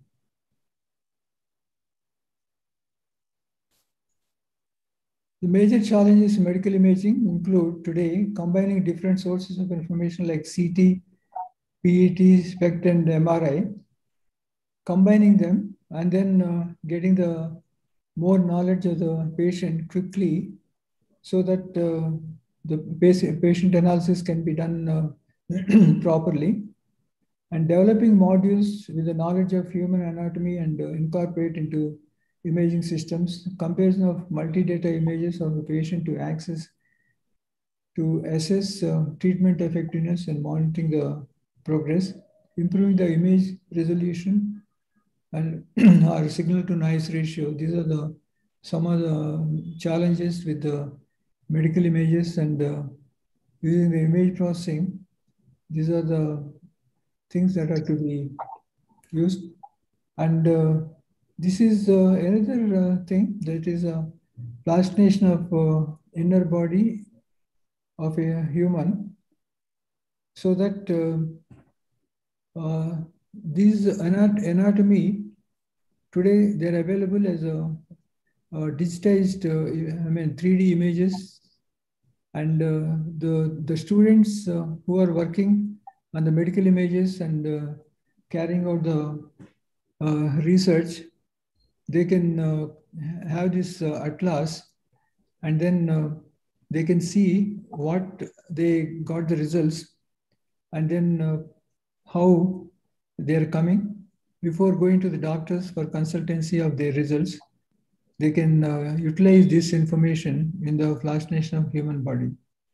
The major challenges in medical imaging include today combining different sources of information like C T, P E T, SPECT, and M R I, combining them and then uh, getting the more knowledge of the patient quickly so that uh, the patient analysis can be done uh, properly, and developing modules with the knowledge of human anatomy and uh, incorporate into imaging systems, comparison of multi-data images of the patient to access, to assess uh, treatment effectiveness and monitoring the progress, improving the image resolution and our signal to noise ratio. These are the some of the challenges with the medical images and uh, using the image processing. These are the things that are to be used. And uh, this is uh, another uh, thing, that is a plastination of uh, inner body of a human, so that uh, uh, these anat anatomy today they're available as a, a digitized, uh, I mean three D images, and uh, the the students uh, who are working on the medical images and uh, carrying out the uh, research, they can uh, have this uh, atlas, and then uh, they can see what they got the results, and then uh, how they are coming before going to the doctors for consultancy of their results. They can uh, utilize this information in the plastination of human body.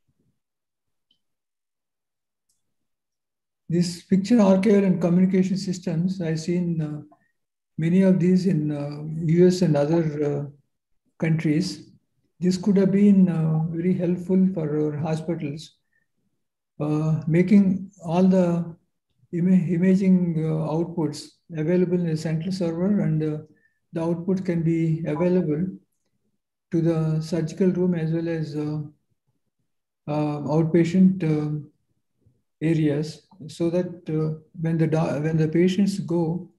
This picture archival and communication systems, I've seen uh, many of these in uh, U S and other uh, countries. This could have been uh, very helpful for our hospitals, uh, making all the im imaging uh, outputs available in a central server, and uh, the output can be available to the surgical room as well as uh, uh, outpatient uh, areas, so that uh, when the when the patients go,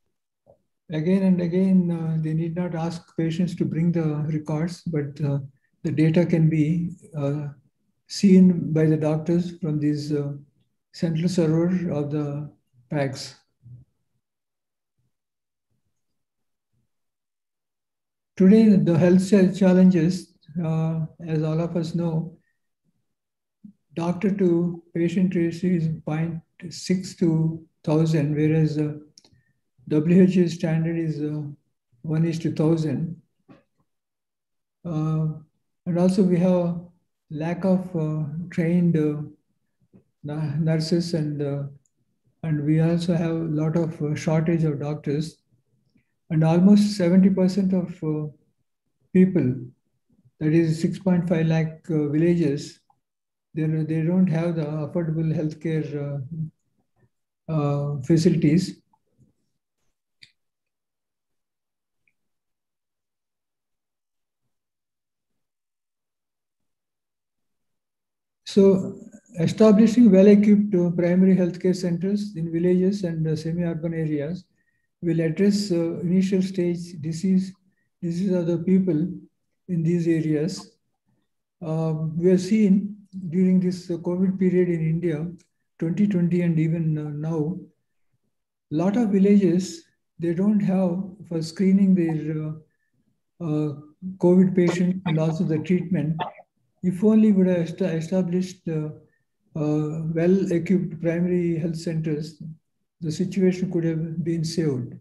again and again, uh, they need not ask patients to bring the records, but uh, the data can be uh, seen by the doctors from these uh, central server of the P A Cs. Today, the health challenges, uh, as all of us know, doctor to patient ratio is zero point six to one thousand, whereas uh, W H O standard is uh, one is to one thousand. Uh, and also we have lack of uh, trained uh, nurses, and uh, and we also have a lot of uh, shortage of doctors, and almost seventy percent of uh, people, that is six point five lakh uh, villages, they, they don't have the affordable healthcare uh, uh, facilities. So establishing well-equipped uh, primary healthcare centers in villages and uh, semi-urban areas will address uh, initial stage disease, disease of the people in these areas. Uh, we have seen during this uh, COVID period in India, twenty twenty and even uh, now, a lot of villages, they don't have for screening their uh, uh, COVID patient and also the treatment. If only would have established uh, uh, well-equipped primary health centers, the situation could have been saved.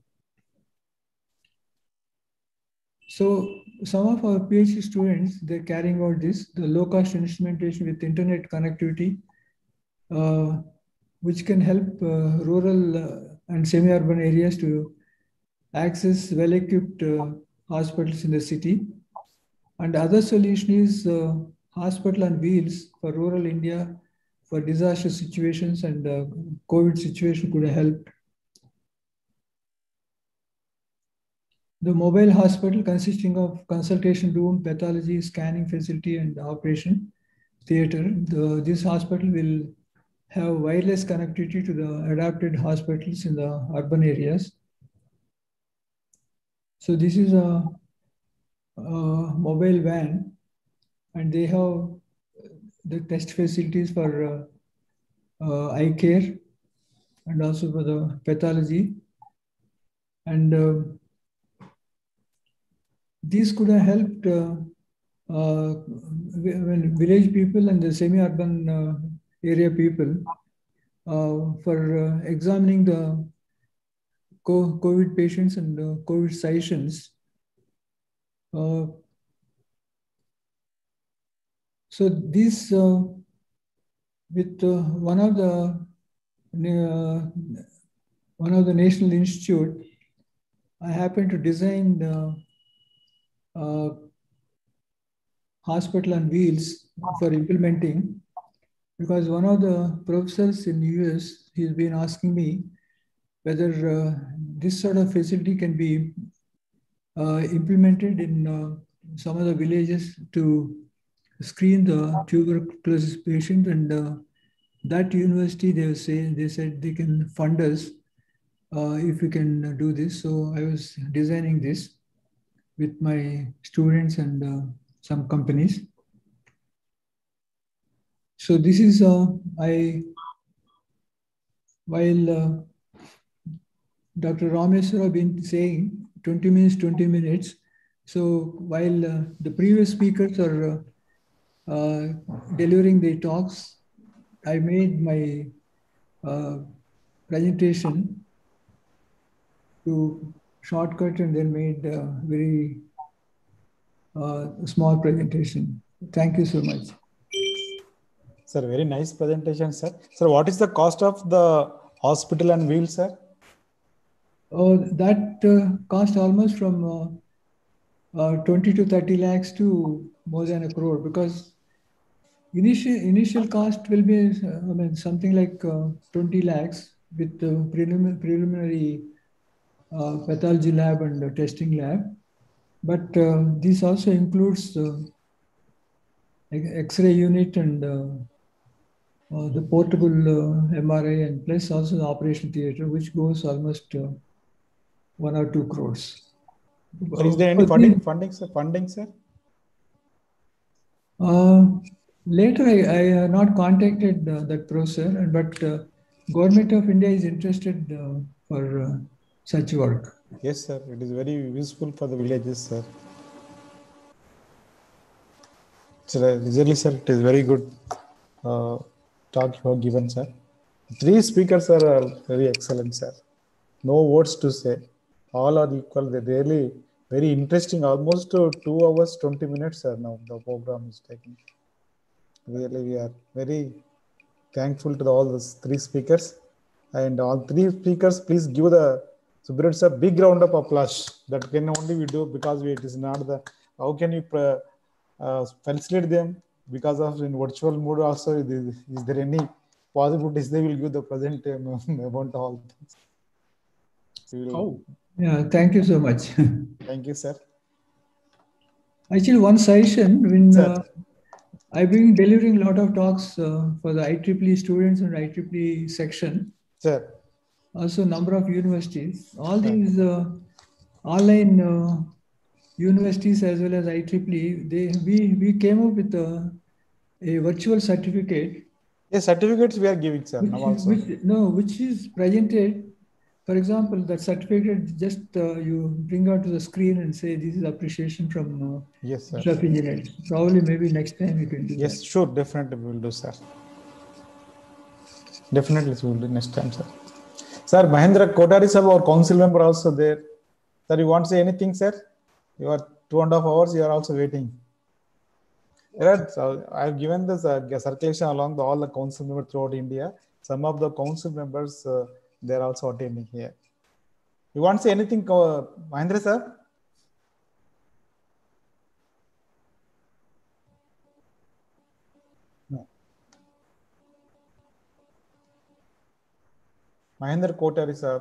So some of our PhD students, they're carrying out this, the low-cost instrumentation with internet connectivity, uh, which can help uh, rural uh, and semi-urban areas to access well-equipped uh, hospitals in the city. And other solution is uh, hospital on wheels for rural India, for disaster situations, and uh, COVID situation could have helped. The mobile hospital consisting of consultation room, pathology, scanning facility, and operation theater. The, this hospital will have wireless connectivity to the adapted hospitals in the urban areas. So this is a, a mobile van, and they have the test facilities for uh, uh, eye care and also for the pathology. And uh, these could have helped uh, uh, when village people and the semi-urban uh, area people uh, for uh, examining the COVID patients and uh, COVID sessions. Uh, so this, uh, with uh, one of the uh, one of the National Institute, I happened to design the uh, hospital on wheels for implementing, because one of the professors in the U S, he's been asking me whether uh, this sort of facility can be uh, implemented in uh, some of the villages to screen the tuberculosis patient, and uh, that university, they were saying, they said they can fund us uh, if we can do this. So I was designing this with my students and uh, some companies. So this is, uh, I, while uh, Doctor Rameswar have been saying twenty minutes, twenty minutes. So while uh, the previous speakers are uh, uh, delivering their talks, I made my uh, presentation to shortcut and then made a very uh, small presentation. Thank you so much. Sir, very nice presentation, sir. Sir, what is the cost of the hospital and wheels, sir? Oh, that uh, cost almost from uh, uh, twenty to thirty lakhs to more than a crore, because initial initial cost will be uh, I mean something like uh, twenty lakhs with the preliminary, preliminary uh, pathology lab and uh, testing lab. But uh, this also includes uh, X-ray unit and uh, uh, the portable uh, M R I, and plus also the operation theater, which goes almost uh, one or two crores. Sir, is there any funding, funding, sir? Funding, sir? Uh, later, I, I have not contacted uh, that professor, but uh, Government of India is interested uh, for uh, such work. Yes, sir. It is very useful for the villages, sir. So, really, sir, it is very good uh, talk you have given, sir. Three speakers are uh, very excellent, sir. No words to say. All are equal. They're really very interesting. Almost uh, two hours, twenty minutes, sir. Now the program is taking. Really, we are very thankful to the, all those three speakers. And all three speakers, please give the Subbireddy a big round of applause. That can only we do because we, it is not the, how can you uh, uh, facilitate them because of in virtual mode also, is, is there any possibilities they will give the present um, about all things? Will, oh, yeah, thank you so much. Thank you, sir. Actually, one suggestion, when uh, I've been delivering a lot of talks uh, for the I triple E students and I triple E section. Sir. Also, number of universities. All these uh, online uh, universities as well as I triple E, they we we came up with a, a virtual certificate. Yes, certificates we are giving, sir. Which, now also. Which, no, which is presented. For example, that certificate just uh, you bring out to the screen and say this is appreciation from uh, yes, sir. Of engineers. Probably maybe next time you can do yes, that. sure, definitely we will do, sir. Definitely we will do next time, sir. Sir, Mahendra Kotari sir, our council member also there. Sir, you want to say anything, sir? You are two and a half hours, you are also waiting. Right, so I have given this uh, circulation along the, all the council members throughout India. Some of the council members, uh, they are also attending here. You want to say anything, uh, Mahendra sir? No. Mahendra Kotari sir.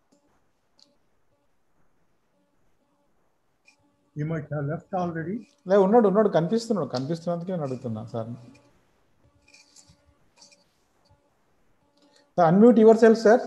You might have left already. లే ఉన్నాడు ఉన్నాడు కనిపిస్తున్నాడు కనిపిస్తున్నందుకే నేను అడుగుతున్నా sir. Unmute yourself sir.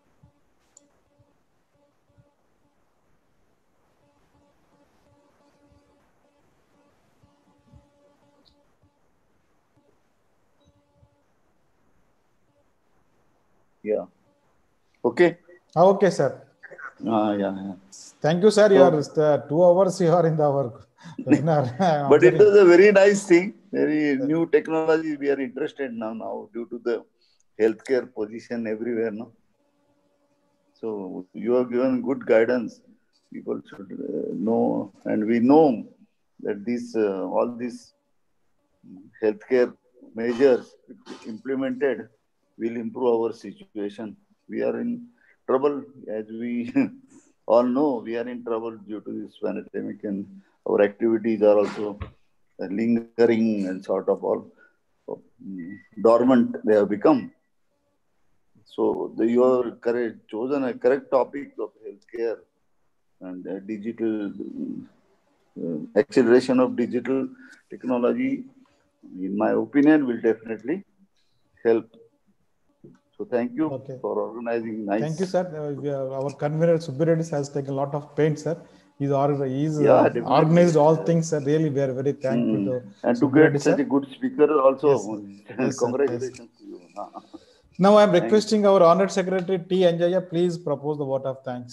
Yeah. Okay. Ah, okay, sir. Ah, yeah, yeah. Thank you, sir. So, you are uh, two hours. You are in the work. But it was a very nice thing. Very new technology. We are interested now. Now, due to the healthcare position everywhere now. So you have given good guidance. People should uh, know, and we know that these uh, all these healthcare measures implemented will improve our situation. We are in trouble, as we all know. We are in trouble due to this pandemic, and our activities are also lingering and sort of all dormant. They have become. So the, you have correct, chosen a correct topic of healthcare and uh, digital uh, acceleration of digital technology. In my opinion, will definitely help. So thank you okay. for organizing nice. Thank you, sir. Uh, our convener Subbireddy has taken a lot of pain, sir. He's, he's yeah, uh, organized all things, sir. Really, we are very thankful mm. to and to get such a good speaker also. Yes, yes, congratulations yes. to you. Now I am requesting our Honored Secretary T. Anjaya, please propose the vote of thanks.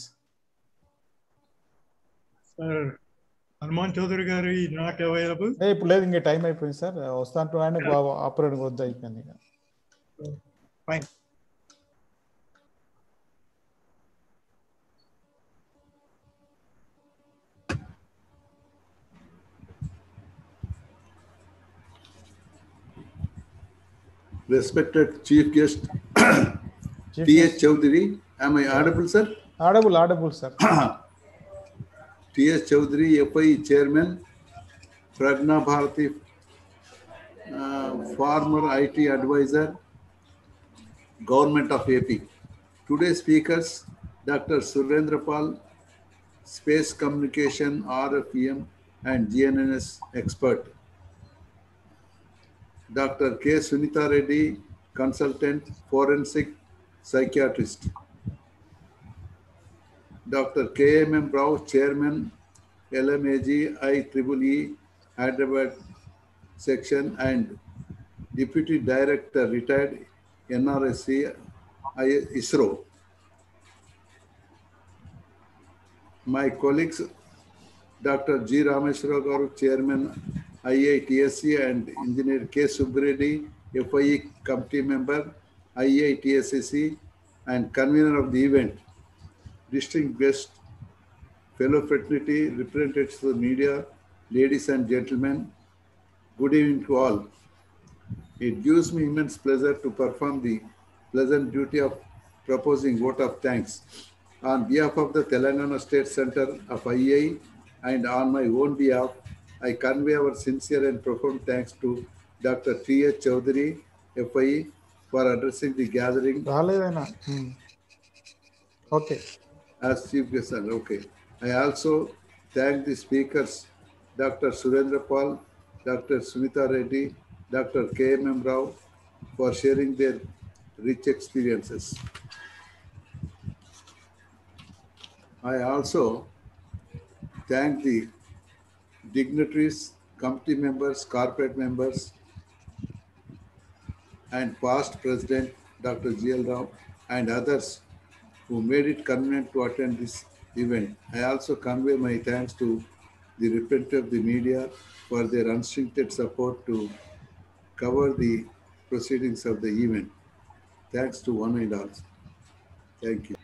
Sir, Hanuman Chaudhary garu is not available. Hey, playing a time I put, sir. Ostan to and operate with the fine. Respected Chief Guest, T H Chaudhary, am I audible, sir? Audible, audible, sir. T H Chaudhary, F I Chairman, Pragna Bharati, uh, former I T advisor, Government of A P. Today's speakers, Doctor Surendra Pal, Space Communication, R F E M, and G N N S expert. Doctor K. Sunita Reddy, Consultant, Forensic Psychiatrist. Doctor K M M Rao, Chairman, L M A G I E E E, Hyderabad section and Deputy Director, retired N R S C, ISRO. My colleagues, Doctor G. Rameshwara Garu, Chairman, I I T S C, and Engineer K. Subreddy, F I E Committee Member, I I T S C, and Convener of the event, distinguished guest, fellow fraternity, representatives of the media, ladies and gentlemen, good evening to all. It gives me immense pleasure to perform the pleasant duty of proposing vote of thanks on behalf of the Telangana State Center of I I and on my own behalf. I convey our sincere and profound thanks to Doctor T H Chaudhary, F I E, for addressing the gathering. Hmm. Okay. As Chief Guest. Okay. I also thank the speakers, Doctor Surendra Pal, Doctor Sunita Reddy, Doctor K M M Rao, for sharing their rich experiences. I also thank the dignitaries, committee members, corporate members, and past President Doctor G L Rao and others who made it convenient to attend this event. I also convey my thanks to the representative of the media for their unstinted support to cover the proceedings of the event. Thanks to one and all. Thank you.